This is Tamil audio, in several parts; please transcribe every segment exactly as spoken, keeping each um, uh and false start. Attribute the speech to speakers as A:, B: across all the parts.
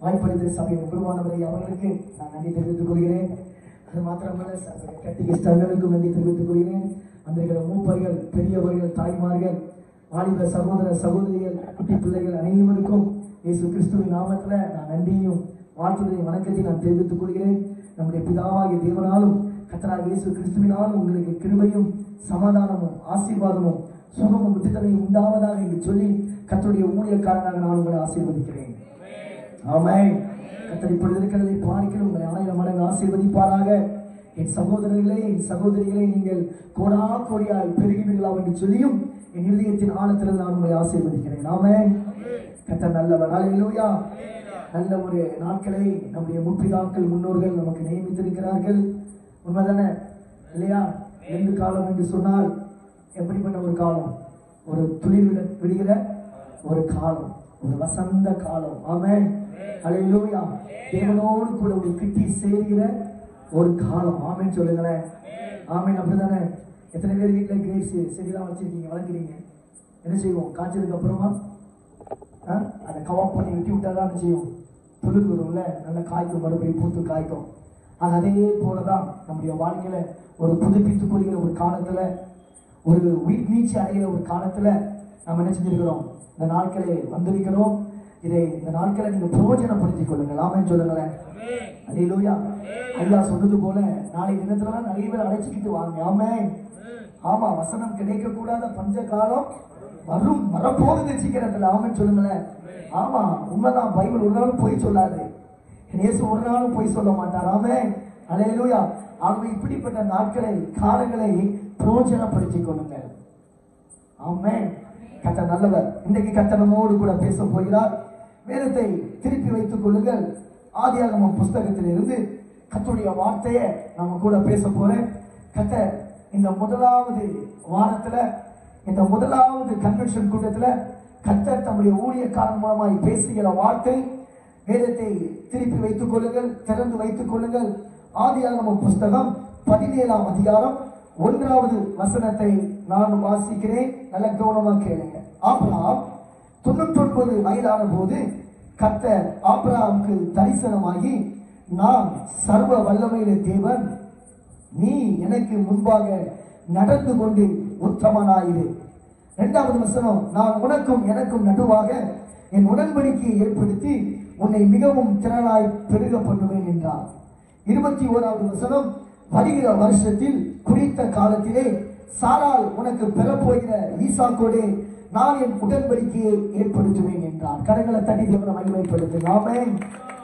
A: வாய்ப்பளித்த சபையின் குருவானவரை அவர்களுக்கு நான் நன்றி தெரிவித்துக் கொள்கிறேன். அது மாத்திரமல்ல, கட்டிகிஸ்டர்களுக்கும் நன்றி தெரிவித்துக் கொள்கிறேன். அந்த மூப்பர்கள், பெரியவர்கள், தாய்மார்கள், வாலிப சகோதர சகோதரிகள், குட்டி பிள்ளைகள் அனைவருக்கும் இயேசு கிறிஸ்துவின் நாமத்துல நான் நன்றியும் வாழ்த்துடைய வணக்கத்தை நான் தெரிவித்துக் கொள்கிறேன். நம்முடைய பிதாவாகிய தேவனாலும் கர்த்தராகிய இயேசு கிறிஸ்துவினாலும் உங்களுக்கு கிருபையும் சமாதானமும் ஆசீர்வாதமும் சுகமும் விடுதலையும் உண்டாவதாக என்று சொல்லி கர்த்தருடைய ஊழியக்காரனாக நான் உங்களை ஆசீர்வதிக்கிறேன். ஆமென். கர்த்தர் இப்பொழுது இருக்கிறதை பார்க்கிறோம் உங்களை ஆயிரம் மடங்கு ஆசீர்வதிப்பாராக. என் சகோதரர்களே, என் சகோதரிகளே, நீங்கள் கோடா கோடியாய் பெருகுவீர்களா என்று சொல்லியும் என் இதயத்தின் ஆழத்தில் நான் உங்களை ஆசீர்வதிக்கிறேன். ஆமென். கர்த்தர் நல்லவர். ஹல்லேலூயா. நல்ல ஒரு நாட்களை நம்முடைய முற்பிதாக்கள் முன்னோர்கள் நமக்கு நியமித்திருக்கிறார்கள். உண்மைதானே இல்லையா? ரெண்டு காலம் என்று சொன்னால் எப்படிப்பட்ட ஒரு காலம்? ஒரு துளிர் விடுகிற ஒரு காலம், ஒரு வசந்த காலம். ஆமென். ஹல்லேலூயா. தேவனோடு கூட ஒரு கிட்டி சேர்கிற ஒரு காலம். ஆமென் சொல்லுங்களேன். ஆமென். அப்படிதானே? எத்தனை பேர் வீட்டில் கிரேப்ஸ் செடியெல்லாம் வச்சிருக்கீங்க, வளர்க்குறீங்க? என்ன செய்வோம்? காய்ச்சதுக்கு அப்புறமா அதை கவாப் பண்ணி வெட்டி விட்டாதான் என்ன செய்யும்? துளிர் வரும்ல, நல்ல காய்க்கும், மறுபடியும் பூத்து காய்க்கும். அது அதே போலதான் நம்முடைய வாழ்க்கையில ஒரு புதுப்பித்துக் கொள்கிற ஒரு காலத்துல, ஒரு உயிர் நீச்சி அடைகிற ஒரு காலத்துல நம்ம என்ன செஞ்சிருக்கிறோம்? இந்த நாட்களை வந்திருக்கிறோம். இதை இந்த நாட்களை நீங்க பிரயோஜனப்படுத்திக் கொள்ளுங்கள். ஆமென் சொல்லுங்களேன். அல்லேலூயா. ஐயா சொன்னது போல நாளை தினத்துலலாம் நிறைய பேர் அழைச்சிக்கிட்டு வாங்க. ஆமென். ஆமா, வசனம் கிடைக்க கூடாத பஞ்ச காலம் வரும், வரப்போகுது சீக்கிரத்துல. ஆமென் சொல்லுங்களேன். ஆமா, உண்மைதான். பைபிள் ஒரு நாளும் பொய் சொல்லாது. இயேசு ஒரு நாளும் பொய் சொல்ல மாட்டார். ஆமென். அல்லேலூயா. ஆகவே இப்படிப்பட்ட நாட்களை, காலங்களை பிரயோஜனப்படுத்திக் கொள்ளுங்கள். ஆமென். கர்த்தர் நல்லவர். இன்றைக்கு கர்த்தர் நம்மோடு கூட பேச போகிறார். வேதத்தை திருப்பி வைத்துக் கொள்ளுங்கள். ஆதியாகமம் புஸ்தகத்திலிருந்து கர்த்தருடைய வார்த்தையை நம்ம கூட பேச போறேன். கர்த்தர் இந்த முதலாவது வாரத்துல, இந்த முதலாவது கன்வென்ஷன் கூட்டத்துல கர்த்தர் தம்முடைய ஊழியக்காரன் மூலமாய் பேசுகிற வார்த்தை, வேதத்தை திருப்பி வைத்துக் கொள்ளுங்கள், திறந்து வைத்துக் கொள்ளுங்கள். ஆதியாகமம் புஸ்தகம் பதினேழாம் அதிகாரம் ஒன்றாவது வசனத்தை நான் வாசிக்கிறேன். நல்ல கவனமா கேளுங்க. ஆபிரகாம் தொண்ணூற்றி ஒன்பது வயதான போது கர்த்தர் ஆபிரகாமுக்கு தரிசனமாகி, நான் சர்வ வல்லமையுள்ள தேவன், நீ எனக்கு முன்பாக நடந்து கொண்டு உத்தமனாயிரு. இரண்டாவது வசனம், நான் உனக்கும் எனக்கும் நடுவாக என் உடன்படிக்கையை ஏற்படுத்தி உன்னை மிகவும் திரளாய் பெருக பண்ணுவேன் என்றார். இருபத்தி ஓராவது வசனம், வருகிற வருஷத்தில் குறித்த காலத்திலே சாராள் உனக்கு பெறப்போகிற ஈசாக்கோடே நான் என் உடன்படிக்கையை ஏற்படுத்துவேன் என்றார். கரங்களை தட்டி தேவனை மகிமைப்படுத்துங்க. ஆமென்.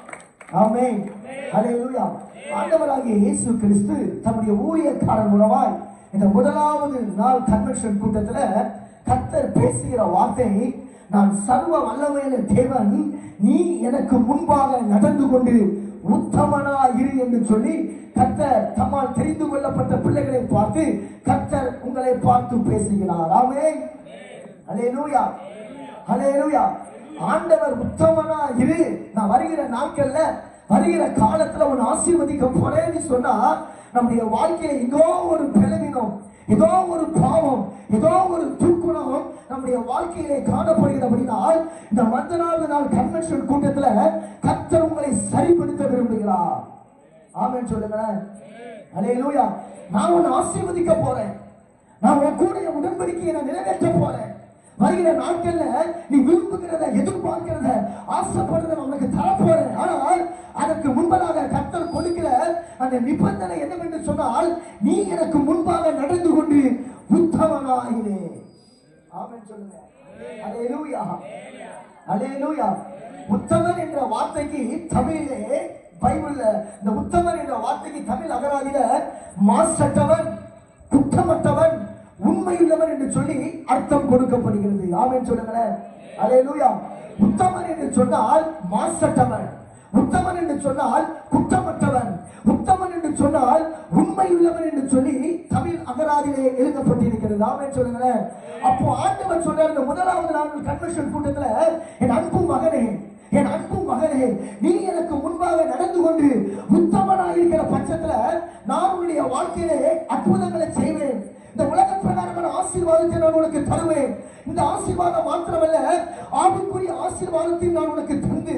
A: ஆமென். ஹல்லேலூயா. ஆண்டவராகிய இயேசு கிறிஸ்து தம்முடைய ஊழியக்காரன் மூலமாய் இந்த முதலாவது நாள் கன்வென்ஷன் கூட்டத்துல கர்த்தர் பேசுகிற வார்த்தை, நான் சர்வ வல்லமையுள்ள தேவன், நீ எனக்கு முன்பாக நடந்து கொண்டு உத்தமனா இரு என்று சொல்லி கர்த்தர் தம்மால் தெரிந்து கொள்ளப்பட்ட பிள்ளைகளை பார்த்து கர்த்தர் உங்களை பார்த்து பேசுகிறார். ஆமென். ஹல்லேலூயா. ஹல்லேலூயா. ஆண்டவர் உத்தமனா இரு. நான் வருகிற நாட்கள்ல, வருகிற காலத்துல உன் ஆசீர்வதிக்க போறேன்னு சொன்னா, நம்முடைய வாழ்க்கையில ஏதோ ஒரு பலவீனம், ஏதோ ஒரு பாவம், ஏதோ ஒரு துர்க்குணம் நம்முடைய வாழ்க்கையிலே காணப்படுகிறபடினால் இந்த மந்தனாவது நாள் கன்வென்ஷன் கூட்டத்துல கர்த்தர் உங்களை சரிப்படுத்த விரும்புகிறார். ஆமென் சொல்லுங்களேன். அல்லேலூயா. நான் உன்னை ஆசீர்வதிக்க போறேன். நான் உன் கூட உடன்படிக்கையை நான் நிறைவேற்ற போறேன். வருகிற நாட்கள்ல நீ விரும்புகிறத, எதிர்பார்க்கிறத, ஆசைப்படுறத உனக்கு தரப்போறேன். ஆனால் அதற்கு முன்பதாக கர்த்தர் கொடுக்கிற அந்த நிபந்தனை என்னவென்று சொன்னால், நீ எனக்கு முன்பாக நடந்து கொண்டு உத்தமனாயிரு. ஆமென் சொல்லுங்க. அல்லேலூயா. அல்லேலூயா. உத்தமன் என்ற வார்த்தைக்கு தமிழிலே, பைபிள்ல இந்த உத்தமன் என்ற வார்த்தைக்கு தமிழ் அகராதியில மாசற்றவன், குற்றமற்றவன், உண்மையுள்ளவன் என்று சொல்லி அர்த்தம் கொடுக்கப்படுகிறது. ஆமென் சொல்லுங்களேன். அல்லேலூயா. உத்தமன் என்று சொன்னால் மாசற்றவன், உத்தமன் என்று சொன்னால் குற்றமற்றவன், உத்தமன் என்று சொன்னால் உண்மையுள்ளவன் என்று சொல்லி தமிழ் அகராதியிலே எழுதப்பட்டிருக்கிறது. ஆமென் சொல்லுங்களேன். அப்போ ஆண்டவர் சொல்றார், இந்த முதலாவது நாள் கன்வென்ஷன் கூட்டத்துல, என் அன்பு மகனே, என் அன்பு மகனே, நீ எனக்கு முன்பாக நடந்து கொண்டு உத்தமனாக இருக்கிற பட்சத்துல நான் உன்னுடைய வாழ்க்கையிலே அற்புதங்களை செய்வேன். இந்த உலக பிரகாரமான ஆசீர்வாதத்தை நான் உனக்கு தருவேன். இந்த ஆசீர்வாதம் மாத்திரமல்ல, ஆவிக்குரிய ஆசீர்வாதத்தை நான் உனக்கு தந்து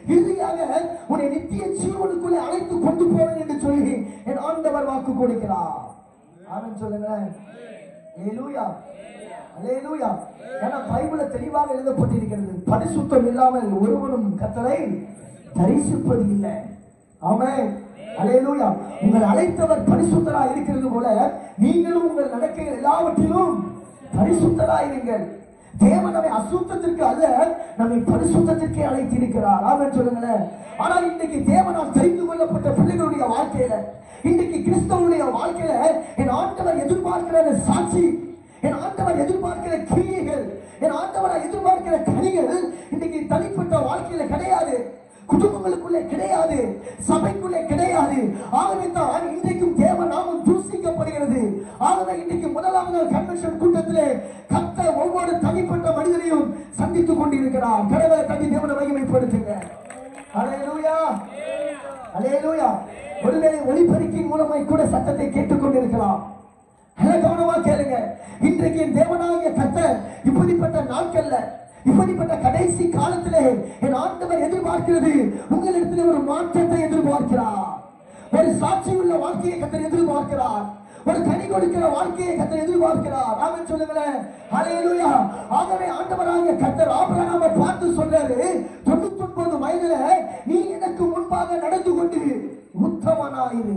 A: இறுதியாக உன்னை நித்திய ஜீவனுக்குள்ளே அழைத்து கொண்டு போவேன் என்று சொல்லி என் ஆண்டவர் வாக்கு கொடுக்கிறார். ஆமென் சொல்லுங்க. அல்லேலூயா, அல்லேலூயா. ஏன்னா பைபிள்ல தெளிவாக எழுதப்பட்டிருக்கிறது, பரிசுத்தம் இல்லாமல் ஒருவனும் கர்த்தரை தரிசிப்பது இல்லை. ஆமென், அல்லேலூயா. உங்கள் அழைத்தவர் பரிசுத்தராய் இருக்கிறது போல நீங்களும் உங்கள் நடக்கைகள் எல்லாவற்றிலும் பரிசுத்தராய் இருங்கள். தேவன் நம்மை அசுத்தத்திற்கு அல்ல, நம்மை பரிசுத்தத்திற்கே அழைத்திருக்கிறார். ஆமென் சொல்லுங்களேன். ஆனால் இன்றைக்கு தேவனால் தெரிந்து கொள்ளப்பட்ட பிள்ளைகளுடைய வாழ்க்கையில, இன்றைக்கு கிறிஸ்தவனுடைய வாழ்க்கையில என் ஆண்டவர் எதிர்பார்க்கிற சாட்சி, என் ஆண்டவர் எதிர்பார்க்கிற கிரியைகள், என் ஆண்டவரை எதிர்பார்க்கிற கனிகள் இன்றைக்கு தனிப்பட்ட வாழ்க்கையில கிடையாது, குடும்பங்களுக்குள்ளே கிடையாது, சபைக்குள்ளே கிடையாது. ஆகவே தான் இன்றைக்கும் தேவ நாமம் தூசிக்கப்படுகிறது. ஆகவே இன்றைக்கு முதலாவது கன்வென்ஷன் கூட்டத்திலே கர்த்தர் ஒவ்வொரு தனிப்பட்ட மனிதரையும் சந்தித்துக் கொண்டிருக்கிறார். கடவுளை தனி தேவனை மகிமைப்படுத்துங்க. அல்லேலூயா, அல்லேலூயா. ஒருவேளை ஒளிபெருக்கின் மூலமாய் கூட சத்தத்தை கேட்டுக் கொண்டிருக்கலாம். கவனமா கேளுங்க. இன்றைக்கு தேவனாகிய கர்த்தர் இப்படிப்பட்ட நாட்கள்ல, இப்படிப்பட்ட கடைசி காலத்திலே என் ஆண்டவர் எதிர்பார்க்கிறது, உங்களிடத்தில் ஒரு மாற்றத்தை எதிர்பார்க்கிறார். ஒரு சாட்சி உள்ள வாழ்க்கையை கர்த்தர் எதிர்பார்க்கிறார். ஒரு கனி கொடுக்கிற வாழ்க்கையை கர்த்தர் எதிர்பார்க்கிறார். ஆமென் சொல்லுங்களேன். அல்லேலூயா. ஆகவே ஆண்டவராகிய கர்த்தர் ஆபிரகாமை பார்த்து சொல்றாரு, தொண்ணூத்தி ஒன்பது வயதுல நீ எனக்கு முன்பாக நடந்து கொண்டு உத்தமனாயிரு.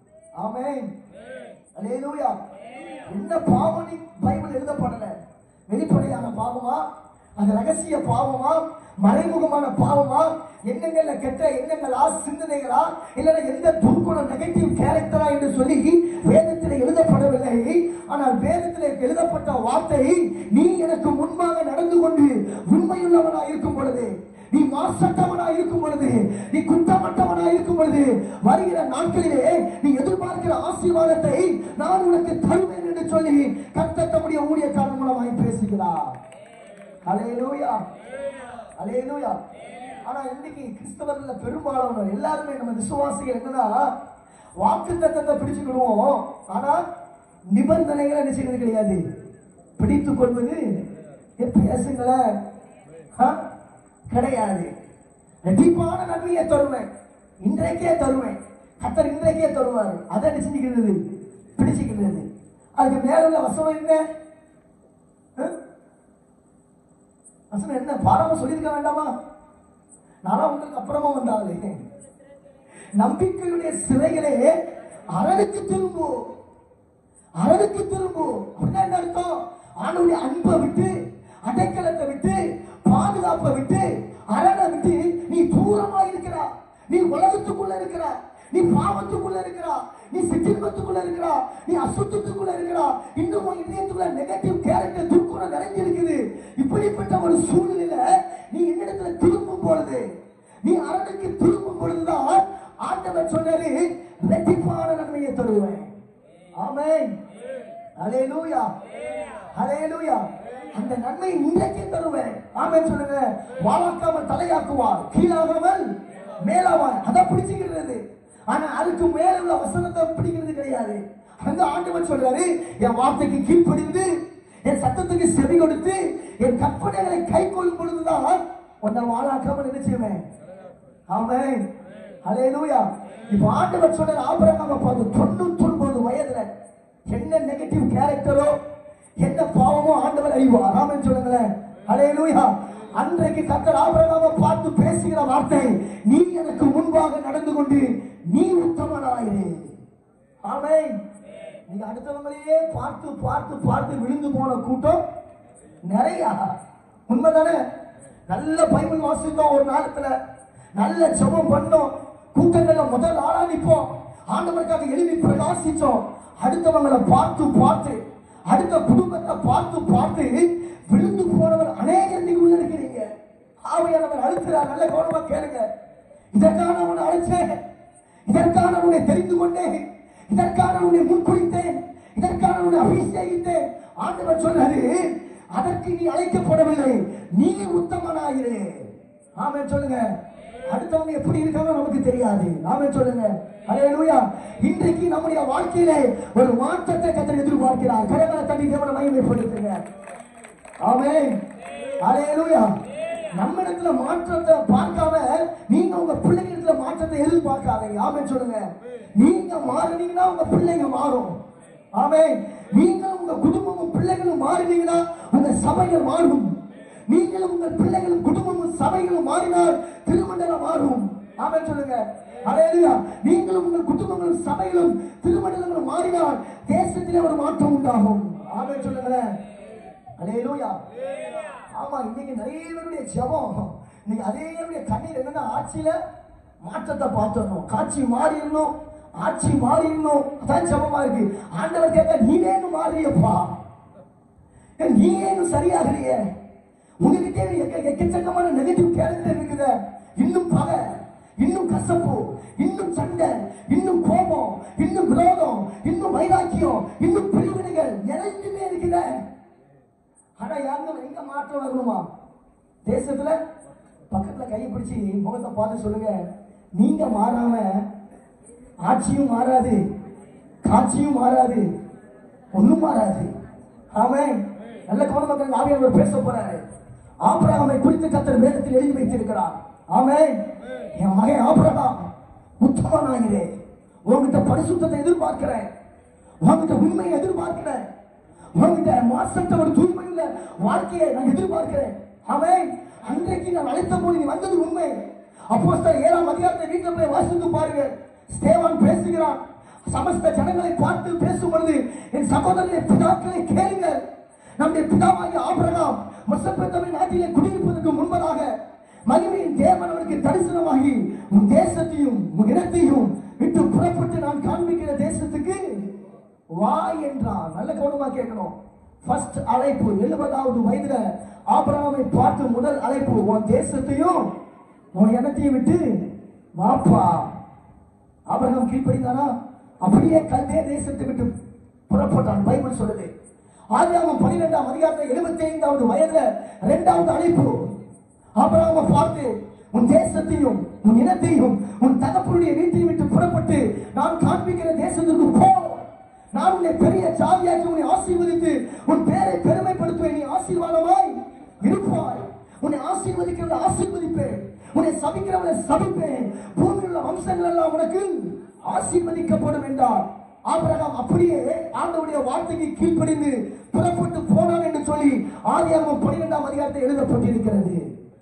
A: ஆமென், அல்லேலூயா. என்ன பாவம் பைபிள் எழுதப்படல, வெளிப்படையான பாவமா, அந்த ரகசிய பாவமா, மறைமுகமான பாவமா, எண்ணங்கள்ல கெட்ட எண்ணங்களா, சிந்தனைகளா, இல்ல எந்த துர்க்குணம் நெகட்டிவ் கேரக்டரா என்று சொல்லி வேதத்தில் எழுதப்படவில்லை. ஆனால் வேதத்தில் எழுதப்பட்ட வார்த்தை, நீ எனக்கு முன்பாக நடந்து கொண்டு உண்மையுள்ளவனா இருக்கும் பொழுது, நீ மாசற்றவனா இருக்கும் பொழுது, நீ குற்றமற்றவனா இருக்கும் பொழுது, வருகிற நாட்களிலே நீ எதிர்பார்க்கிற ஆசீர்வாதத்தை நான் உனக்கு தருவேன் என்று சொல்லி கர்த்தர் தம்முடைய ஊழியக்காரர் மூலமாய் பேசுகிறார். அல்லேலூயா, அல்லேலூயா. ஆனா இன்னைக்கு கிறிஸ்தவர்கள் பெரும்பாலானவர் எல்லாருமே நம்ம விசுவாசிகள் என்னன்னா, வாக்குத்தத்தத்தை பிடிச்சுக்கிடுவோம், ஆனா நிபந்தனைகளை என்ன செய்வது கிடையாது, பிடித்துக் கொள்வது பேசுங்களேன் கிடையாது. ரெட்டிப்பான நன்மையை தருவேன், இன்றைக்கே தருவேன், கர்த்தர் இன்றைக்கே தருவார். அதை செஞ்சுக்கிறது, பிடிச்சுக்கிறது. அதுக்கு மேல உள்ள வசனம் என்ன, வசனம் என்ன, பாராம சொல்லியிருக்க வேண்டாமா? நானும் உங்களுக்கு அப்புறமா வந்தாலே நம்பிக்கையுடைய சிறைகளே அரணுக்கு திரும்பும், அரணுக்கு திரும்பும். அப்படின்னா என்ன அர்த்தம்? ஆண்டவருடைய அன்பை விட்டு, அடைக்கலத்தை விட்டு, பாதுகாப்பை விட்டு, அரணை விட்டு நீ தூரமா இருக்கிறா, நீ உலகத்துக்குள்ள இருக்கிறா, நீ பாவத்துக்குள்ள இருக்கிறா, நீ சிற்றின்பத்துக்குள்ள இருக்கிறா, நீ அசுத்தத்துக்குள்ள இருக்கிறா, இன்னும் இதயத்துக்குள்ள நெகட்டிவ் கேரக்டர் துர்க்குணம் நிறைஞ்சு இருக்குது. இப்படிப்பட்ட ஒரு சூழ்நிலையில நீ என்னிடத்துல திரும்பும் பொழுது, நீ அரணுக்கு திரும்பும் பொழுதுதான் ஆண்டவர் சொன்னாரு, ரெட்டிப்பான நன்மையை தருவேன். ஆமென், அல்லேலூயா, அல்லேலூயா. அந்த நன்மை இன்றைக்கே தருவேன். ஆமென் சொல்லுங்க. வாழாக்காமல் தலையாக்குவார், கீழாகாமல் மேலாவார். அதை பிடிச்சுக்கிறது. ஆனா அதுக்கு மேல உள்ள வசனத்தை பிடிக்கிறது கிடையாது. அந்த ஆண்டவர் சொல்றாரு, என் வார்த்தைக்கு கீழ்ப்படிந்து, என் சத்தத்துக்கு செவி கொடுத்து, என் கற்பனைகளை கை கொள்ளும் பொழுதுதான் உன்னை வாழாக்காமல் என்ன செய்வேன். ஆமென், அல்லேலூயா. இப்ப ஆண்டவர் சொல்ற ஆபிரகாமை பார்த்து தொண்ணூத்தி ஒன்பது வயதுல என்ன நெகட்டிவ் கேரக்டரோ, என்ன பாவமோ ஆண்டவர் அறிவார். ஆமென் சொல்லுங்களேன். அல்லேலூயா. அன்றைக்கு கர்த்தர் ஆபிரகாமை பார்த்து பேசுகிற வார்த்தை, நீ எனக்கு முன்பாக நடந்து கொண்டு நீ உத்தமனாயிரு. ஆமென். நீங்க அடுத்தவங்களையே பார்த்து பார்த்து பார்த்து விழுந்து போன கூட்டம் நிறைய. உண்மைதானே? நல்ல பைபிள் வாசித்தோம், ஒரு நாளத்துல நல்ல ஜெபம் பண்ணோம், கூட்டங்கள்ல முதல் ஆளா நிற்போம், ஆண்டவருக்காக எழுதி பிரகாசிச்சோம். அடுத்தவங்களை பார்த்து பார்த்து, அடுத்த குடும்பத்தை பார்த்து பார்த்து விழுந்து போனவர் அநேகர் நீங்க உள்ள இருக்கிறீங்க. ஆவியானவர் அழைக்கிறார். நல்ல கவனமா கேளுங்க. இதற்கான உன்னை அழைச்சேன், இதற்கான உன்னை தெரிந்து கொண்டேன், இதற்கான உன்னை முன்குறித்தேன், இதற்கான உன்னை அபிஷேகித்தேன். ஆண்டவர் சொன்னாரு, அதற்கு நீ அழைக்கப்படவில்லை, நீ உத்தமனாயிரு. ஆமென் சொல்லுங்க. அடுத்தவங்க எப்படி இருக்காங்க நமக்கு தெரியாது. ஆமென் சொல்லுங்க. அல்லேலூயா. இன்றைக்கு நம்முடைய வாழ்க்கையிலே ஒரு மாற்றத்தை கர்த்தர் எதிர்பார்க்கிறார். கரங்களை தட்டி தேவனை மகிமைப்படுத்துங்க. ஆமென், அல்லேலூயா. நம்ம இடத்துல மாற்றத்தை பார்க்காம நீங்க உங்க பிள்ளைங்க மாற்றத்தை எதிர்பார்க்காதீங்க. ஆமென் சொல்லுங்க. நீங்க மாறினீங்கன்னா உங்க பிள்ளைங்க மாறும். ஆமென். நீங்க உங்க குடும்பமும் பிள்ளைகளும் மாறினீங்கன்னா உங்க சபைகள் மாறும். நீங்களும் உங்கள் பிள்ளைகளும் குடும்பமும் சபைகளும் மாறினால் திருமண்டலம் மாறும். ஆமென் சொல்லுங்க. ஹல்லேலூயா. நீங்களும் உங்கள் குடும்பங்களும் சபைகளும் திருமண்டலங்களும் மாறினால் தேசத்திலே ஒரு மாற்றம் உண்டாகும். ஆமென் சொல்லுங்க. ஹல்லேலூயா. ஆமா, இன்னைக்கு நிறைய பேருடைய ஜெபம், இன்னைக்கு அதே கண்ணீர் என்னன்னா ஆட்சியில மாற்றத்தை பார்த்தோம், காட்சி மாறிடணும், ஆட்சி மாறிடணும், அதான் ஜெபமா இருக்கு. ஆண்டவர் கேட்க, நீ ஏன் மாறியப்பா, நீ ஏன் சரியாகலையே, உங்ககிட்ட எக்கச்சக்கமான நெகட்டிவ் கேரக்டர் இருக்குது, இன்னும் பகை, இன்னும் கசப்பு, இன்னும் சண்டை, இன்னும் கோபம், இன்னும் விரோதம், இன்னும் வைராக்கியம், இன்னும் பிரிவினைகள் நிறைந்துமே இருக்குது. ஆனா யாருங்க எங்க மாற்றம் வரணுமா? தேசத்துல பக்கத்துல கையை பிடிச்சி முகத்தை பார்த்து சொல்லுங்க, நீங்க மாறாம ஆட்சியும் மாறாது, காட்சியும் மாறாது, ஒண்ணும் மாறாது. ஆமென். நல்ல கவனம் மக்கள் ஆவியானவர் பேச போறாரு. ஆபிரகாமை குறித்து கர்த்தர் வேதத்தில் எழுதி வைத்திருக்கிறார். ஆமென். என் மகன் ஆபிரகாம் உத்தமனாகிறே, உங்ககிட்ட பரிசுத்தத்தை எதிர்பார்க்கிறேன், உங்ககிட்ட உண்மையை எதிர்பார்க்கிறேன், உங்ககிட்ட மாசத்த ஒரு தூய்மையுள்ள வாழ்க்கையை நான் எதிர்பார்க்கிறேன். ஆமென். அன்றைக்கு நான் அழைத்த போது நீ வந்தது உண்மை. அப்போஸ்தலர் ஏழாம் அதிகாரத்தை வீட்டில் போய் வாசித்து பாருங்க. ஸ்தேவான் பேசுகிறான். சமஸ்த ஜனங்களை பார்த்து பேசும் பொழுது, என் சகோதரனை பிதாக்களை கேளுங்கள், நம்முடைய பிதாவாகிய ஆபிரகாம் மெசொப்பொத்தாமிய நாட்டிலே குடியிருப்பதற்கு முன்பதாக மகிமையின் தேவன் அவருக்கு தரிசனமாகி, உன் தேசத்தையும் உன் இனத்தையும் விட்டு புறப்பட்டு நான் காண்பிக்கிற தேசத்துக்கு வா என்றார். நல்ல கவனமா கேட்கணும். ஃபர்ஸ்ட் அழைப்பு எழுபதாவது வயதுல ஆபிரகாமை பார்த்து முதல் அழைப்பு, உன் தேசத்தையும் உன் இனத்தையும் விட்டு வாப்பா. ஆபிரகாம் கீழ்ப்படிந்தானா? அப்படியே கல்தே தேசத்தை விட்டு புறப்பட்டான். பைபிள் சொல்லுது. ஆதியாகமம் பன்னிரெண்டாம் அதிகாரத்தில் எழுபத்தி ஐந்தாவது வயதுல இரண்டாவது அழைப்பு, ஆபிரகாமை பார்த்து உன் தேசத்தையும் உன் இனத்தையும் உன் தகப்பனுடைய வீட்டையும் விட்டு புறப்பட்டு நான் காண்பிக்கிற தேசத்திற்கு போ, நான் உன்னை பெரிய ஜாதியாக்கி உன்னை ஆசீர்வதித்து உன் பேரை பெருமைப்படுத்துவேன், நீ ஆசீர்வாதமாய் இருப்பாய், உன்னை ஆசீர்வதிக்கிறவனை ஆசீர்வதிப்பேன், உன்னை சபிக்கிறவனை சபிப்பேன், பூமியில் உள்ள வம்சங்கள் எல்லாம் உனக்கு ஆசீர்வதிக்கப்படும் என்றார். ஆபிரகாம் அப்படியே ஆண்டவருடைய வார்த்தைக்கு கீழ்ப்படிந்து புறப்பட்டு போனான் என்று சொல்லி ஆதியாகமம் பன்னிரெண்டாம் அதிகாரத்தில் எழுதப்பட்டிருக்கிறது.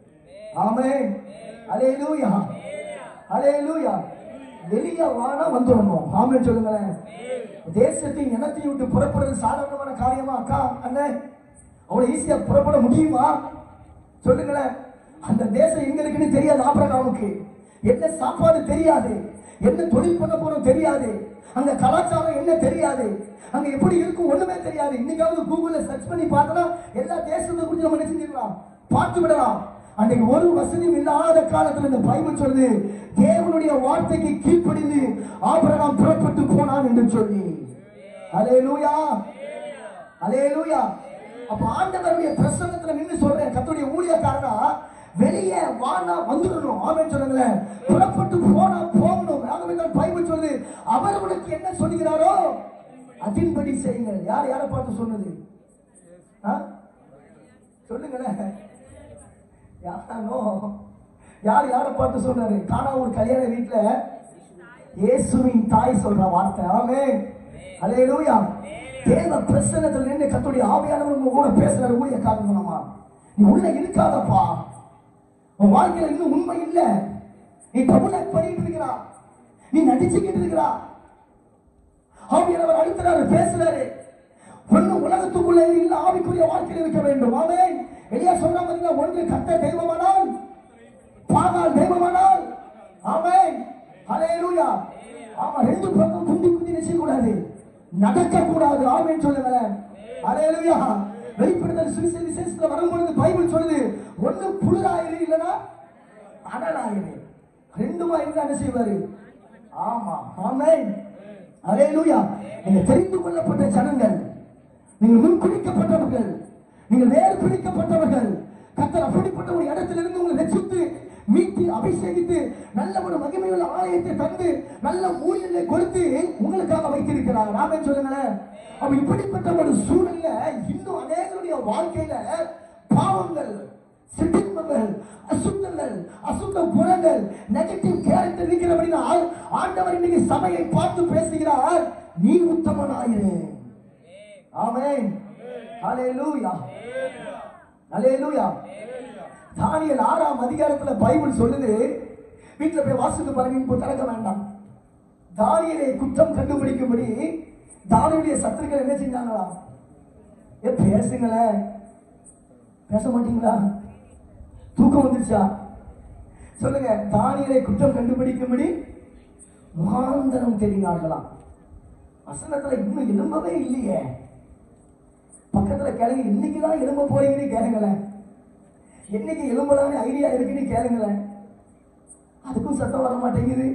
A: ஆமென். அல்லேலூயா, அல்லேலூயா. வெளிய வானா வந்துடணும். ஆமென் சொல்லுங்களேன். தேசத்தின் இனத்தையும் விட்டு புறப்படுறது சாதாரணமான காரியமா அக்கா அண்ணன்? அவ்வளவு ஈஸியா புறப்பட முடியுமா? சொல்லுங்களேன். அந்த தேசம் எங்க இருக்குன்னு தெரியாது ஆபிரகாமுக்கு. என்ன சாப்பாடு தெரியாது, என்ன தொழில் பண்ண போறோம் தெரியாது, அங்க கலாச்சாரம் என்ன தெரியாது, அங்க எப்படி இருக்கும் ஒண்ணுமே தெரியாது. இன்னைக்காவது கூகுள்ல சர்ச் பண்ணி பார்த்தா எல்லா தேசத்தை குறித்து நம்ம நினைச்சிருக்கலாம், பார்த்து விடலாம். அன்றைக்கு ஒரு வசதியும் இல்லாத காலத்துல இந்த பைபிள் சொல்லுது, தேவனுடைய வார்த்தைக்கு கீழ்ப்படிந்து ஆபிரகாம் புறப்பட்டு போனான் என்று சொல்லி. அல்லேலூயா, அல்லேலூயா. அப்ப ஆண்டவருடைய பிரசன்னத்துல நின்று சொல்றேன், கர்த்தருடைய ஊழியக்காரனா வெளியே வானா வந்துடணும். ஆமென் சொல்லுங்களேன். புறப்பட்டு போனா போகணும். ஆகவே தான் பைபிள் சொல்லுது, அவர் உனக்கு என்ன சொல்கிறாரோ அதின்படி செய்யுங்கள். யார் யாரை பார்த்து சொன்னது? சொல்லுங்களேன். யாரோ யார் யாரை பார்த்து சொன்னாரு? காணா ஒரு கல்யாண வீட்டுல இயேசுவின் தாய் சொல்ற வார்த்தை. ஆமென். அல்லேலூயா. தேவ பிரசன்னத்துல நின்று கர்த்தருடைய ஆவியானவர் கூட பேசுறாரு. ஊழியக்காரமா, நீ உள்ள இருக்காதப்பா, உன் வாழ்க்கையில இன்னும் உண்மை இல்ல, நீ தமிழ் பண்ணிட்டு இருக்கிறா, நீ நடிச்சுக்கிட்டு இருக்கிறா. ஆவியானவர் அடுத்தறாரு, பேசுறாரு. ஒண்ணு உலகத்துக்குள்ள இல்ல, ஆவிக்குரிய வாழ்க்கையில இருக்க வேண்டும். ஆமென். எலியா சொன்ன மாதிரி ஒன்று கர்த்தர் தெய்வமானால் பாகால் தெய்வமானால். ஆமென். அல்லேலூயா. ஆமா, ரெண்டு பக்கம் குந்தி குந்தி நிச்சய கூடாது, நடக்க கூடாது. ஆமென் சொல்லுங்க. அல்லேலூயா. வெளிப்படுத்தல் சுவிசேஷ விசேஷத்துல வரும்பொழுது பைபிள் சொல்லுது, ஒண்ணு புழுதாயிரு இல்லனா அடலாயிரு, ரெண்டுமா இருந்தா என்ன செய்வாரு? ஆமா. ஆமென். அல்லேலூயா. நீங்க தெரிந்து கொள்ளப்பட்ட ஜனங்கள், நீங்கள் முன்குறிக்கப்பட்டவர்கள், நீங்கள் வேறு பிடிக்கப்பட்டவர்கள். கர்த்தர் அப்படிப்பட்ட ஒரு இடத்திலிருந்து உங்களை ரட்சித்து மீட்டு அபிஷேகித்து நல்ல ஒரு மகிமையுள்ள ஆலயத்தை தந்து நல்ல ஊழியத்தை கொடுத்து உங்களுக்காக வைத்திருக்கிறார். ஆமென் சொல்லுங்களேன். அப்ப இப்படிப்பட்ட ஒரு சூழல்ல இன்னும் அநேகருடைய வாழ்க்கையில பாவங்கள், சிற்றின்பங்கள், அசுத்தங்கள், அசுத்த குணங்கள், நெகட்டிவ் கேரக்டர் இருக்கிறபடினால் ஆண்டவர் இன்னைக்கு சபையை பார்த்து பேசுகிறார், நீ உத்தமனாயிரு. ஆமென். ஹல்லேலூயா, ஹல்லேலூயா. தானியேல் ஆறாம் அதிகாரத்துல பைபிள் சொல்லுது, வீட்டுல போய் வாசித்து பாருங்க, இப்போ திறக்க வேண்டாம். தானியேலை குற்றம் கண்டுபிடிக்கும்படி தானியேலுடைய சத்துருக்கள் என்ன செஞ்சாங்களா? ஏ பேசுங்களேன், பேச மாட்டீங்களா? தூக்கம் வந்துருச்சா? சொல்லுங்க. தானியேலை குற்றம் கண்டுபிடிக்கும்படி முகாந்தரம் தேடினார்களாம். வசனத்துல இன்னும் எழும்பவே இல்லையே. பக்கத்துல கேளுங்க, இன்னைக்குதான் எழும்ப போறீங்கன்னு கேளுங்களேன். என்னைக்கு எழும்பலான்னு ஐடியா இருக்குன்னு கேளுங்களேன். அதுக்கும் சத்தம் வர மாட்டேங்குது.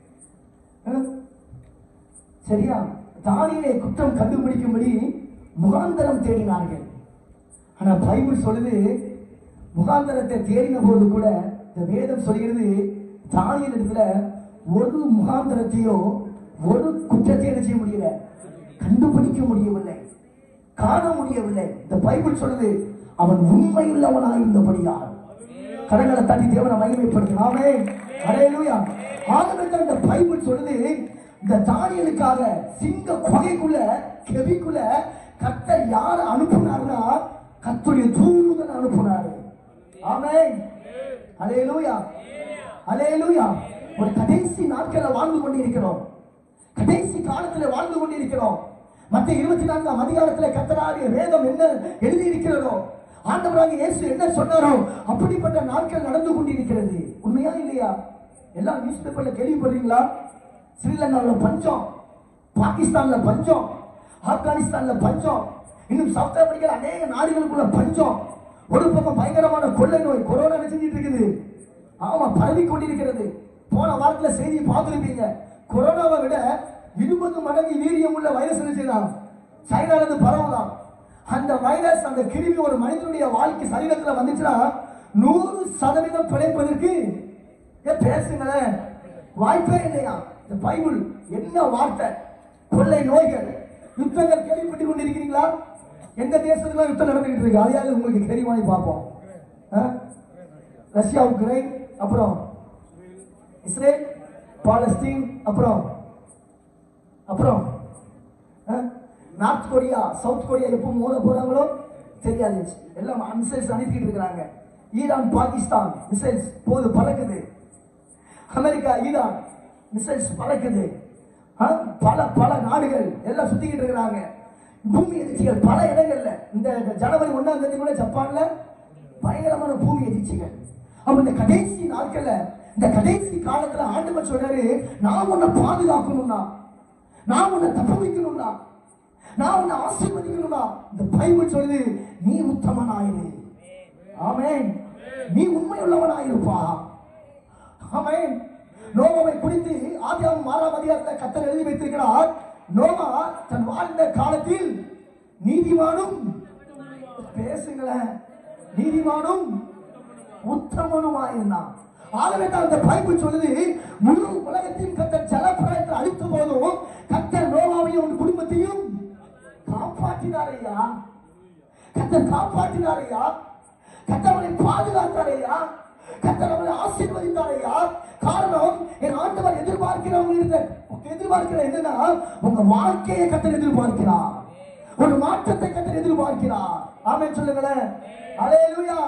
A: சரியா? தானியேலை குற்றம் கண்டுபிடிக்கும்படி முகாந்தரம் தேடினார்கள். ஆனா பைபிள் சொல்லுது, முகாந்தரத்தை தேடின போது கூட இந்த வேதம் சொல்கிறது, தானியேல் இடத்துல ஒரு முகாந்தரத்தையோ ஒரு குற்றத்தை என்ன செய்ய முடியல, கண்டுபிடிக்க முடியவில்லை, காண முடியவில்லை. இந்த பைபிள் சொல்லுது, அவன் உண்மையுள்ளவனாயிருந்தபடியால். கரங்களை தட்டி தேவனை மகிமைப்படுத்தினார். ஆமென். ஹல்லேலூயா. ஆகவே இந்த பைபிள் சொல்லுது, இந்த தானியேலுக்காக சிங்க குகைக்குள்ள கெபிக்குள்ள கர்த்தர் யாரை அனுப்புனார்னா, கர்த்தருடைய தூதனை அனுப்புனாரு. ஆமென். ஹல்லேலூயா, ஹல்லேலூயா. ஒரு கடைசி நாட்கள்ல வாழ்ந்து கொண்டிருக்கிறோம், கடைசி காலத்துல வாழ்ந்து கொண்டிருக்கிறோம். மத்திய இருபத்தி நான்காம் அதிகாரத்துல கர்த்தருடைய வேதம் என்ன எழுதி இருக்கிறதோ, ஆண்டவராகிய இயேசு என்ன சொன்னாரோ அப்படிப்பட்ட நாட்கள் நடந்து கொண்டிருக்கிறது. உண்மையா இல்லையா? எல்லாம் நியூஸ் பேப்பர்ல கேள்விப்படுறீங்களா? ஸ்ரீலங்காவில பஞ்சம், பாகிஸ்தான்ல பஞ்சம், ஆப்கானிஸ்தான்ல பஞ்சம், இன்னும் சவுத் ஆப்பிரிக்கா அநேக நாடுகளுக்குள்ள பஞ்சம். ஒரு பக்கம் பயங்கரமான கொள்ளை நோய் கொரோனா செஞ்சிட்டு இருக்குது. ஆமா, பரவி கொண்டிருக்கிறது. போன வாரத்துல செய்தி பார்த்திருப்பீங்க. கொரோனாவை விட இருபது மடங்கு வீரியம் உள்ள வைரஸ் என்ன செய்யலாம், சைனால இருந்து பரவலாம். அந்த வைரஸ், அந்த கிருமி ஒரு மனிதனுடைய வாழ்க்கை சரீரத்துல வந்துச்சுன்னா நூறு சதவீதம் பிழைப்பதற்கு பேசுங்களேன் வாய்ப்பே இல்லையா? இந்த பைபிள் என்ன வார்த்தை! கொள்ளை நோய்கள், யுத்தங்கள் கேள்விப்பட்டுக் கொண்டிருக்கிறீங்களா? எந்த தேசத்துல யுத்தம் நடந்துகிட்டு இருக்கு? அதையாவது உங்களுக்கு தெரியுமா? பார்ப்போம். ரஷ்யா உக்ரைன், அப்புறம் இஸ்ரேல் பாலஸ்தீன், அப்புறம் அப்புறம் நார்த் கொரியா சவுத் கொரியா எப்போ மோத போறாங்களோ தெரியாது. எல்லாம் மிசைல்ஸ் அனுப்பிட்டு இருக்கிறாங்க. ஈரான் பாகிஸ்தான் மிசைல்ஸ் போது பறக்குது. அமெரிக்கா ஈரான் மிசைல்ஸ் பறக்குது. பல பல நாடுகள் எல்லாம் சுத்திக்கிட்டு இருக்கிறாங்க. பூமி எதிர்ச்சிகள் பல இடங்கள்ல. இந்த ஜனவரி ஒன்னாம் தேதி கூட ஜப்பான்ல பயங்கரமான பூமி எதிர்ச்சிகள். அப்ப இந்த கடைசி நாட்கள்ல, இந்த கடைசி காலத்துல ஆண்டவர் சொல்றாரு, நான் உன்னை பாதுகாக்கணும்னா, நான் உன்னை தப்பு வைக்கணும்னா, நான் உன்னை ஆசீர்வதிக்கணும்னா, இந்த பைபிள் சொல்லுது, நீ உத்தமனாயிரு. ஆமென். நீ உண்மையுள்ளவனாயிருப்பா. ஆமென். நோவாவை குறித்து ஆதியாகமம் ஆறாம் அதிகாரத்தில் கர்த்தர் எழுதி வைத்திருக்கிறார். நோவா தன் வாழ்ந்த காலத்தில் நீதிமானும், பேசுங்களேன், நீதிமானும் உத்தமனுமாயிருந்தான். ஆகவே தான் அந்த பைபிள் சொல்லுது, முழு உலகத்தையும் கர்த்தர் ஜலப்பிரளயத்தில் அழித்த போதும் கர்த்தர் நோவாவையும் அவன் குடும்பத்தையும் காப்பாற்றினாரையா. கர்த்தர் காப்பாற்றினாரையா. கர்த்தர் அவனை பாதுகாத்தாரையா. கர்த்தர் அவனை ஆசீர்வதித்தாரையா. காரணம், என் ஆண்டவர் எதிர்பார்க்கிறவங்க எதிர்பார்க்கிற என்னன்னா, உங்க வாழ்க்கையை கர்த்தர் எதிர்பார்க்கிறார். ஒரு மாற்றத்தை கர்த்தர் எதிர்பார்க்கிறார். ஆமென் சொல்லுங்களேன். ஹல்லேலூயா.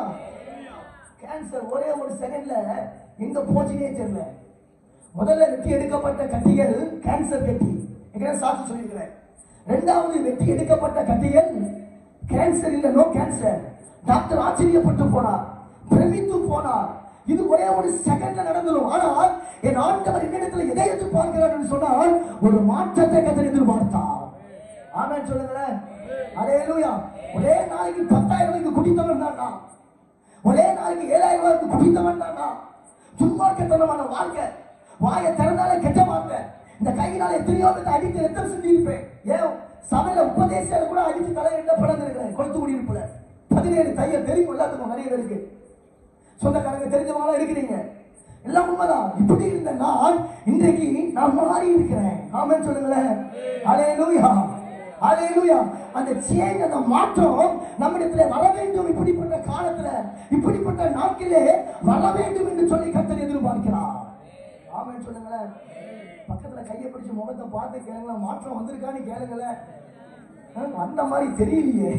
A: கேன்சர் ஒரே ஒரு செகண்ட்ல எங்க போச்சுனே தெரியல. முதல்ல வெட்டி எடுக்கப்பட்ட கட்டிகள் கேன்சர் கட்டி, எங்க சாட்சி சொல்லியிருக்கிறேன். இரண்டாவது வெட்டி எடுக்கப்பட்ட கட்டிகள் கேன்சர் இல்ல, நோ கேன்சர். டாக்டர் ஆச்சரியப்பட்டு போனார், பிரமித்து போனார். இது ஒரே ஒரு செகண்ட்ல நடந்துடும். ஆனால் என் ஆண்டவர் என்னிடத்துல எதை எதிர்பார்க்கிறார் என்று சொன்னால், ஒரு மாற்றத்தை கர்த்தர் எதிர்பார்த்தார். ஆமென் சொல்லுங்களேன். ஹல்லேலூயா. ஒரே நாளைக்கு பத்தாயிரம் குடித்தவன் தானா? ஒரே நாளைக்கு ஏழாயிரம் ரூபாய்க்கு குடித்தவன் தானா? துன்மார்க்கத்தனமான வாழ்க்கை. வாயை திறந்தாலே கெட்ட வார்த்தை. இந்த கையினால எத்தனையோ பேர் அடித்து ரத்தம் சிந்தி இருப்பேன். ஏன் சபையில உபதேசம் கூட அடித்து தலை ரெண்ட படம் இருக்கிறேன். கொளுத்து குடியிருப்புல பதினேழு தையல் தெரியும் எல்லாத்துக்கும். நிறைய பேருக்கு சொந்தக்காரங்க தெரிஞ்சவங்களா இருக்கிறீங்க. எல்லாம் உண்மைதான். இப்படி இருந்த நான் இன்றைக்கு நான் மாறி இருக்கிறேன். ஆமென் சொல்லுங்களேன். ஹல்லேலூயா, ஹalleluya. அந்த சேஞ்ச், அந்த மாற்றம் நம்மிடத்திலே வர வேண்டும். இப்படிப்பட்ட காலத்துல, இப்படிப்பட்ட நாட்களே வர வேண்டும் என்று சொல்லி கர்த்தர் எதிர்பார்க்கிறார். ஆமென் சொல்லுங்களேன். பக்கத்துல கையை பிடிச்சு முகத்தை பார்த்து கேளுங்களேன், மாற்றம் வந்திருக்கான்னு கேளுங்களேன். அந்த மாதிரி தெரியலையே.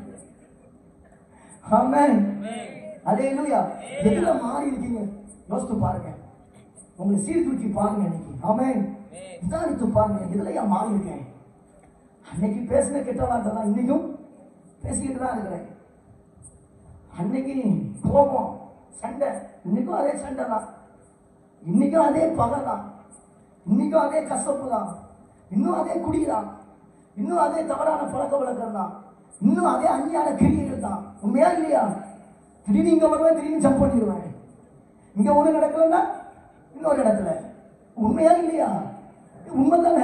A: ஆமென். ஹalleluya. எதுல மாறி இருக்கீங்க யோசித்து பாருங்க. உங்களை சீர்தூக்கி பாருங்க இன்னைக்கு. ஆமென். நிதானித்து பாருங்க, எதுலயா மாறி இருக்கேன். அன்னைக்கு பேசின கெட்ட வார்த்தை தான் இன்னைக்கும் பேசிக்கிட்டு தான் இருக்கிறேன். அன்னைக்கு கோபம் சண்டை, இன்னைக்கும் அதே சண்டை தான். இன்னைக்கும் அதே பகை தான். இன்னைக்கும் அதே கசப்பு தான். இன்னும் அதே குடிதான். இன்னும் அதே தவறான பழக்க வழக்கம் தான். இன்னும் அதே அந்நியான கிரியைகள் தான். உண்மையா இல்லையா? திடீர்னு இங்க வருவேன், திடீர்னு ஜம்ப் பண்ணிடுவேன். இங்க ஒண்ணு நடக்கலன்னா இன்னொரு இடத்துல. உண்மையா இல்லையா? உண்மைதானே?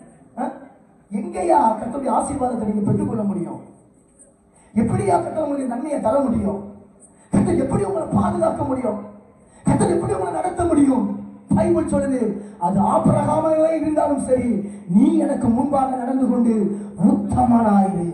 A: எங்கயா கர்த்தருடைய ஆசீர்வாதத்தை நீங்க பெற்றுக்கொள்ள முடியும்? எப்படியா கர்த்தர் உங்களுக்கு நன்மையை தர முடியும்? கர்த்தர் எப்படி உங்களை பாதுகாக்க முடியும்? கர்த்தர் எப்படி உங்களை நடத்த முடியும்? பைபிள் சொல்லுது, அது ஆபிரகாமாகவே இருந்தாலும் சரி, நீ எனக்கு முன்பாக நடந்து கொண்டு உத்தமனாயிரு.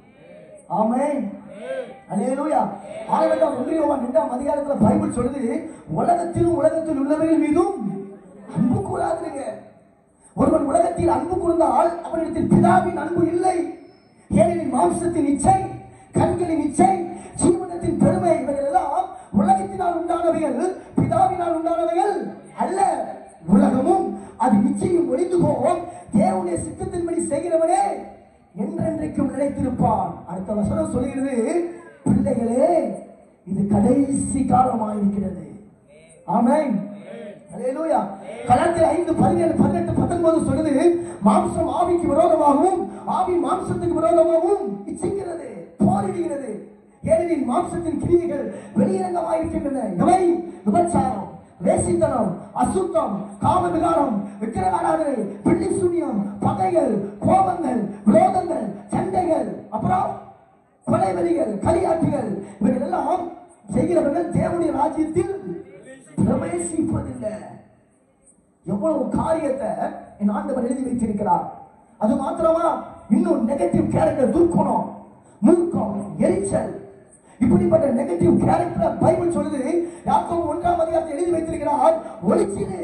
A: ஆமென். அல்லேலூயா. ஆகவேதான் ஒன்று யோவான் இரண்டாம் அதிகாரத்துல பைபிள் சொல்லுது, உலகத்திலும் உலகத்தில் உள்ளவர்கள் மீதும் அன்பு கூறாதுங்க. ஒருவன் உலகத்தில் அன்பு கூர்ந்தால் அவனிடத்தில் பிதாவின் அன்பு இல்லை. ஏனெனில் மாம்சத்தின் இச்சை, கண்களின் இச்சை, ஜீவனத்தின் பெருமை இவைகள் எல்லாம் உலகத்தினால் உண்டானவைகள், பிதாவினால் உண்டானவைகள் அல்ல. உலகமும் அது நிச்சயம் ஒழிந்து போகும். தேவனுடைய சித்தத்தின்படி செய்கிறவனே என்றென்றைக்கும் நிலைத்திருப்பான். அடுத்த வசனம் சொல்கிறது, பிள்ளைகளே இது கடைசி காலமாயிருக்கிறது. ஆமென். அல்லேலூயா. கலாத்தியர் ஐந்து பதினேழு பதினெட்டு பத்தொன்பது சொல்லுது, மாம்சம் ஆவிக்கு விரோதமாகவும் ஆவி மாம்சத்துக்கு விரோதமாகவும் இச்சிக்கிறது, போரிடுகிறது. ஏனெனில் மாம்சத்தின் கிரியைகள் வெளியரங்கமாயிருக்கின்றன. எவை? விபச்சாரம், வேசித்தனம், அசுத்தம், காம விகாரம், விக்கிரகாராதனை, பிள்ளை சூனியம், பகைகள், கோபங்கள், விரோதங்கள், சண்டைகள், அப்புறம் கொலைவெறிகள், களியாட்டுகள், இவைகள் எல்லாம் செய்கிறவர்கள் தேவனுடைய ராஜ்யத்தில் பிரவேசிப்பதில்லை. எவ்வளவு காரியத்தை என் ஆண்டவர் எழுதி வைத்திருக்கிறார். அது மாத்திரமா, இன்னும் நெகட்டிவ் கேரக்டர், துர்க்குணம், மூர்க்கம், எரிச்சல், இப்படிப்பட்ட நெகட்டிவ் கேரக்டர் பைபிள் சொல்லுது. யாக்கோபு ஒன்றாம் அதிகாரத்தில் எழுதி வைத்திருக்கிறார், ஒளிச்சிடு.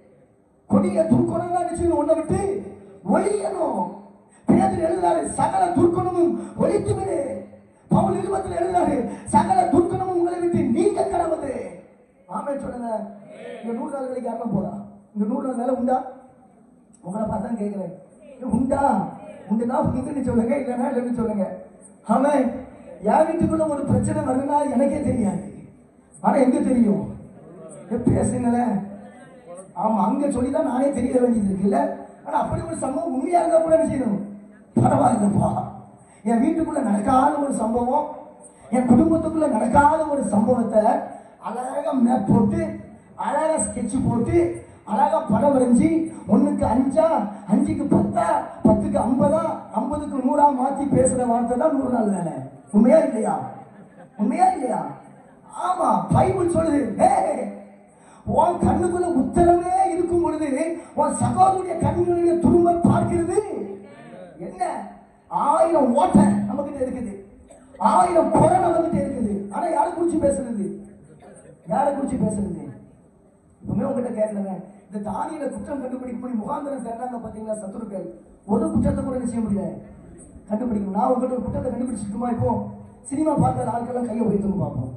A: கொடிய துர்க்குணங்கள் நினைச்சு ஒன்றை விட்டு ஒளியணும். பேதுரு எழுதுறாரு, சகல துர்க்குணமும் ஒளித்து விடு. பவுல் இருபத்தில் எழுதுறாரு, சகல துர்க்குணமும் உங்களை விட்டு நீங்க கடவுது. ஆமென் சொல்லுங்க. இந்த நூறு நாள் வேலைக்கு யாரும் போறா? இந்த நூறு நாள் வேலை உண்டா? உங்களை பார்த்தா கேட்கிறேன், உண்டா? உண்டுனா உண்டுன்னு சொல்லுங்க, இல்லைன்னா இல்லைன்னு சொல்லுங்க. ஆமென். என் வீட்டுக்குள்ள ஒரு பிரச்சனை வருதுன்னா எனக்கே தெரியாது. ஆனா எங்க தெரியும்? பேசுங்களேன். ஆமா, அங்க சொல்லிதான் நானே தெரிய வேண்டியது இருக்குல்ல. ஆனா அப்படி ஒரு சம்பவம் உண்மையா இருந்தா கூட என்ன செய்யணும்? பரவாயில்லப்பா. என் வீட்டுக்குள்ள நடக்காத ஒரு சம்பவம், என் குடும்பத்துக்குள்ள நடக்காத ஒரு சம்பவத்தை அழகா மேப் போட்டு, அழகா ஸ்கெட்ச் போட்டு, அழகா படம் வரைஞ்சி, ஒண்ணுக்கு அஞ்சா, அஞ்சுக்கு பத்தா, பத்துக்கு ஐம்பதா, ஐம்பதுக்கு நூறா மாத்தி பேசுற வார்த்தை தான் நூறு நாள் வேலை. உண்மையா இல்லையா? உண்மையா இல்லையா? ஆமா, பைபிள் சொல்லுது, உன் கண்ணுக்குள்ள உத்தரவே இருக்கும் பொழுது உன் சகோதரனுடைய கண்களுடைய துரும்ப பார்க்கிறது என்ன? ஆயிரம் ஓட்டை நம்ம கிட்ட இருக்குது, ஆயிரம் குறை நம்ம கிட்ட இருக்குது. ஆனா யாரை குறிச்சு பேசுறது? யாரை குறிச்சு பேசுறது? இப்பவுமே உங்ககிட்ட கேட்கலங்க, இந்த தானியில குற்றம் கண்டுபிடிக்க போய் முகாந்திரம் தேர்ந்தாங்க பாத்தீங்களா சத்துருக்கள், ஒரு குற்றத்தை கூட நிச்சயம் முடியல கண்டுபிடிக்கணும். நான் உங்ககிட்ட ஒரு குற்றத்தை கண்டுபிடிச்சிருக்குமா? இப்போ சினிமா பார்க்காத ஆட்கள்லாம் கையை வைத்துன்னு பார்ப்போம்.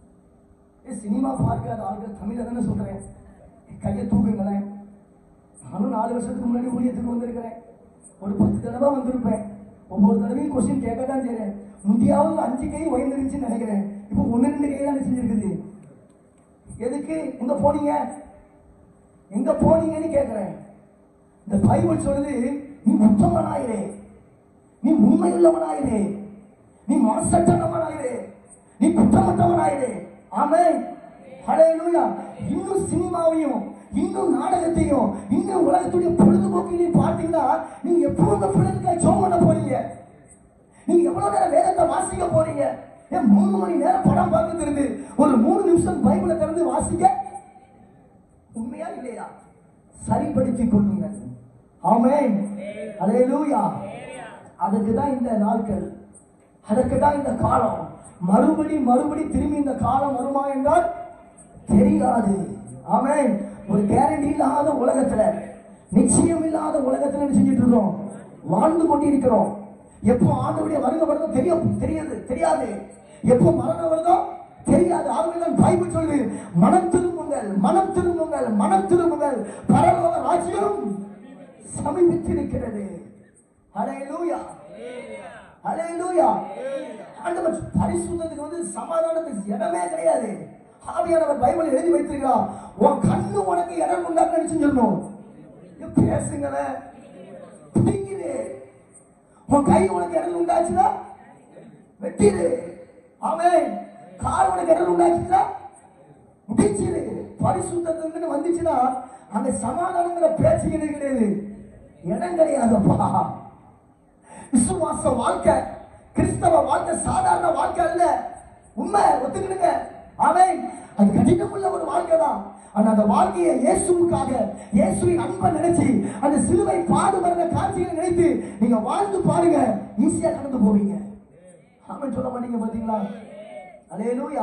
A: சினிமா பார்க்காத ஆட்கள் தமிழ தானே சொல்றேன், கையை தூக்குங்களேன். நானும் நாலு வருஷத்துக்கு முன்னாடி ஊழியத்துக்கு வந்திருக்கிறேன். ஒரு பத்து தடவை வந்திருப்பேன். ஒவ்வொரு தடவையும் கொஸ்டின் கேட்க தான் செய்யறேன். முந்தியாவது அஞ்சு கை உயர்ந்துருச்சுன்னு நினைக்கிறேன். இப்போ ஒன்னு ரெண்டு கை தான் செஞ்சிருக்குது. எதுக்கு? எங்க போனீங்க, எங்க போனீங்கன்னு கேட்கிறேன். இந்த பைபிள் சொல்லுது, நீ உத்தமனாயிரே, நீ உண்மையுள்ளவனாயிரே, நீ மாசற்றவனாயிரே, நீ குற்றமற்றவனாயிரே. ஆமென். ஹல்லேலூயா. இன்னும் சினிமாவையும் இன்னும் நாடகத்தையும் இன்னும் உலகத்துடைய பொழுதுபோக்கையும் பார்த்தீங்கன்னா நீங்க எப்போ உங்க பிள்ளைகளுக்கு ஜோம் பண்ண போறீங்க? நீங்க எவ்வளவு நேரம் வேதத்தை வாசிக்க போறீங்க? ஏன் மூணு மணி நேரம் படம் பார்த்து இருந்து ஒரு மூணு நிமிஷம் பைபிளை திறந்து வாசிக்க உண்மையா இல்லையா? சரிப்படுத்திக் கொள்ளுங்க. ஆமென். ஹல்லேலூயா. அதுக்கு தான் இந்த நாட்கள், அதற்கு தான் இந்த காலம். மறுபடி மறுபடி திரும்பி இந்த காலம் வருமா என்றால் தெரியாது. ஆமென். ஒரு கேரண்டி இல்லாத உலகத்துல, நிச்சயம் இல்லாத உலகத்துல என்ன செஞ்சுட்டு இருக்கோம்? வாழ்ந்து கொண்டிருக்கிறோம். எப்போ ஆண்டவருடைய வருகை வருதோ தெரியும் தெரியாது தெரியாது எப்போ மரணம் வருதோ தெரியாது. ஆகவேதான் பைபிள் சொல்லுது, மனம் திரும்புங்கள், மனம் திரும்புங்கள், மனம் திரும்புங்கள், பரலோக ராஜ்யம் சமீபித்திருக்கிறது. ஹல்லேலூயா, ஹல்லேலூயா. ஆண்டவர் பரிசுத்தத்துக்கு வந்து சமாதானத்துக்கு இடமே கிடையாது. ஆவியானவர் பைபிள் எழுதி வைத்திருக்கிறார், உன் கண்ணு உனக்கு இடம் உண்டாக்க சொல்லணும். பேசுங்களே, பிடிக்குது. உன் கை உனக்கு இடம் உண்டாச்சுன்னா வெட்டிடு. ஆமென். கால் உனக்கு இடம் உண்டாச்சுன்னா முடிச்சிரு. பரிசுத்தத்துக்கு வந்துச்சுன்னா அந்த சமாதானங்கிற பேச்சு கிடையாது, இடம் கிடையாதுப்பா. விசுவாச வாழ்க்கை, கிறிஸ்தவ வாழ்க்கை சாதாரண வாழ்க்கை அல்ல. உண்மை ஒத்துக்கிடுங்க. ஆமென். அது கடினமுள்ள ஒரு வாழ்க்கை தான். ஆனா அந்த வாழ்க்கையை இயேசுவுக்காக, இயேசுவின் அன்பை நினைச்சு, அந்த சிலுவை பாடுபடுற காட்சிகளை நினைத்து நீங்க வாழ்ந்து பாருங்க, ஈஸியா கடந்து போவீங்க. ஆமென் சொல்ல மாட்டீங்க பாத்தீங்களா? ஹல்லேலூயா,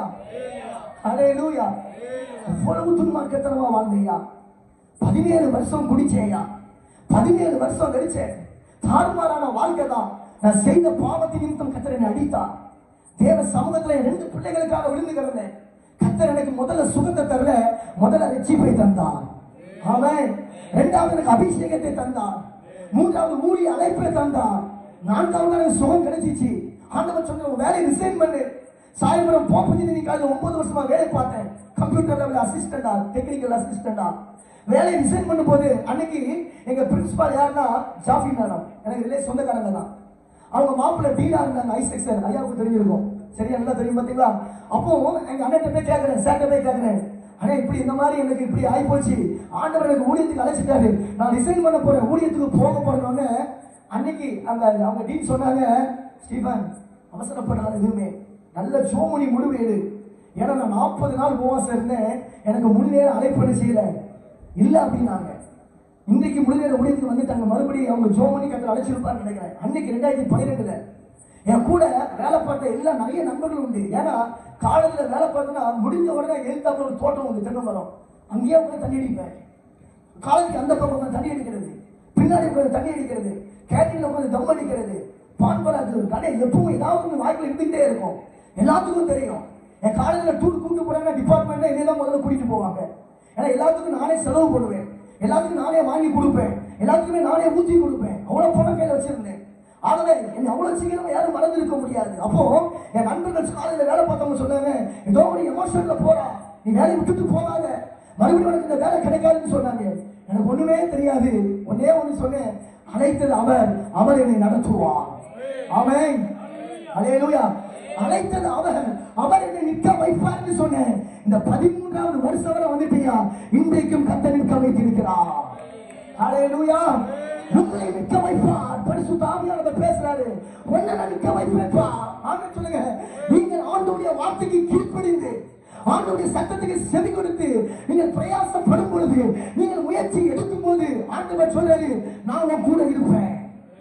A: ஹல்லேலூயா. எவ்வளவு துன்மார்க்கத்தனமா வாழ்ந்தீயா? பதினேழு வருஷம் குடிச்சேயா, பதினேழு வருஷம் கழிச்சேன். தாறுமாறான வாழ்க்கை தான். நான் செய்த பாவத்தின் நிமித்தம் கர்த்தர் என்னை அடித்தார். தேவ சமூகத்துல ரெண்டு பிள்ளைகளுக்காக விழுந்து கிடந்தேன். கர்த்தர் எனக்கு முதல்ல சுகத்தை தரல, முதல்ல ரட்சிப்பை தந்தார். ஆமென். இரண்டாவது எனக்கு அபிஷேகத்தை தந்தார். மூன்றாவது ஊழிய அழைப்பை தந்தார். நான்காவது எனக்கு சுகம் கிடைச்சிச்சு. ஆண்டவர் சொன்ன வேலையை ரிசைன் பண்ணு. சாயந்தரம் போப்பஞ்சி காலையில் ஒன்பது வருஷமா வேலை பார்த்தேன். கம்ப்யூட்டர் லெவல் அசிஸ்டண்டா, டெக்னிக்கல் அசிஸ்டண்டா வேலையை ரிசைன் பண்ணும் போது அன்னைக்கு எங்க பிரின்சிபால் யாருன்னா ஜாஃபி மேடம், எனக்கு இல்லையே சொந்தக்காரங்க தான். அவங்க மாப்பிள்ள டீனா இருந்தாங்க, ஐசெக் சார், ஐயாவுக்கு தெரிஞ்சிருக்கும். சரியா நல்லா தெரியும் பாத்தீங்களா? அப்போ எங்க அண்ணன் போய் கேட்கிறேன், சேட்டை போய் கேட்கிறேன், அண்ணே இப்படி இந்த மாதிரி எனக்கு இப்படி ஆகி போச்சு, ஆண்டவர் எனக்கு ஊழியத்துக்கு அழைச்சிட்டாரு, நான் ரிசைன் பண்ண போறேன், ஊழியத்துக்கு போக போறேன்னு. அன்னைக்கு அந்த அவங்க டீன் சொன்னாங்க, ஸ்டீபன் அவசரப்படாத, எதுவுமே நல்ல சோமணி முடிவு எடு. ஏன்னா நான் நாற்பது நாள் உபவாசம் இருந்தேன், எனக்கு முழு நேரம் அழைப்பு செய்யல இல்ல அப்படின்னாங்க. இன்றைக்கு முழு நேரம் ஊழியத்துக்கு வந்துட்டாங்க. மறுபடியும் அவங்க ஜோமணி கட்டளை அழைச்சிருப்பான்னு நினைக்கிறேன். அன்னைக்கு ரெண்டாயிரத்தி பன்னிரெண்டுல என் கூட வேலை பார்த்த எல்லா நிறைய நண்பர்கள் உண்டு. ஏன்னா காலேஜில் வேலை பார்த்தோன்னா முடிஞ்ச உடனே எழுத்தாப்புல ஒரு தோட்டம் உண்டு, தென்னை மரம், அங்கேயே உட்காந்து தண்ணி அடிப்பேன். காலேஜுக்கு அந்த பக்கம் தண்ணி அடிக்கிறது, பின்னாடி உட்காந்து தண்ணி அடிக்கிறது, கேட்டீன்ல உட்காந்து தம் அடிக்கிறது, பான்பராக்கு கடை எப்பவும் ஏதாவது ஒன்று வாய்ப்பில் இருந்துகிட்டே இருக்கும். எல்லாத்துக்கும் தெரியும். என் காலேஜில் டூர் கூப்பிட்டு போறாங்க, டிபார்ட்மெண்ட்ல என்னதான் முதல்ல கூட்டிட்டு போவாங்க. ஏன்னா எல்லாத்துக்கும் நானே செலவு பண்ணுவேன், எல்லாத்துக்கும் நானே வாங்கி கொடுப்பேன், எல்லாத்துக்குமே நானே ஊற்றி கொடுப்பேன். அவ்வளவு பணம் கையில வச்சிருந்தேன். ஆகவே என்னை அவ்வளவு சீக்கிரமா யாரும் மறந்திருக்க முடியாது. அப்போ என் நண்பர்கள் காலையில வேலை பார்த்தவங்க சொன்னாங்க, ஏதோ ஒரு எமோஷன்ல போறா, நீ வேலையை விட்டுட்டு போகாத, மறுபடியும் உனக்கு இந்த வேலை கிடைக்காதுன்னு சொன்னாங்க. எனக்கு ஒண்ணுமே தெரியாது. ஒன்னே ஒண்ணு சொன்னேன், அழைத்தது அவர், அவர் என்னை நடத்துவார். ஆமென், ஹல்லேலூயா. அழைத்தது அவர், அவர் என்னை நிற்க வைப்பார்னு சொன்னேன். இந்த பதிமூன்றாவது வருஷம் வரை வந்துட்டியா, இன்றைக்கும் கர்த்தர் நிற்க வைத்திருக்கிறார். ஹல்லேலூயா. உங்களை நிற்க வைப்பார். பரிசுத்த ஆவியானவர் பேசுறாரு, உன்னை நிற்க வைப்பேன்பா. ஆமென் சொல்லுங்க. நீங்கள் ஆண்டவருடைய வார்த்தைக்கு கீழ்ப்படிந்து, ஆண்டவருடைய சத்தத்துக்கு செவி கொடுத்து நீங்கள் பிரயாசப்படும் பொழுது, நீங்கள் முயற்சி எடுக்கும் போது ஆண்டவர் சொல்றாரு, நான் உன் கூட இருப்பேன்.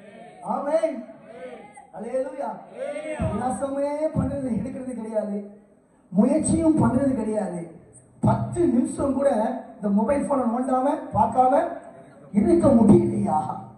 A: ஆமென், ஹல்லேலூயா. பிரயாசமே பண்றது எடுக்கிறது கிடையாது, முயற்சியும் பண்றது கிடையாது. பத்து நிமிஷம் கூட இந்த மொபைல் போனை நோண்டாம பார்க்காம இருக்க முடியலையா?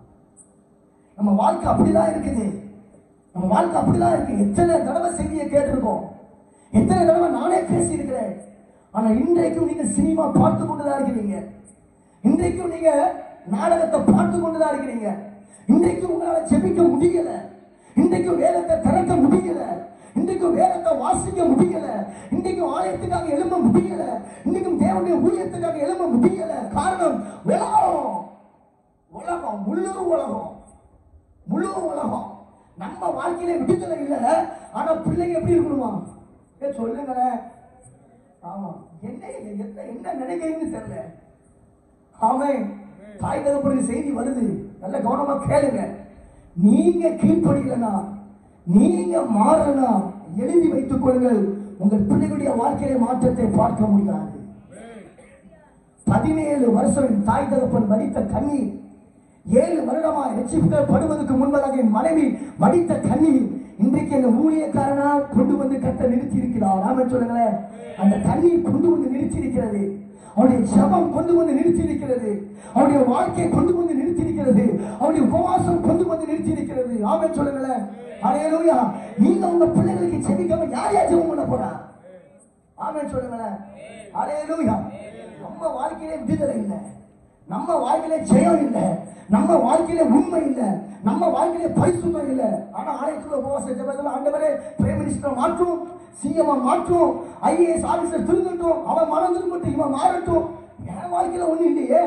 A: நம்ம வாழ்க்கை அப்படிதான் இருக்குது. நம்ம வாழ்க்கை அப்படிதான் இருக்கு. எத்தனை தடவை செய்தியை கேட்டிருக்கோம், எத்தனை தடவை நானே பேசி இருக்கிறேன். ஆனா இன்றைக்கும் நீங்க சினிமா பார்த்து கொண்டுதான் இருக்கிறீங்க, இன்றைக்கும் நீங்க நாடகத்தை பார்த்து கொண்டுதான் இருக்கிறீங்க, இன்றைக்கும் உங்களால ஜெபிக்க முடியல, இன்றைக்கும் வேதத்தை திறக்க முடியல, இன்றைக்கும் வேதத்தை வாசிக்க முடியல, இன்றைக்கும் ஆலயத்துக்காக எழும்ப முடியல, இன்றைக்கும் தேவனுடைய ஊழியத்துக்காக எழும்ப முடியல. காரணம் உலகம், உலகம் முழு உலகம், முழு உலகம். நம்ம வாழ்க்கையில விடுதலை இல்லை. ஆனா பிள்ளைங்க எப்படி இருக்கணுமா? சொல்லுங்களேன். ஆமா, என்ன என்ன என்ன நினைக்கிறீங்கன்னு தெரியல. ஆமென். தாய் தகப்பனுக்கு செய்தி வருது, நல்ல கவனமா கேளுங்க. நீங்க கீழ்ப்படியலனா, நீங்க மாறனா, எழுதி வைத்துக் கொள்ளுங்கள், உங்கள் பிள்ளைகளுடைய வாழ்க்கையில மாற்றத்தை பார்க்க முடியாது. பதினேழு வருஷம் தாய் தகப்பன் வலித்த கண்ணீர் ஏழு வருடமா ரட்சிக்கப்படுவதற்கு முன்பதாக என் மனைவி வடித்த கண்ணீர் இன்றைக்கு எங்க ஊழியக்காரனா கொண்டு வந்து கத்த நிறுத்தி இருக்கிறார். நாம சொல்லுங்களேன், அந்த கண்ணீர் கொண்டு வந்து நிறுத்தி இருக்கிறது. அவருடைய ஜெபம் கொண்டு வந்து நிறுத்தி இருக்கிறது. அவருடைய வாழ்க்கையை கொண்டு வந்து நிறுத்தி இருக்கிறது. அவருடைய உபவாசம் கொண்டு வந்து நிறுத்தி இருக்கிறது. ஆமென் சொல்லுங்களேன். ஹல்லேலூயா. நீங்க உங்க பிள்ளைகளுக்கு ஜெபிக்காம யார் யார் ஜெபம் பண்ண போறா? ஆமென் சொல்லுங்களேன். ஹல்லேலூயா. நம்ம வாழ்க்கையிலே விடுதலை இல்லை, நம்ம வாழ்க்கையிலே ஜெயம் இல்லை, நம்ம வாழ்க்கையில உண்மை இல்லை, நம்ம வாழ்க்கையில பரிசுத்தம் இல்லை. ஆனா ஆலயத்துல உபவாச ஜெபத்துல ஆண்டவரே பிரைம் மினிஸ்டர் மாற்றும், சிஎம் மாற்றும், ஐஏஎஸ் ஆபீசர் திருந்தட்டும், அவன் மறந்துட்டு இவன் மாறட்டும். என் வாழ்க்கையில ஒண்ணு இல்லையே.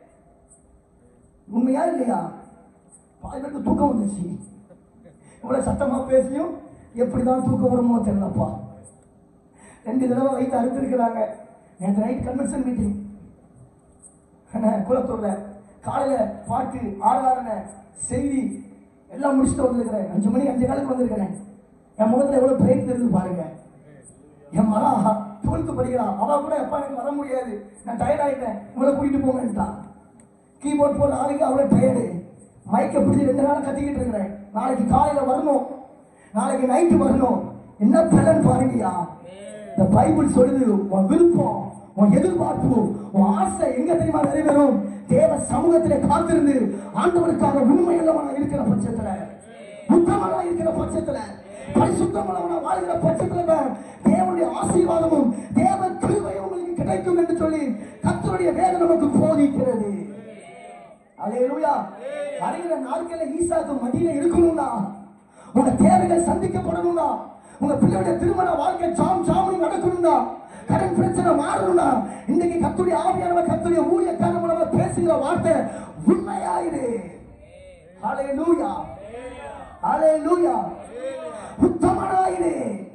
A: உண்மையா இல்லையா? பாதிக்கு தூக்கம் வந்துச்சு. இவ்வளவு சத்தமா பேசியும் எப்படிதான் தூக்கம் வருமோ தெரியலப்பா. ரெண்டு தடவை வயிற்று அறுத்திருக்கிறாங்க. நேற்று நைட் கன்வென்ஷன் மீட்டிங் குளத்தூர்ல, காலையில பாட்டு ஆராதனை செய்தி எல்லாம் முடிச்சுட்டு வந்திருக்கிறேன். அஞ்சு மணி அஞ்சு காலுக்கு வந்திருக்கிறேன். என் முகத்துல எவ்வளவு பிரேக் தெரிஞ்சு பாருங்க. என் மகா டுவெல்த் படிக்கிறான். அவ கூட எப்ப எனக்கு வர முடியாது, நான் டயர்ட் ஆயிட்டேன், உங்களை கூட்டிட்டு போங்கன்ட்டான். கீபோர்ட் போற ஆளுக்கு அவ்வளவு டயர்டு. மைக்கை பிடிச்சி ரெண்டு நாள் கத்திக்கிட்டு இருக்கிறேன். நாளைக்கு காலையில வரணும், நாளைக்கு நைட்டு வரணும். என்ன பலன் பாருங்கயா. இந்த பைபிள் சொல்லுது, உன் விருப்பம், உன் எதிர்பார்ப்பு, உன் ஆசை எங்க தெரியுமா நிறைவேறும்? தேவ சமூகத்திலே காத்திருந்து ஆண்டவருக்காக உண்மையுள்ளவனா இருக்கிற பட்சத்துல, உத்தமனா இருக்கிற பட்சத்துல, பரிசுத்தமானவனா வாழ்கிற பட்சத்துல தான் தேவனுடைய ஆசீர்வாதமும் தேவ கிருபையும் உங்களுக்கு கிடைக்கும் என்று சொல்லி கர்த்தருடைய வேதம் நமக்கு போதிக்கிறது. அல்லேலூயா. வருகிற நாட்களில் ஈசாக்கு மடியில இருக்கணும்னா, உங்க தேவைகள் சந்திக்கப்படணும்னா, உங்க பிள்ளையுடைய திருமண வாழ்க்கை ஜாம் ஜாமி நடக்கணும்னா, கடன் பிரச்சனை மாறணும்னா, இன்னைக்கு கர்த்தருடைய ஆவியானவர் கர்த்தருடைய ஊழியக்காரர் மூலமா பேசுகிற வார்த்தை உண்மையாயிரு. ஹல்லேலூயா, ஹல்லேலூயா. உத்தமனாயிரு,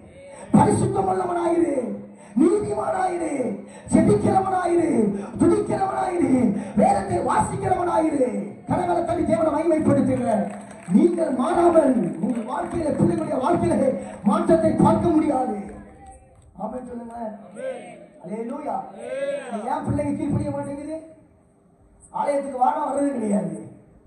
A: பரிசுத்தமுள்ளவனாயிரு, நீதிமானாயிரு, ஜெபிக்கிறவனாயிரு, துதிக்கிறவனாயிரு, வேதத்தை வாசிக்கிறவனாயிரு. கரங்களை தட்டி தேவனை மகிமைப்படுத்துங்க. நீங்கள் மாறாமல் உங்கள் வாழ்க்கையில, பிள்ளைகளுடைய வாழ்க்கையில மாற்றத்தை பார்க்க முடியாது. ஆமென் சொல்லுங்க. அல்லேலூயா. ஏன் பிள்ளைங்க கீழ்ப்படிய மாட்டேங்குது? ஆலயத்துக்கு வாரம் வர்றது கிடையாது,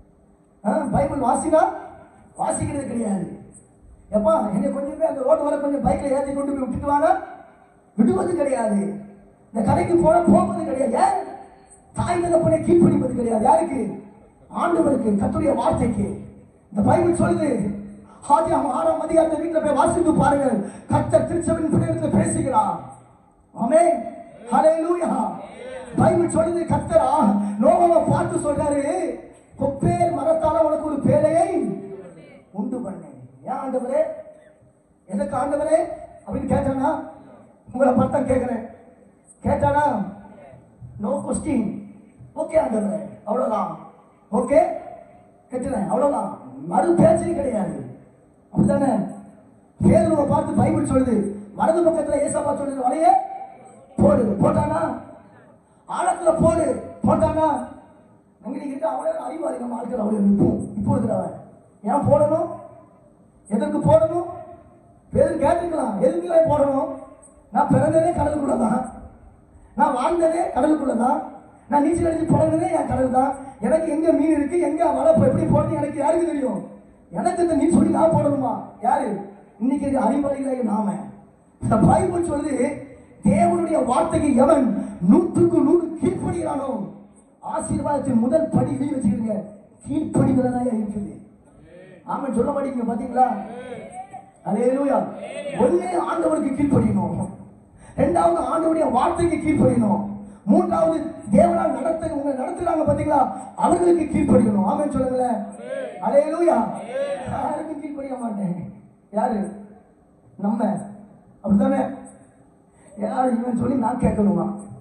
A: பைபிள் வாசினா வாசிக்கிறது கிடையாது. எப்பா என்னை கொஞ்சம் போய் அந்த ரோடு வர கொஞ்சம் பைக்ல ஏற்றி கொண்டு போய் விட்டுட்டு வாங்க, விடுவது கிடையாது. இந்த கடைக்கு போன போவது கிடையாது. தாய் தகப்பனை கீழ்ப்படிப்பது கிடையாது. யாருக்கு? ஆண்டவருக்கு, கர்த்தருடைய வார்த்தைக்கு. இந்த பைபிள் சொல்லுது, ஆதியாகமம் ஆறாம் அதிகாரத்தை வீட்டுல போய் வாசித்து பாருங்கள். கர்த்தர் திருச்சபையின் பிள்ளைகளிடத்தில் பேசுகிறார். ஆமென், ஹல்லேலூயா. பைபிள் சொல்லுது, கர்த்தர் நோவாவை பார்த்து சொல்றாரு, கொப்பேர் மரத்தால உனக்கு ஒரு பேழையை உண்டு பண்ணேன். ஏன் ஆண்டவரே? எதுக்கு ஆண்டவரே அப்படின்னு கேட்டானா? உங்களை பார்த்தா கேட்கிறேன். கேட்டானா? No question. ஓகே ஆண்டவரே, அவ்வளவுதான். ஓகே கேட்டுறேன், அவ்வளவுதான். மறு பேச்சே கிடையாது. அப்படித்தானே? பேதுருவை பார்த்து பைபிள் சொல்லுது, வலது பக்கத்துல ஏசாப்பா சொல்லுது, வலைய போடு. போட்டானா? ஆழத்துல போடு. போட்டானா? எங்களுக்கு இருக்க அவளே அறிவாளி. நம்ம ஆட்கள் அவ்வளவு இருக்கும். இப்போ இருக்கிறவன் ஏன் போடணும்? எதற்கு போடணும்? பேரு கேட்டுக்கலாம், எதுக்கு போடணும்? நான் பிறந்ததே கடலுக்குள்ளதான், நான் வாழ்ந்ததே கடலுக்குள்ளதான், நான் நீச்சல் அடிச்சு பிறந்ததே என் கடல் தான். எனக்கு எங்க மீன் இருக்கு, எங்க வலை எப்படி போடணும் எனக்கு யாருக்கு தெரியும்? எனக்கு நீ சொல்லி நான் போடணுமா? யாரு? இன்னைக்கு அறிவாளிகளாக நாம. இந்த பைபிள் சொல்லுது, தேவனுடைய வார்த்தைக்கு எவன் நூற்றுக்கு நூறு கீழ்ப்படுகிறானோ ஆசீர்வாதத்தின் முதல் படி எழுதி வச்சுக்கிறீங்க, கீழ்ப்படிதலாக இருக்குது. ஆமா, சொல்ல மாட்டீங்க பாத்தீங்களா? அல்லேலூயா. ஒண்ணே ஆண்டவருக்கு கீழ்ப்படியணும், இரண்டாவது ஆண்டவருடைய வார்த்தைக்கு கீழ்ப்படியணும், மூன்றாவது தேவனால் நடத்த உங்க நடத்துறாங்க பாத்தீங்களா, அவர்களுக்கு கீழ்ப்படியணும். ஆமென் சொல்லுங்களேன். அல்லேலூயா. யாருக்கு கீழ்ப்படிய மாட்டேன்? யாரு? நம்ம. அப்படித்தானே? யாரு இவன் சொல்லி நான் கேட்கணுமா?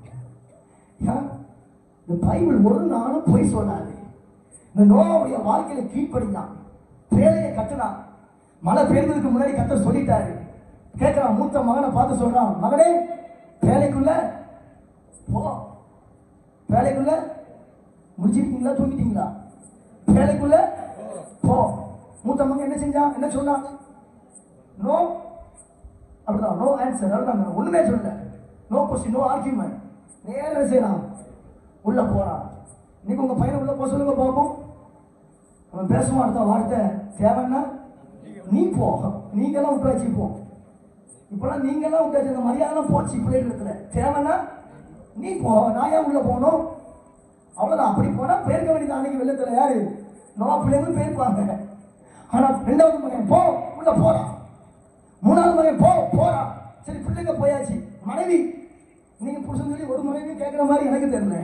A: இந்த பைபிள் ஒரு நாளும் பொய் சொல்லாது. இந்த நோவாவுடைய வாழ்க்கையில கீழ்ப்படிதான், பேழையை கட்டினான். மழை பெய்ததுக்கு முன்னாடி கர்த்தர் சொல்லிட்டாரு. கேட்கிறான், மூத்த மகனை பார்த்து சொல்றான், மகனே பேழைக்குள்ள போ. பேழைக்குள்ள முடிச்சிருக்கீங்களா, தூங்கிட்டீங்களா? பேழைக்குள்ள போ. மூத்த மகன் என்ன செஞ்சான்? என்ன சொன்னான்? நோ. அப்படிதான், நோ ஆன்சர். அப்படிதான், ஒண்ணுமே சொல்லல. No question, no argument. நேரம் செய்யலாம், உள்ள போறான். இன்னைக்கு உங்க பையனை உள்ள போக சொல்லுங்க பார்ப்போம். அவன் பேசுவான் அடுத்த வார்த்தை, தேவைன்னா நீ போ, நீங்கெல்லாம் விட்டு வச்சுப்போம். இப்பெல்லாம் நீங்கெல்லாம் விட்டு வச்சு மரியாதைலாம் போச்சு பிள்ளைகளுக்குல. தேவைன்னா நீ போ, நான் ஏன் உள்ள போகணும்? அவ்வளவுதான். அப்படி போனா பேருக்க வேண்டியது. அன்னைக்கு வெள்ளத்துல யாரு நோவா பிள்ளைங்களும் பேருப்பாங்க. ஆனா ரெண்டாவது மகன் போ, உள்ள போறான். மூணாவது மகன் போ, போறான். சரி, பிள்ளைங்க போயாச்சு. மனைவி, நீங்க புருஷன் சொல்லி ஒரு மனைவி கேட்கிற மாதிரி எனக்கு தெரியல.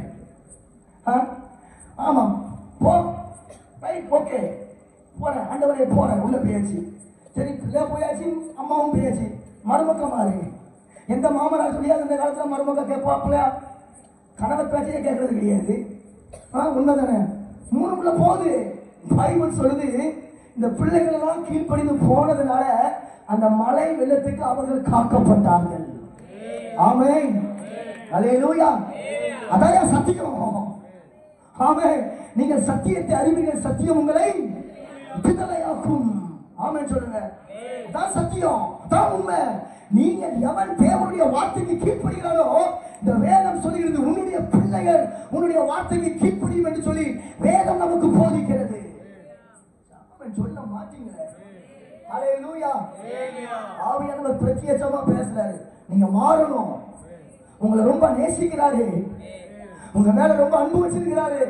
A: ஆமா, போ, ரைட், ஓகே, போறேன், ஆண்டவரே போறேன், உள்ள போயாச்சு. சரி, பிள்ளை போயாச்சு, அம்மாவும் போயாச்சு. மருமக்க மாறி எந்த மாமனார் சொல்லியாது இந்த காலத்துல மருமக்க கேட்பாப்புல, கணவர் பேச்சையே கேட்கறது கிடையாது. உண்மைதானே? மூணு பிள்ளை போகுது. பைபிள் சொல்லுது, இந்த பிள்ளைகள் எல்லாம் கீழ்ப்படிந்து போனதுனால அந்த மழை வெள்ளத்துக்கு அவர்கள் காக்கப்பட்டார்கள். ஆமென், அல்லேலூயா. அதான் சத்தியம். ஆமென். நீங்கள் சத்தியத்தை அறிவீர்கள், சத்தியம் உங்களை விடுதலையாக்கும். ஆமென் சொல்லுங்க. அதான் சத்தியம், அதான் உண்மை. நீங்கள் எவன் தேவனுடைய வார்த்தைக்கு கீழ்ப்படுகிறாரோ, இந்த வேதம் சொல்லுகிறது, உன்னுடைய பிள்ளைகள் உன்னுடைய வார்த்தைக்கு கீழ்ப்படியும் என்று சொல்லி வேதம் நமக்கு போதிக்கிறது. சொல்ல மாட்டீங்களே. அல்லேலூயா. ஆவியானவர் பிரத்யேகமா பேசுறாரு. நீங்க மாறணும். உங்களை ரொம்ப நேசிக்கிறாரு, உங்க மேல ரொம்ப அன்பு வச்சிருக்கிறாரு.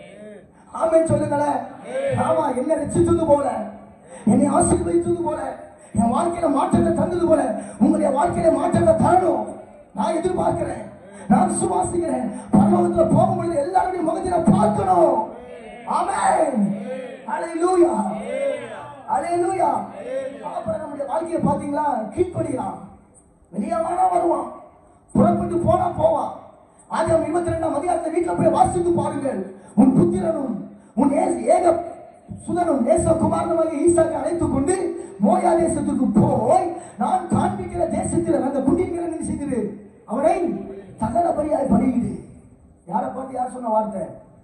A: ஆமென் சொல்லுங்களேன். ஆமா, என்ன ரட்சித்தது போல, என்னை ஆசீர்வதித்தது போல, என் வாழ்க்கையில மாற்றத்தை தந்தது போல உங்களுடைய வாழ்க்கையில மாற்றத்தை தரணும். நான் எதிர்பார்க்கிறேன், நான் விசுவாசிக்கிறேன். பரலோகத்துல போகும்பொழுது எல்லாருடைய முகத்தில பார்க்கணும். ஆமென், அல்லேலூயா, அல்லேலூயா. அப்புறம் நம்முடைய வாழ்க்கையை பாத்தீங்களா, கீழ்ப்படியலாம். வெளியே வானா வருவான், புறப்பட்டு போனா போவான். ஆதியாகமம் இருபத்தி ரெண்டாம் அதிகாரத்தை வீட்டில் போய் வாசித்து பாருங்கள். உன் புத்திரனும் உன் ஏக சுதனும் நேசகுமாரனுமாகிய ஈசாக்கை அழைத்துக் கொண்டு மோயா தேசத்துக்கு போய் நான் காண்பிக்கிற தேசத்தில் அந்த குடிகளை செய்து அவனை சகலபடியாய் பலியிடு. யாரை பார்த்து யார் சொன்ன வார்த்தை?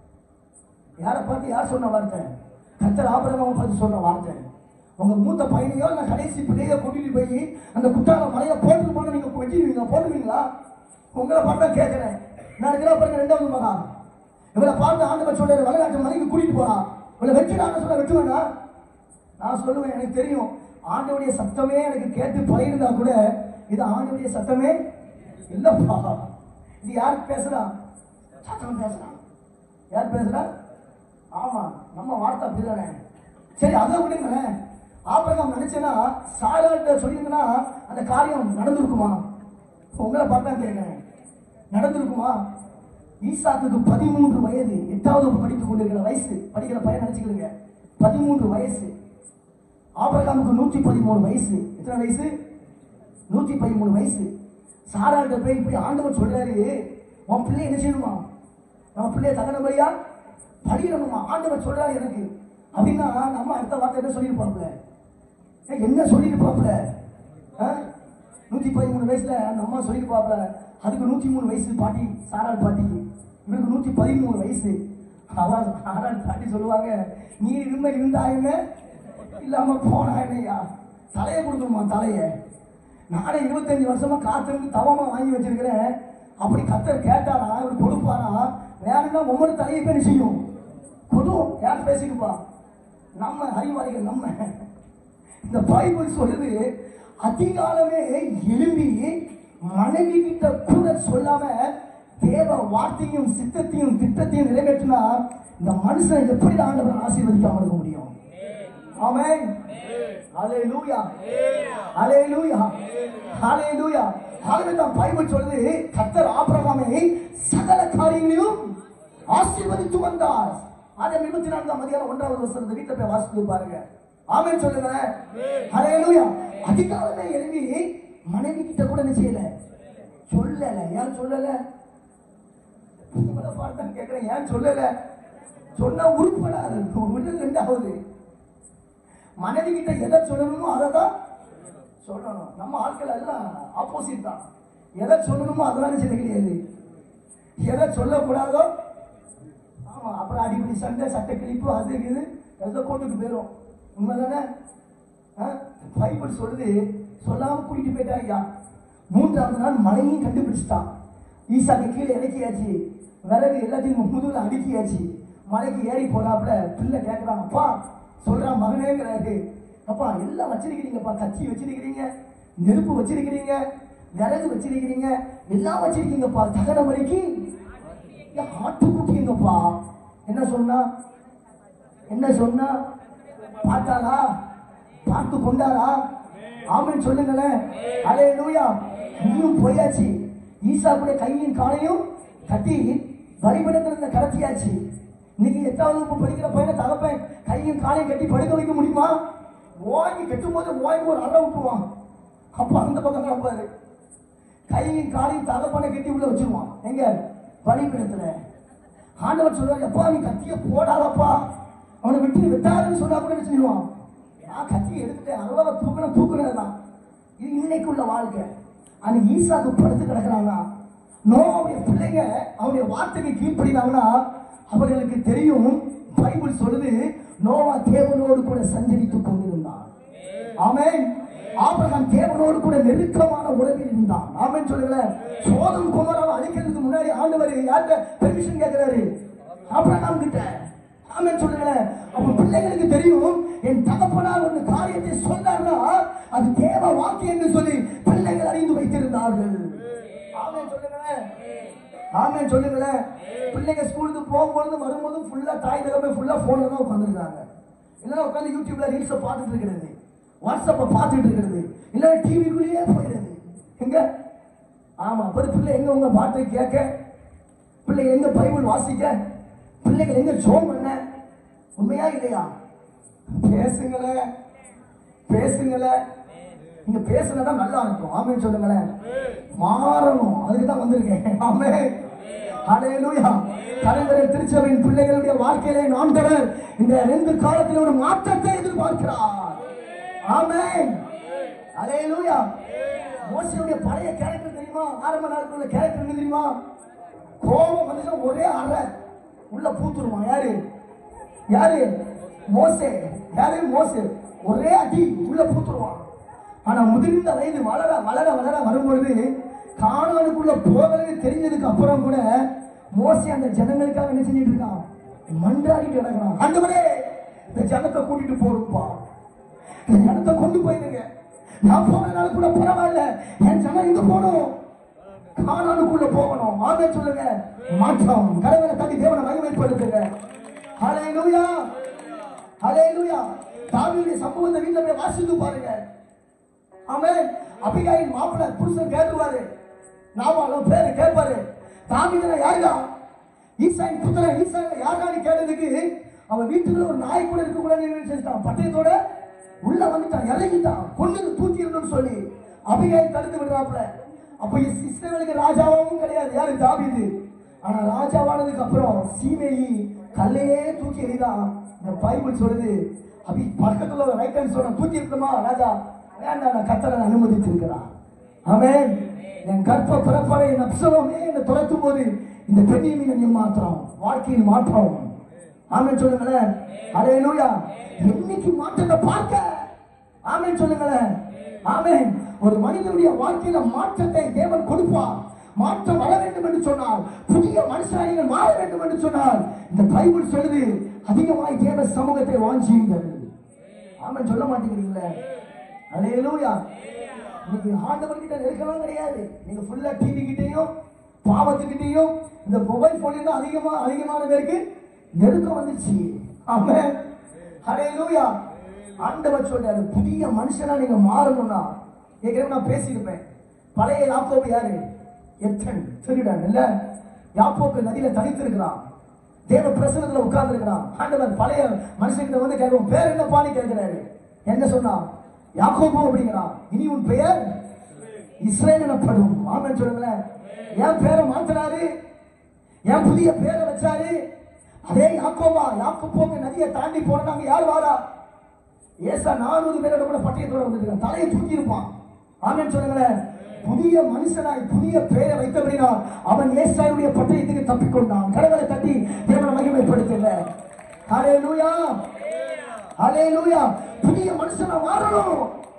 A: யாரை பார்த்து யார் சொன்ன வார்த்தை? கர்த்தர் ஆபிரகாமை பார்த்து சொன்ன வார்த்தை. உங்க மூத்த பையனையோ இல்ல கடைசி பிள்ளையோ கூட்டிட்டு போய் அந்த குற்றால மலையை போட்டு போட்டு நீங்க வெட்டிடுவீங்க, போடுவீங்களா? உங்களை பார்த்தா கேட்கிறேன். நான் இருக்கிற பாருங்க, ரெண்டாவது மகா இவளை பார்த்து ஆண்டவர் சொல்றாரு, வளநாட்டு மலைக்கு கூட்டிட்டு போனா இவளை வெட்டிடான்னு சொல்ல வெட்டு வேண்டாம். நான் சொல்லுவேன், எனக்கு தெரியும் ஆண்டவுடைய சத்தமே எனக்கு கேட்டு பழகிருந்தா கூட இது ஆண்டவுடைய சத்தமே இல்லப்பா. இது யார் பேசுறா? சத்தம் பேசுறான். யார் பேசுறா? ஆமா, நம்ம வார்த்தை அப்படிதானே. சரி, அதை விடுங்க. ஆபிரகாம் நினைச்சேன்னா சாராட்ட சொல்லியிருந்தா அந்த காரியம் நடந்திருக்குமா? உங்களை பார்த்தா கேட்கிறேன், நடந்திருக்குமா? ஈசாக்குக்கு பதிமூன்று வயது, எட்டாவது படித்துக் கொண்டிருக்கிற வயசு, படிக்கிற பையன் நினைச்சுக்கிடுங்க, பதிமூன்று வயசு. ஆபிரகாமுக்கு நூற்றி பதிமூணு வயசு. எத்தனை வயசு? நூற்றி பதிமூணு வயசு. சாராட்ட போய் இப்படி ஆண்டவர் சொல்றாரு, உன் பிள்ளை என்ன செய்யணுமா? நம்ம பிள்ளைய தகனபடியா படிக்கணுமா? ஆண்டவர் சொல்றாரு எனக்கு அப்படின்னா நம்ம அடுத்த வார்த்தை என்ன சொல்லியிருப்பாப்புல? என்ன சொல்லியிருப்பாப்புல? நூத்தி பதிமூணு வயசுல அந்த அம்மா சொல்லியிருப்பாப்புல. அதுக்கு நூத்தி மூணு வயசு பாட்டி, சாராள் பாட்டிக்கு. இவருக்கு நூத்தி பதிமூணு வயசு. அவன் சாராள் பாட்டி சொல்லுவாங்க, நீ இனிமே இருந்தாயுங்க இல்லாம போனாயா? தலையை கொடுத்துருமா தலைய. நானே இருபத்தஞ்சு வருஷமா காத்திருந்து தவமா வாங்கி வச்சிருக்கிறேன். அப்படி கத்தர் கேட்டாரா இவர் கொடுப்பாரா? வேணும்னா ஒவ்வொரு தலையை பேர் செய்யும் கொடு. யார் பேசிருப்பா? நம்ம அறிவாளிகள். நம்ம இந்த பைபிள் சொல்லுது, அதிகாலமே எழும்பி மனைவி கிட்ட கூட சொல்லாம தேவ வார்த்தையும் சித்தத்தையும் திட்டத்தையும் நிறைவேற்றினா இந்த மனுஷன் எப்படி ஆண்டவர் ஆசீர்வதிக்காம இருக்க முடியும்? ஆமென், அல்லேலூயா, அல்லேலூயா, அல்லேலூயா. ஆகவே தான் பைபிள் சொல்லுது, கர்த்தர் ஆபிரகாமை சகல காரியங்களிலும் ஆசீர்வதித்து வந்தார். ஆதியாகமம் இருபத்தி நான்காம் அதிகாரம் ஒன்றாவது வசனத்தை வீட்டை போய் வாசித்து பாருங்க. ஆமென் சொல்லுங்க, அல்லேலூயா. அதிகாலமே எழுதி மனைவி கிட்ட கூட என்ன செய்யல, சொல்லல. ஏன் சொல்லல? கேட்கிறேன், ஏன் சொல்லல? சொன்னா உருப்படாது. ரெண்டாவது, மனைவி கிட்ட எதை சொல்லணுமோ அதை தான் சொல்லணும். நம்ம ஆட்கள் எல்லாம் ஆப்போசிட் தான். எதை சொல்லணுமோ அதெல்லாம் செய்ய கிடையாது. எதை சொல்லக்கூடாதோ ஆமா அப்புறம் அடிப்படை சண்டை, சட்டை கிழிப்பு, அது இது எதை போட்டுட்டு போயிடும். உண்மைதானே? பைபிள் சொல்லுது, சொல்லாம கூட்டிட்டு போயிட்டாங்க. மூன்றாவது நாள் மழையும் கண்டுபிடிச்சிட்டான். ஈசாக்கு கீழே இறக்கியாச்சு, விறகு எல்லாத்தையும் முதுகுல அடுக்கியாச்சு. மலைக்கு ஏறி போறாப்புல பிள்ளை கேட்கறான், அப்பா சொல்றான் மகனேங்கிறாரு, அப்பா எல்லாம் வச்சிருக்கிறீங்கப்பா, கத்தி வச்சிருக்கிறீங்க, நெருப்பு வச்சிருக்கிறீங்க, விறகு வச்சிருக்கிறீங்க, எல்லாம் வச்சிருக்கீங்கப்பா, தகன மலைக்கு ஆட்டுக்குட்டிங்கப்பா. என்ன சொன்னா என்ன சொன்னா பார்த்தாரா, பார்த்து கொண்டாரா? ஆமென் சொல்லுங்களேன். அல்லேலூயா. இன்னும் போயாச்சு. ஈசாக்குடைய கையின் காலையும் கட்டி பலிபீடத்துல கடத்தியாச்சு. இன்னைக்கு எட்டாவது வகுப்பு படிக்கிற பையனை தகப்பன் கையும் காலையும் கட்டி படுக்க வைக்க முடியுமா? ஓங்கி கட்டும் போது ஓங்கி ஒரு அறை விட்டுருவான். அப்ப அந்த பக்கம் கிடப்பாரு. கையும் காலையும் தகப்பனை கட்டி உள்ள வச்சிருவான். எங்க பலிபீடத்துல. ஆண்டவர் சொல்றாரு, அப்பா நீ கத்திய போடாதப்பா, அவனை விட்டு விட்டாருன்னு சொன்னா கூட வச்சுருவான். நான் கத்தியை எடுத்துட்டேன், அவ்வளவு தூக்கின தூக்குனதுதான். இது இன்னைக்கு உள்ள வாழ்க்கை. அந்த ஈசாக்கு படுத்து கிடக்குறாங்க. நோவாவுடைய பிள்ளைங்க அவருடைய வார்த்தைக்கு கீழ்ப்படினாங்கன்னா அவர்களுக்கு தெரியும். பைபிள் சொல்லுது, நோவா தேவனோடு கூட சஞ்சரித்துக் கொண்டிருந்தான். ஆமென். ஆபிரகாம் தேவனோடு கூட நெருக்கமான உறவில் இருந்தான். ஆமென் சொல்லுங்களேன். சோதம் குமாராவை அழிக்கிறதுக்கு முன்னாடி ஆண்டவர் யார்கிட்ட பெர்மிஷன் கேட்கிறாரு? ஆபிரகாம் கிட்ட. ஆமென் சொல்லுங்களேன். அப்ப பிள்ளைகளுக்கு தெரியும், என் தகப்பனார் ஒரு காரியத்தை சொன்னார்னா அது தேவ வாக்கு என்று சொல்லி பிள்ளைகள் அறிந்து வைத்திருந்தார்கள். ஆமென் சொல்லுங்களேன். ஆமென் சொல்லுங்களேன். பிள்ளைங்க ஸ்கூலுக்கு போகும்போது வரும்போது ஃபுல்லா தாய் தகப்பன் ஃபுல்லா போன்ல தான் உட்கார்ந்துருக்காங்க. இல்லைன்னா உட்காந்து யூடியூப்ல ரீல்ஸை பார்த்துட்டு இருக்கிறது, வாட்ஸ்அப்பை பார்த்துட்டு இருக்கிறது, இல்லை டிவிக்குள்ளேயே போயிடுறது. எங்க ஆமா அப்படி பிள்ளை எங்க உங்க பாட்டை கேட்க, பிள்ளை எங்க பைபிள் வாசிக்க, பிள்ளைகள் எங்க ஜோம் பண்ண? உண்மையா இல்லையா? பேசுங்களேன் பேசுங்களேன். நீங்க பேசுனதான் நல்லா இருக்கும். ஆமென் சொல்லுங்களேன். மாறணும், அதுக்கு தான் வந்திருக்கேன். ஆமென். ஹல்லேலூயா. கலங்கரை திருச்சபையின் பிள்ளைகளுடைய வாழ்க்கையிலே ஆண்டவர் இந்த ரெண்டு காலத்தில் ஒரு மாற்றத்தை எதிர்பார்க்கிறார். ஆமென். ஹல்லேலூயா. மோசேயுடைய பழைய கேரக்டர் தெரியுமா? ஆரம்ப நாட்களுள்ள கேரக்டர் என்ன தெரியுமா? கோபம் வந்து ஒரே அறை உள்ள பூத்துருவான். யாரு யாரு மோசே. யாரு மோசே. ஒரே அடி உள்ள பூத்துருவான். ஆனா முதிர்ந்த வயது வளர வளர வளர வரும்பொழுது கானானுக்குள்ள போகிறது தெரிஞ்சதுக்கு அப்புறம் கூட மோசே அந்த ஜனங்களுக்காக என்ன செஞ்சிட்டு இருக்கான்? மன்றாடிட்டு கிடக்கிறான். ஆண்டவரே இந்த ஜனத்தை கூட்டிட்டு போறப்பா, இந்த ஜனத்தை கொண்டு போயிருங்க, நான் போனதுனால கூட பரவாயில்ல, என் ஜனம் இங்க போகணும், கானானுக்குள்ள போகணும். ஆமென் சொல்லுங்க. மாற்றம். கரங்களை தட்டி தேவனை மகிமைப்படுத்துங்க. ஹல்லேலூயா. ஹல்லேலூயா. தாவீதுடைய சம்பவத்தை வீட்டுல போய் வாசித்து பாருங்க. ஆமென். அபிகாயில் மாப்பிள்ளை புருஷன் கேட்டுவாரு, நாமாலும் பேரு கேட்பாரு, தாவீதுனா யாருடா? ஈசாயின் புத்திரன் ஈசாய் யாருன்னு கேட்டதுக்கு அவன் வீட்டுக்குள்ள ஒரு நாய் கூட இருக்க கூடாது, பட்டயத்தோட உள்ள வந்துட்டான், இறங்கிட்டான், பொண்ணுக்கு தூக்கி இருந்தோம்னு சொல்லி அபிகாயில் தடுத்து விடுறாப்புல. அப்ப இஸ்ரவேலுக்கு ராஜாவும் கிடையாது. யாரு? தாவீது. ஆனா ராஜாவானதுக்கு அப்புறம் சீமேயி கல்லையே தூக்கி எறிதான். இந்த பைபிள் சொல்லுது, அபி பக்கத்துல ஒரு ரைட் ஹேண்ட் சொல்ற தூக்கி இருக்குமா ராஜா? வேண்டாம், நான் கர்த்தரை அனுமதிச்சிருக்கிறான். ஆமென். என் கற்ப பிறப்பறை என் அப்சலோமே என்னை துரத்தும் போது இந்த பெண்ணியமின் மாற்றம், வாழ்க்கையில் மாற்றம். ஆமென் சொல்லுங்களேன். ஹல்லேலூயா. என்னைக்கு மாற்றத்தை பார்க்க? ஆமென் சொல்லுங்களேன். ஆமென். ஒரு மனிதனுடைய வாழ்க்கையில மாற்றத்தை தேவன் கொடுப்பார். மாற்றம் வர வேண்டும் என்று சொன்னால், புதிய மனுஷனாக மாற வேண்டும் என்று சொன்னால், இந்த பைபிள் சொல்லுது, அதிகமாய் தேவ சமூகத்தை வாஞ்சியுங்கள். ஆமென் சொல்ல மாட்டேங்கிறீங்களே. ஹல்லேலூயா. நீங்க ஆண்டவர் கிட்ட நெருக்கலாம் கிடையாது. நீங்க ஃபுல்லா டிவி கிட்டையும் பாவத்துக்கிட்டையும் இந்த மொபைல் போன்ல தான் அதிகமா அதிகமான பேருக்கு நெருக்கம் வந்துச்சு. ஆமென். ஹல்லேலூயா. ஆண்டவர் சொல்றாரு, புதிய மனுஷனா நீங்க மாறணும்னா, ஏற்கனவே நான் பேசியிருப்பேன். பழைய யாக்கோபு யாரு? எத்தன் திருடன் இல்ல. யாக்கோபு நதியில தனித்திருக்கிறான், தேவ பிரசன்னத்துல உட்கார்ந்து இருக்கிறான். ஆண்டவர் பழைய மனுஷங்கிட்ட வந்து கேட்கும், பேர் என்னப்பான்னு கேட்கிறாரு. என்ன சொன்னா? யாக்கோபு அப்படிங்கிறான். இனி உன் பெயர் இஸ்ரவேல் எனப்படும். ஆமென் சொல்லுங்களேன். என் பேரை மாத்தினாரு, என் புதிய பேரை வச்சாரு. அதே யாக்கோபா, யாக்கோபு நதியை தாண்டி போனாங்க. யார் வாரா? ஏசா நானூறு பேரோட கூட பட்டயத்தோட வந்துருக்கான், தலையை தூக்கி இருப்பான். ஆமென் சொல்லுங்களேன். புதிய மனுஷனாய் புதிய பெயரை வைத்தபடினால் அவன் ஏசாயுடைய பட்டயத்துக்கு தப்பிக்கொண்டான். கடவுளை தட்டி தேவனை மகிமைப்படுத்தல. ஹல்லேலூயா. ஹல்லேலூயா. புதிய மனுஷனா மாறணும்,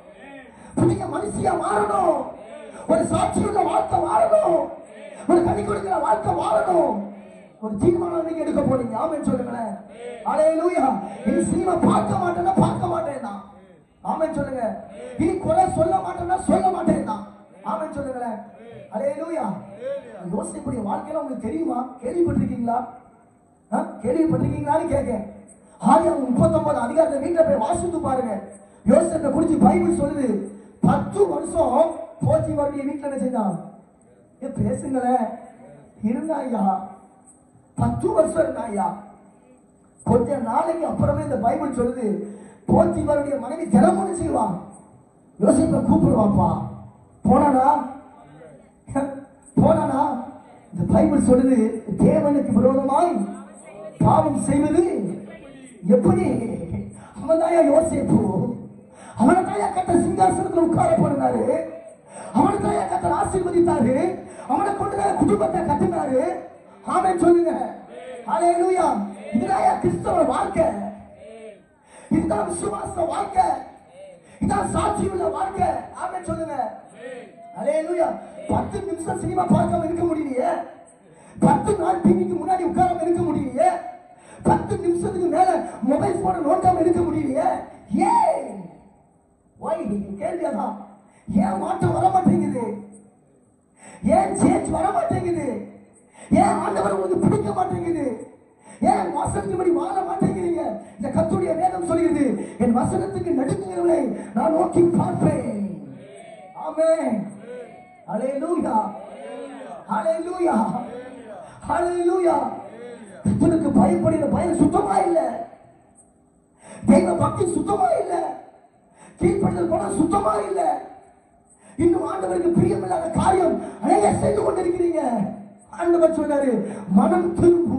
A: புதிய மனுஷியா மாறணும், ஒரு சாட்சியுள்ள வாழ்க்கை வாழணும், ஒரு கனி கொடுக்கிற வாழ்க்கை வாழணும். ஒரு தீர்மானம் நீங்க எடுக்க போறீங்க. ஆமென் சொல்லுங்களேன். ஹalleluya. இனி சினிமா பார்க்க மாட்டேன்னா பார்க்க மாட்டேன்னா. ஆமென் சொல்லுங்க. இனி கொலை சொல்ல மாட்டேன்னா சொல்ல மாட்டேன்னா. ஆமென் சொல்லுங்களேன். ஹalleluya. யோசேப்புடைய வாழ்க்கையில உங்களுக்கு தெரியுமா? கேள்விப்பட்டிருக்கீங்களா? கேள்விப்பட்டிருக்கீங்களான்னு கேட்கேன். ஆதியாகமம் முப்பத்தொன்பது அதிகாரத்தை வீட்டுல போய் வாசித்து பாருங்க. யோசேப்பை குறித்து பைபிள் சொல்லுது, பத்து வருஷம் போத்திபாருடைய வீட்டுல என்ன செஞ்சான்? பேசுங்களேன். இருந்தாயா? பத்து வருஷம் இருந்தாயா? கொஞ்ச நாளைக்கு அப்புறமே இந்த பைபிள் சொல்லுது, போத்திபாருடைய மனைவி தினமும் செய்வான், யோசேப்பை கூப்பிடுவாப்பா. போனானா? போனானா? இந்த பைபிள் சொல்லுது, தேவனுக்கு விரோதமாய் பாவம் செய்வது எப்படி? அவன்தாயா யோசேப்பு. அவனைத்தாயா கர்த்தர் சிங்காசனத்தில் உட்கார போனாரு. அவனைத்தாயா கர்த்தர் ஆசீர்வதித்தாரு. அவனை கொண்டு குடும்பத்தை கட்டினாரு. ஆமென் சொல்லுங்க. ஹalleluya. இதுதாயா கிறிஸ்தவ வாழ்க்கை. இதுதான் விசுவாச வாழ்க்கை. இதுதான் சாட்சியுள்ள வாழ்க்கை. ஆமென் சொல்லுங்க. ஹalleluya. பத்து நிமிஷம் சினிமா பார்க்காம இருக்க முடியலையே. பத்து நாள் டிவிக்கு முன்னாடி உட்காராம இருக்க முடியலையே. பத்து நிமிஷத்துக்கு மேல மொபைல் போன நோட்டாம இருக்க முடியலையே. ஏன்? ஒய்? கேள்வியாதான். ஏன் மாற்றம் வர மாட்டேங்குது? ஏன் சேஞ்ச் வர மாட்டேங்குது? ஏன் ஆண்டவர் உங்களுக்கு பிடிக்க மாட்டேங்குது? ஏன் வசனத்தின்படி வாழ மாட்டேங்கிறீங்க? இந்த கர்த்தருடைய வேதம் சொல்கிறது, என் வசனத்துக்கு நடுங்குகிறவர்களை நான் நோக்கி பார்ப்பேன். ஆமென். ஹalleluya. ஹalleluya. ஹalleluya. கர்த்தருக்கு பயப்படுகிற பயம் சுத்தமா இல்ல. தெய்வ பக்தி சுத்தமா இல்ல. கீழ்ப்படிதல் குணம் சுத்தமா இல்ல. இன்னும் ஆண்டவருக்கு பிரியமில்லாத காரியம் அநேக செய்து கொண்டிருக்கிறீங்க. ஆண்டவர் சொன்னாரு, மனம் திரும்பு.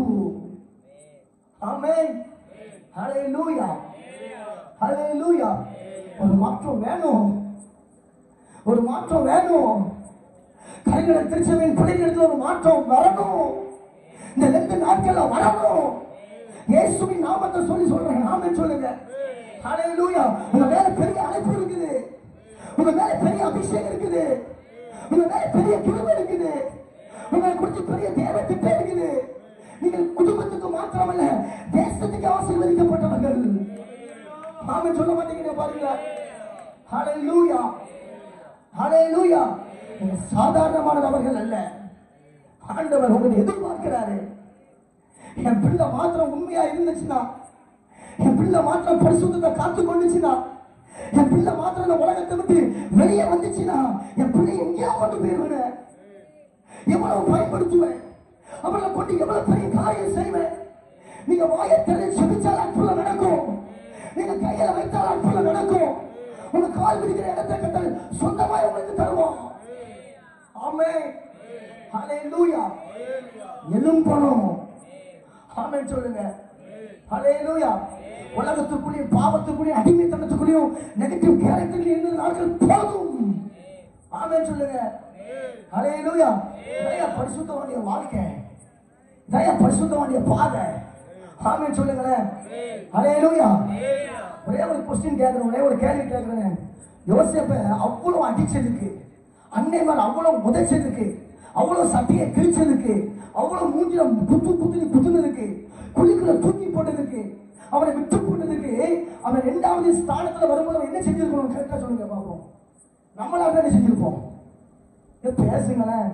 A: ஆமென். ஹalleluya. ஹalleluya. ஒரு மாற்றம் வேணும். ஒரு மாற்றம் வேணும். கரைகளை திருச்சபையின் பிள்ளைகளுக்கு ஒரு மாற்றம் வரணும். இந்த ரெண்டு நாட்கள்ல வரணும். இயேசுவின் நாமத்தை சொல்லி சொல்றேன். ஆமென் சொல்லுங்க. ஹalleluya. உங்க மேல பெரிய அழைப்பு இருக்குது. உங்க மேல பெரிய அபிஷேகம் இருக்குது. உங்க மேல பெரிய கிருபை இருக்குது. உங்களை குறித்து பெரிய தேவ திட்டம் இருக்குது. நீங்கள் குடும்பத்துக்கு மாத்திரமல்ல, தேசத்துக்கு ஆசீர்வதிக்கப்பட்டவர்கள். ஆமென் சொல்ல மாட்டீங்க பாருங்க. ஹalleluya. ஹalleluya. நீங்க சாதாரணமானவர்கள் அல்ல. ஆண்டவர் உங்களை எதிர்பார்க்கிறாரு. என் பிள்ளை மாத்திரம் உண்மையா இருந்துச்சுன்னா, என் பிள்ளை மாத்திரம் பரிசுத்தத்தை காத்து கொண்டுச்சுன்னா, என் பிள்ளை மாத்திரம் இந்த உலகத்தை விட்டு வெளியே வந்துச்சுன்னா, என் பிள்ளை எங்கேயா கொண்டு போயிருவேன். எவ்வளவு பயன்படுத்துவேன், அவளை கொண்டு எவ்வளவு பெரிய காரியம் செய்வேன். நீங்க வாயத்தை செபிச்சால் அற்புதம் நடக்கும். நீங்க கையில வைத்தால் அற்புதம் நடக்கும். உங்க கால் விடுகிற இடத்தை கட்டல் சொந்தமாய் உங்களுக்கு தருவோம். ஆமென். ஹalleluya. எழும்பணும். ஆமென் சொல்லுங்க. ஹalleluya. உலகத்துக்குள்ளே பாவத்துக்குள்ளே அடிமைத்தனத்துக்குள்ளே நெகட்டிவ் கேரக்டர்ல இருந்த நாட்கள் போதும். ஆமென் சொல்லுங்க. ஹalleluya. தயா பரிசுத்தவானுடைய வாழ்க்கை, தயா பரிசுத்தவானுடைய பாதை. ஆமென் சொல்லுங்களேன். ஹalleluya. ஒரே ஒரு क्वेश्चन கேக்குறேன், ஒரே ஒரு கேள்வி கேக்குறேன். யோசேப்பை அவ்வளவு அடிச்சதுக்கு, அன்னைமார் அவ்வளவு உதைச்சதுக்கு, அவ்வளவு சட்டையை கிழிச்சதுக்கு, அவ்வளவு மூஞ்சில குத்து குத்து குத்துனதுக்கு, குழிக்குள்ள தூக்கி போட்டதுக்கு, அவனை விட்டு போட்டதுக்கு, அவன் இரண்டாவது ஸ்தானத்துல வரும்போது என்ன செஞ்சிருக்கணும்? கரெக்டா சொல்லுங்க பாப்போம். நம்மளாக என்ன செஞ்சிருப்போம்? பேசுங்களேன்.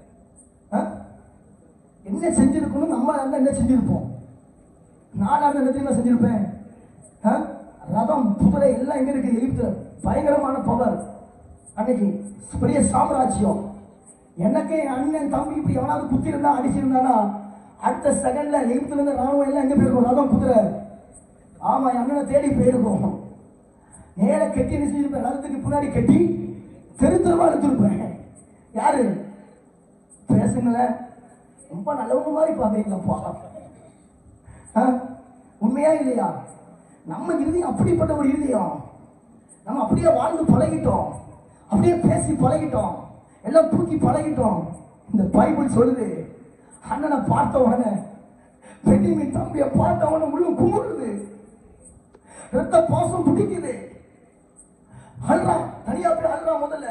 A: என்ன செஞ்சிருக்கணும்? நம்மளா இருந்தா என்ன செஞ்சிருப்போம்? நானா இருந்தா என்ன தெரியுமா செஞ்சிருப்பேன்? ரதம் குதிரை எல்லாம் எங்க இருக்கு? எகிப்து பயங்கரமான பவர். அன்னைக்கு பெரிய சாம்ராஜ்யம். எனக்கு என் அண்ணன் தம்பி இப்படி எவனாவது குத்தி இருந்தா அடிச்சிருந்தானா அடுத்த செகண்ட்ல எகிப்துல இருந்து ராணுவம் எல்லாம் எங்க போயிருக்கும்? ரதம் குதிரை. ஆமா, என் அண்ணனை தேடி போயிருக்கும். நேர கட்டி நினைச்சிருப்பேன், ரதத்துக்கு பின்னாடி கட்டி தெரு தெருவா எடுத்திருப்பேன். யாரு? பேசுங்களேன். ரொம்ப நல்லவங்க மாதிரி பாக்குறீங்களப்பா. உண்மையா இல்லையா? நம்ம இறுதியம் அப்படிப்பட்ட ஒரு இறுதியம். நம்ம அப்படியே வாழ்ந்து பழகிட்டோம், அப்படியே பேசி பழகிட்டோம், எல்லாம் தூக்கி பழகிட்டோம். இந்த பைபிள் சொல்லுது, அண்ணனை பார்த்த உடனே, பெண்ணின் தம்பியை பார்த்த உடனே முழு கும்பிடுது, ரத்த பாசம் பிடிக்குது, அழுறான். தனியா போய் அழுறான். முதல்ல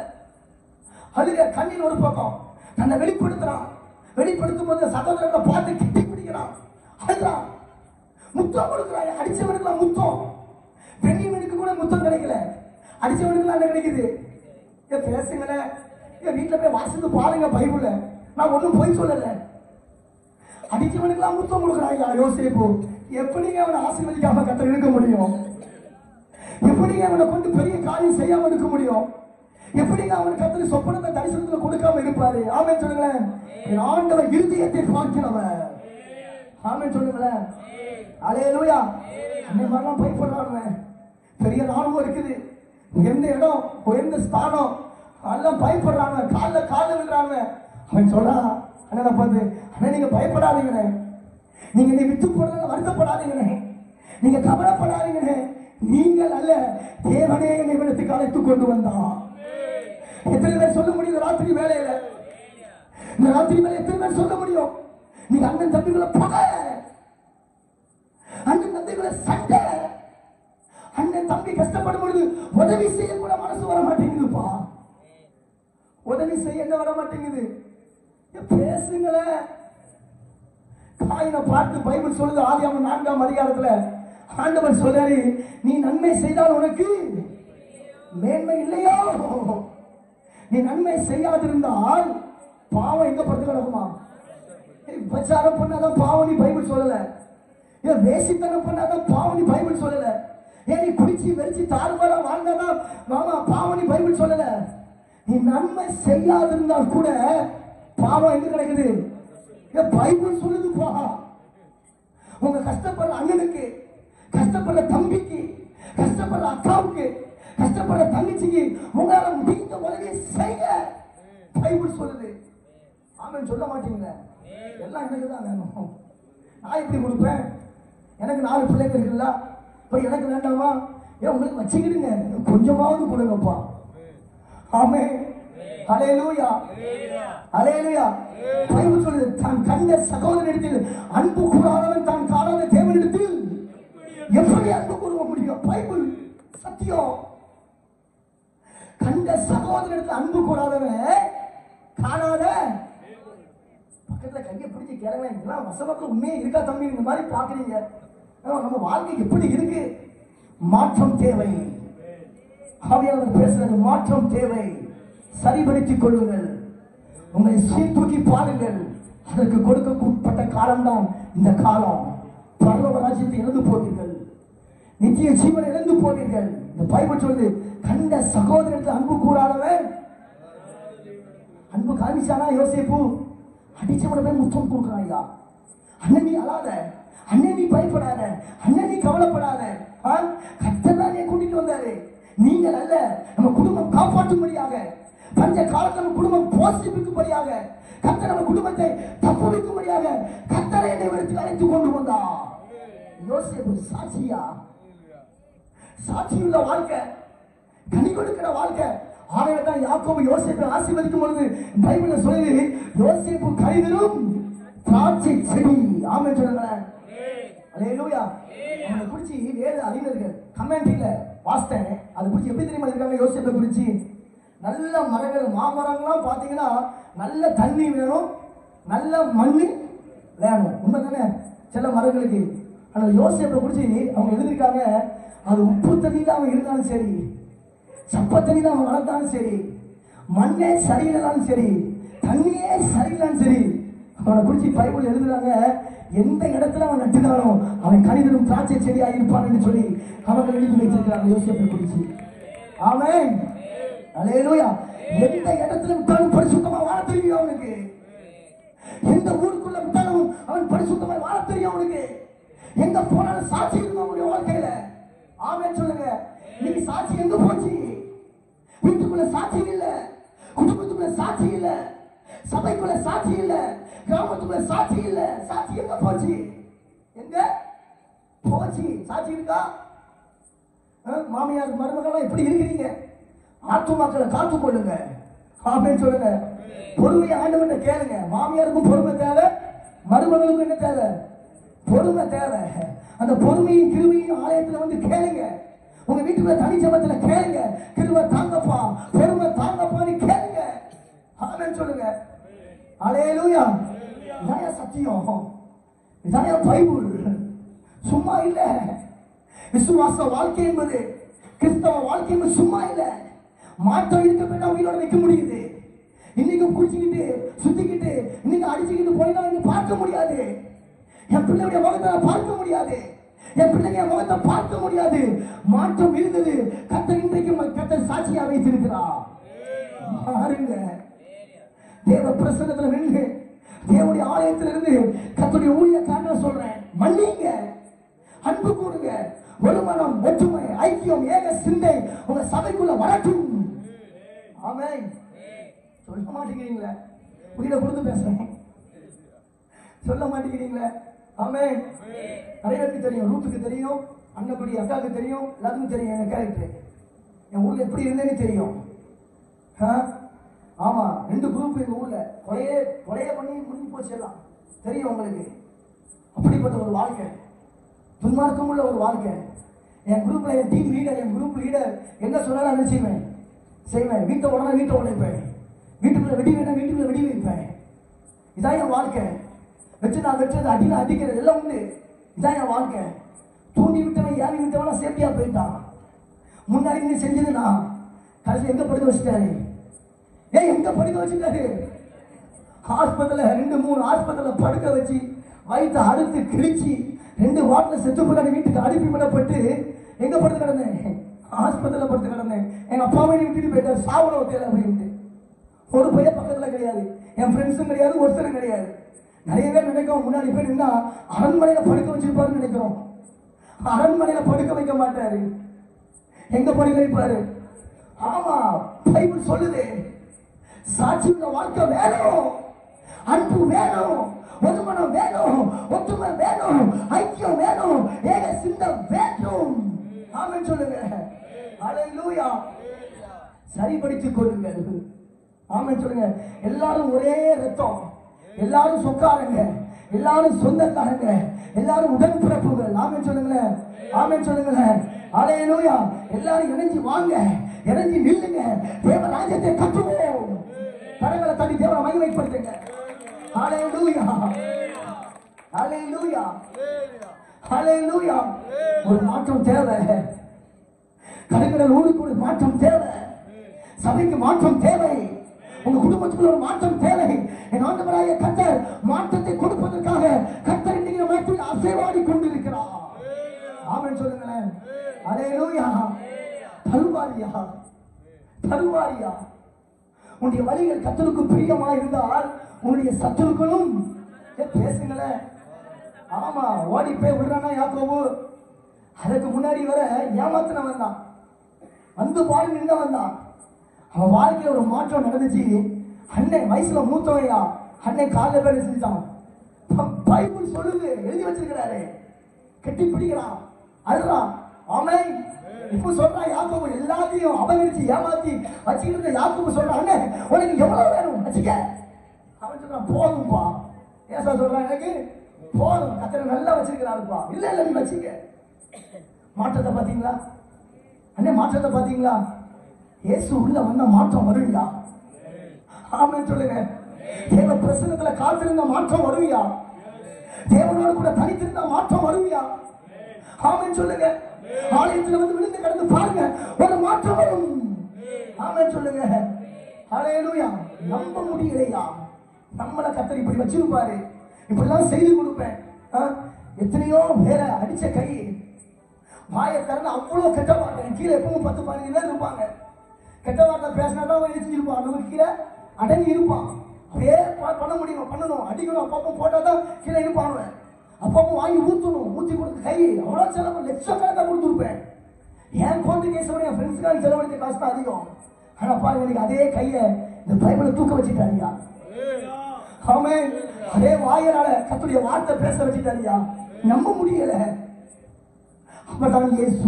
A: அழுக கண்ணின் ஒரு பக்கம் தன்னை வெளிப்படுத்துறான். வெளிப்படுத்தும் போது சகோதரனை பார்த்து கிட்டி பிடிக்கிறான். இருக்கிறான். அதுதான் முத்தம் கொடுக்கிறாய். அடிச்சவனுக்கு முத்தம், பெண்ணியவனுக்கு கூட முத்தம் கிடைக்கல, அடிச்சவனுக்கு என்ன கிடைக்குது? பேசுங்களேன், என் வீட்டுல போய் வாசித்து பாருங்க பைபிள. நான் ஒண்ணும் போய் சொல்லல. அடிச்சவனுக்கு முத்தம் கொடுக்கிறாயா யோசேப்பு? எப்படிங்க அவனை ஆசீர்வதிக்காம கத்த இருக்க முடியும்? எப்படிங்க அவனை கொண்டு பெரிய காரியம் செய்யாம இருக்க முடியும்? எப்படிங்க அவன் கத்தரி சொப்பனத்தை தரிசனத்துல கொடுக்காம இருப்பாரு? ஆமென் சொல்லுங்களேன். என் ஆண்டவர் இருதயத்தை பார்க்கிறவர். ஆமென் சொல்லுங்களேன். அல்லேலூயா. அன்னை மாதிரிலாம் பயப்படுறாங்க. பெரிய ராணுவம் இருக்குது, உயர்ந்த இடம், உயர்ந்த ஸ்தானம், அதெல்லாம் பயப்படுறாங்க, கால கால விடுறாங்க. அவன் சொல்றான், அண்ணனை பார்த்து, அண்ணன் நீங்க பயப்படாதீங்கண்ணே, நீங்க நீ விட்டு போடுறத வருத்தப்படாதீங்கண்ணே, நீங்க கவலைப்படாதீங்கண்ணே, நீங்கள் அல்ல, தேவனே என்னை விடத்துக்கு அழைத்துக் கொண்டு வந்தான். எத்தனை பேர் சொல்ல முடியும் ராத்திரி வேலையில? இந்த ராத்திரி வேலை எத்தனை பேர் சொல்ல முடியும்? நீங்க அண்ணன் தம்பிகளை பகை, அண்ணன் தம்பிகளை சண்டை, அண்ணன் தம்பி கஷ்டப்படும் பொழுது உதவி செய்ய கூட மனசு வர மாட்டேங்குதுப்பா. உதவி செய்ய என்ன வர மாட்டேங்குது? பேசுங்களேன். காயினை பார்த்து பைபிள் சொல்லுது, ஆதியாகமம் நான்காம் அதிகாரத்துல ஆண்டவர் சொல்றாரு, நீ நன்மை செய்தால் உனக்கு மேன்மை இல்லையோ? நீ நன்மை செய்யாதிருந்தால் பாவம் எங்க படுத்து கிடக்குமா? விபச்சாரம் பண்ணாதான் பாவம் நீ பைபிள் சொல்லல. வேசித்தனம் பண்ணாதான் பாவம் நீ பைபிள் சொல்லல. ஏன் நீ குடிச்சு வெறிச்சு தாறுமாறா வாழ்ந்தாதான் மாமா பாவம் நீ பைபிள் சொல்லல. நீ நன்மை செய்யாதிருந்தால் கூட பாவம் எங்க கிடைக்குது? பைபிள் சொல்லுதுப்பா. உங்க கஷ்டப்படுற அண்ணனுக்கு, கஷ்டப்படுற தம்பிக்கு, கஷ்டப்படுற அக்காவுக்கு, கஷ்டப்படுற தங்கச்சிக்கு உங்களால முடிந்த உதவியை செய்ய பைபிள் சொல்லுது. ஆமென் சொல்ல மாட்டீங்க. எல்லாம் எனக்கு தான் வேணும். நான் எப்படி கொடுப்பேன்? எனக்கு நாலு பிள்ளைங்க இருக்குல்ல, இப்ப எனக்கு வேண்டாமா? ஏன் உங்களுக்கு வச்சுக்கிடுங்க, கொஞ்சமாவது கொடுங்கப்பா. ஆமென். ஹல்லேலூயா, ஹல்லேலூயா. பைபிள் சொல்லுது, தான் கண்ட சகோதரனிடத்தில் அன்பு கூறாதவன் தான் காணாத தேவனிடத்தில் எப்படி அன்பு கூற முடியும்? பைபிள் சத்தியம். கண்ட சகோதரனிடத்தில் அன்பு கூறாதவன் காணாத. பக்கத்துல கையை பிடிச்சி கேளுங்க, இதெல்லாம் வசனத்துல உண்மையே இருக்கா தம்பி? இந்த மாதிரி பாக்குறீங்க, நம்ம வாழ்க்கை எப்படி இருக்கு? மாற்றம் தேவை. ஆவியானவர் பேசுறது, மாற்றம் தேவை. சரிபடுத்திக் கொள்ளுங்கள், உங்களை சீர்தூக்கி பாருங்கள். அதற்கு கொடுக்கப்பட்ட காலம்தான் இந்த காலம். பரலோக ராஜ்யத்தை இழந்து போவீர்கள், நித்திய ஜீவனை இழந்து போவீர்கள். இந்த பைபிள் சொல்லுது, கண்ட சகோதரத்தில் அன்பு கூறாதவன் அன்பு காமிச்சானா யோசேப்பு? அடிச்சவன போய் முத்தம் கொடுக்குறாயா? அண்ணன் நீ அழாத, அண்ணன் நீ பயப்படாத, அண்ணன் நீ கவலைப்படாத. கர்த்தர் தான் கூட்டிட்டு வந்தாரு, நீங்கள் அல்ல. நம்ம குடும்பம் காப்பாற்றும்படியாக, பஞ்ச காலத்தில் நம்ம குடும்பம் போஷிப்பும்படியாக, கர்த்தர் நம்ம குடும்பத்தை தப்புவிக்கும்படியாக கர்த்தரை என்னை விடுத்து அழைத்து கொண்டு வந்தா. யோசேப்பு சாட்சியா? சாட்சியுள்ள வாழ்க்கை, கனி கொடுக்கிற வாழ்க்கை. ஆகையால்தான் யாக்கோபு யோசேப்பை ஆசீர்வதிக்கும் பொழுது பைபிள்ல சொல்லுது, யோசேப்பு கைதிலும் திராட்சை செடி. ஆமென் சொல்லுங்களேன். அல்லேலூயா. அவனை குறிச்சு வேறு அறிஞர்கள் கமெண்ட்ல வாசித்தேன். அது குறிச்சு எப்படி தெரியுமா இருக்காங்க? யோசேப்பை குறிச்சு நல்ல மரங்கள், மாமரங்கள்லாம் பாத்தீங்கன்னா நல்ல தண்ணி வேணும், நல்ல மண்ணு வேணும். உண்மைதானே சில மரங்களுக்கு. ஆனா யோசேப்பை குறிச்சு அவங்க எழுதியிருக்காங்க, அது உப்பு தண்ணியில அவன் இருந்தாலும் சரி, சப்ப தண்ணியில அவன் வளர்த்தாலும் சரி, மண்ணே சரியில்லைனாலும் சரி, தண்ணியே சரியில்லைன்னு சரி, அவனை குறிச்சு பைபிள் எழுதுறாங்க, எந்த இடத்துல அவன் நட்டுனாலும் அவன் கனிதரும் திராட்சை செடியா இருப்பான்னு சொல்லி அவர்கள் எழுதி வைத்திருக்கிறாங்க யோசேப்பை குறிச்சு. ஆமென். அல்லேலூயா. எந்த இடத்துல விட்டாலும் பரிசுத்தமா வாழ தெரியும் அவனுக்கு. எந்த ஊருக்குள்ள விட்டாலும் அவன் பரிசுத்தமா வாழ தெரியும் அவனுக்கு. எங்க போனாலும் சாட்சி இருக்கும் அவனுடைய வாழ்க்கையில. ஆமென் சொல்லுங்க. இன்னைக்கு சாட்சி எங்க போச்சு? வீட்டுக்குள்ள சாட்சி இல்ல, குடும்பத்துக்குள்ள சாட்சி இல்ல, சபைக்குள்ள சாட்சி இல்ல, கிராமத்துக்குள்ள சாட்சி இல்ல. சாட்சி எங்க போச்சு? எங்க போச்சு? சாட்சி இருக்கா? மாமியார் மருமகள் எப்படி இருக்கிறீங்க? ஆத்துமாக்களை காத்துக் கொள்ளுங்க. ஆமென் சொல்லுங்க. பொறுமையை ஆண்டவன்கிட்ட கேளுங்க. மாமியாருக்கும் பொறுமை தேவை, மருமகளுக்கும் என்ன தேவை? பொறுமை தேவை. அந்த பொறுமையும் கிருபையும் ஆலயத்துல வந்து கேளுங்க. உங்க வீட்டுக்குள்ள தனி ஜெபத்துல கேளுங்க. கிருபை தாங்கப்பா, பொறுமை தாங்கப்பான்னு கேளுங்க. ஆமென் சொல்லுங்க. அல்லேலூயா. இதான் சத்தியம். இதான் பைபிள், சும்மா இல்ல. விசுவாச வாழ்க்கை என்பது, கிறிஸ்தவ வாழ்க்கை என்பது சும்மா இல்ல. மாற்றம் இருக்க போய் உயிரோட வைக்க முடியுது. இன்னைக்கு குடிச்சுக்கிட்டு சுத்திக்கிட்டு இன்னைக்கு அடிச்சுக்கிட்டு போய் தான் பார்க்க முடியாது. என் பிள்ளையுடைய முகத்தை பார்க்க முடியாது. என் பிள்ளைங்க முகத்தை பார்க்க முடியாது. மாற்றம் இருந்தது. கர்த்தர் இன்றைக்கு கர்த்தர் சாட்சியா வைத்திருக்கிறார். பாருங்க, தேவ பிரசன்னத்துல நின்று தேவனுடைய ஆலயத்தில் இருந்து கர்த்தருடைய ஊழியக்காரனை சொல்றேன், மன்னிங்க, அன்பு கூறுங்க, ஒருமனம், ஒற்றுமை, ஐக்கியம், ஏக சிந்தை உங்க சபைக்குள்ள வரட்டும். ஆமென். சொல்ல மாட்டேங்கிறீங்களே, உயிரை கொடுத்து பேசுறேன், சொல்ல மாட்டேங்கிறீங்களே. ஆமென். நிறைய பேருக்கு தெரியும், ரூத்துக்கு தெரியும், அண்ணப்படி அக்காவுக்கு தெரியும், எல்லாத்துக்கும் தெரியும் என் கேரக்டர், என் ஊர்ல எப்படி இருந்தேன்னு தெரியும். ஆமா, ரெண்டு குரூப் எங்க ஊர்ல கொலையே கொலையே பண்ணி முடிஞ்சு போச்சு, எல்லாம் தெரியும் உங்களுக்கு. அப்படிப்பட்ட ஒரு வாழ்க்கை, துன்மார்க்கம் உள்ள ஒரு வாழ்க்கை. என் குரூப்ல என் டீம் லீடர், என் குரூப் லீடர் என்ன சொன்னாலும் அதை செய்வேன் செய்வேன் வீட்டை உடனே வீட்டை உடைப்பேன், வீட்டுக்குள்ள வெடி வேணா வீட்டுக்குள்ள வெடி வைப்பேன். இதான் என் வாழ்க்கை. வெட்டு நான் வெட்டுறது, அடினா அடிக்கிறது எல்லாம் உண்டு. இதான் என் வாழ்க்கை. தூண்டி விட்டவன் ஏறி விட்டவனா சேஃப்டியா போயிட்டான். முன்னாடி நீ செஞ்சது நான் கடைசி எங்க படுக்க வச்சுட்டாரு? ஏன் எங்க படுக்க வச்சுட்டாரு? ஹாஸ்பிட்டல ரெண்டு மூணு ஹாஸ்பிட்டல படுக்க வச்சு வயிற்று அறுத்து கிழிச்சு ரெண்டு வாட்டில் செத்து போய் வீட்டுக்கு அனுப்பி விடப்பட்டு எங்க படுத்து கிடந்தேன்? ஹாஸ்பிட்டல்ல படுத்து கிடந்தேன். எங்க அப்பாவை விட்டுட்டு போயிட்டார், சாவர ஒத்தையில அப்படின்ட்டு. ஒரு பையன் பக்கத்துல கிடையாது, என் ஃப்ரெண்ட்ஸும் கிடையாது, ஒருத்தரும் கிடையாது. நிறைய பேர் நினைக்கிறோம் முன்னாடி போய் நின்னா அரண்மனையில படுக்க வச்சிருப்பாருன்னு நினைக்கிறோம். அரண்மனையில படுக்க வைக்க மாட்டாரு. எங்க படுக்க வைப்பாரு? ஆமா, பைபிள் சொல்லுது, சாட்சி உள்ள வாழ்க்கை வேணும், அன்பு வேணும், ஒருமனம் வேணும், ஒற்றுமை வேணும், ஐக்கியம் வேணும், ஏக சிந்தம் வேணும். ஆமென் சொல்லுங்க. ஹல்லேலூயா. சரிபடுத்திக் கொள்ளுங்கள். ஆமென் சொல்லுங்க. எல்லாரும் ஒரே ரத்தம், எல்லாரும் சொக்காரங்க, எல்லாரும் சொந்தக்காரங்க, எல்லாரும் உடன்பிறப்புகள். ஆமென் சொல்லுங்களேன். ஆமென் சொல்லுங்களேன். ஹல்லேலூயா. எல்லாரும் இணைஞ்சு வாங்க, இணைஞ்சு நில்லுங்க, தேவ ராஜ்யத்தை கட்டுவோம். கரங்களை தட்டி தேவனை மகிமைப்படுத்துங்க. ஹல்லேலூயா. ஹல்லேலூயா. ஹல்லேலூயா. ஒரு மாற்றம் தேவை. கலைஞர்கள் ஊருக்கு ஒரு மாற்றம் தேவை. சபைக்கு மாற்றம் தேவை. உங்க குடும்பத்துக்குள்ள ஒரு மாற்றம் தேவை. என் ஆண்டவராகிய கர்த்தர் மாற்றத்தை கொடுப்பதற்காக கர்த்தர் இன்னைக்கு மாற்றத்தில் அசைவாடி கொண்டிருக்கிறார். ஆமென் சொல்லுங்களேன். ஹல்லேலூயா. தருவாரியா, தருவாரியா. உன்னுடைய வழிகள் கர்த்தருக்கு பிரியமா இருந்தால் உன்னுடைய சத்துருக்களும் பேசுங்களேன். ஆமா, ஓடி போய் விடுறானா யாக்கோபு? அதுக்கு முன்னாடி வர ஏமாத்தின வந்தான், வந்து பாடு நின்று வந்தான். அவன் வாழ்க்கையில ஒரு மாற்றம் நடந்துச்சு. அண்ணன் வயசுல மூத்தவையா, அண்ணன் காலைல பேர் செஞ்சுட்டான். பைபிள் சொல்லுது, எழுதி வச்சிருக்கிறாரு. கட்டி பிடிக்கிறான், அழுறான். ஆமென். இப்ப சொல்றான் யாக்கோபு எல்லாத்தையும் அபகரிச்சு ஏமாத்தி வச்சுக்கிட்டு இருந்த யாக்கோபு சொல்றான், அண்ணன் உனக்கு எவ்வளவு வேணும் வச்சுக்க. அவன் சொல்றான், போதும்பா. ஏசா சொல்றான், எனக்கு போதும், கர்த்தர் நல்லா வச்சிருக்கிறாருப்பா. இல்ல இல்ல நீ வச்சுக்க. மாற்றத்தை பாத்தீங்களா அண்ணே? மாற்றத்தை பாத்தீங்களா? இயேசு உள்ள வந்த மாற்றம் வருவியா? ஆமென் சொல்லுங்க. தேவ பிரசன்னத்துல காத்திருந்த மாற்றம் வருவியா? தேவனோடு கூட தனித்திருந்த மாற்றம் வருவியா? ஆமென் சொல்லுங்க. ஆலயத்துல வந்து விழுந்து கிடந்து பாருங்க, ஒரு மாற்றம் வரும். ஆமென் சொல்லுங்க. ஹல்லேலூயா. நம்ப முடியலையா? நம்மள கர்த்தர் இப்படி வச்சிருப்பாரு. இப்படிலாம் செய்து கொடுப்பேன். எத்தனையோ பேரை அடிச்ச கை, வாயை திறந்து அவ்வளவு கெட்ட வார்த்தை. கீழே எப்பவும் பத்து பதினஞ்சு பேர் இருப்பாங்க. கெட்ட வார்த்தை பேசினாதான் அவன் இடிச்சிருப்பான். நமக்கு கீழே அடங்கி இருப்பான். அப்படியே பண்ண முடியும், பண்ணணும், அடிக்கணும், அப்பப்போ போட்டாதான் கீழே இருப்பான். அப்பப்போ வாங்கி ஊற்றணும், ஊற்றி கொடுத்து கை அவ்வளோ செலவு லட்சக்கணக்காக கொடுத்துருப்பேன். என் கோர்ட்டு கேஸோட என் ஃப்ரெண்ட்ஸுக்காக செலவழித்த காசு தான் அதிகம். ஆனால் பாருங்க, இன்னைக்கு அதே கையை இந்த பைபிளை தூக்க வச்சுட்டாரியா. ஆமென். அதே வாயினால கர்த்தருடைய வார்த்தை பேச வச்சுட்டாரியா. நம்ப முடியல. அப்பதான் இயேசு.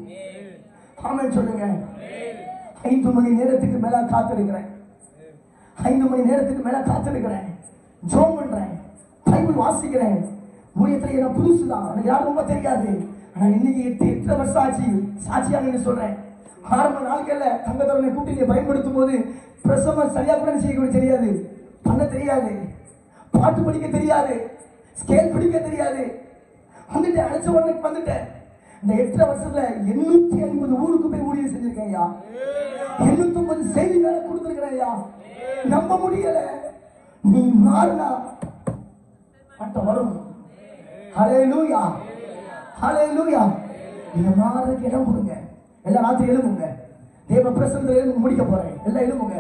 A: ஆமென் சொல்லுங்க. ஐந்து மணி நேரத்துக்கு மேல காத்திருக்கிறேன். ஐந்து மணி நேரத்துக்கு மேல காத்திருக்கிறேன். ஜெபம் பண்றேன், பைபிள் வாசிக்கிறேன். ஊழியத்துல என்ன புதுசுதான், எனக்கு யாரும் ரொம்ப தெரியாது. ஆனா இன்னைக்கு எட்டு எட்டு வருஷம் ஆச்சு சாட்சியாக சொல்றேன். ஆரம்ப நாட்கள்ல தங்கத்தவனை கூட்டி பயன்படுத்தும் போது பிரசவம் சரியா கூட செய்ய தெரியாது, பண்ண தெரியாது, பாட்டு படிக்க தெரியாது, ஸ்கேல் பிடிக்க தெரியாது. வந்துட்டேன், அழைச்ச உடனே வந்துட்டேன். இந்த எட்டரை வருஷத்துல எண்ணூத்தி ஐம்பது ஊருக்கு போய் ஊழியம் செஞ்சிருக்கேன் ஐயா. எண்ணூத்தி ஒன்பது செய்தி வேலை கொடுத்திருக்கிறேன் ஐயா. நம்ப முடியல. நீ மாறினா மட்டும் வரும். ஹல்லேலூயா, ஹல்லேலூயா. நீங்க மாறதுக்கு இடம் கொடுங்க. எல்லா ராத்திரி எழுப்புங்க. தேவ பிரசன்னத்தை எழுந்து முடிக்க போறேன். எல்லாம் எழுப்புங்க.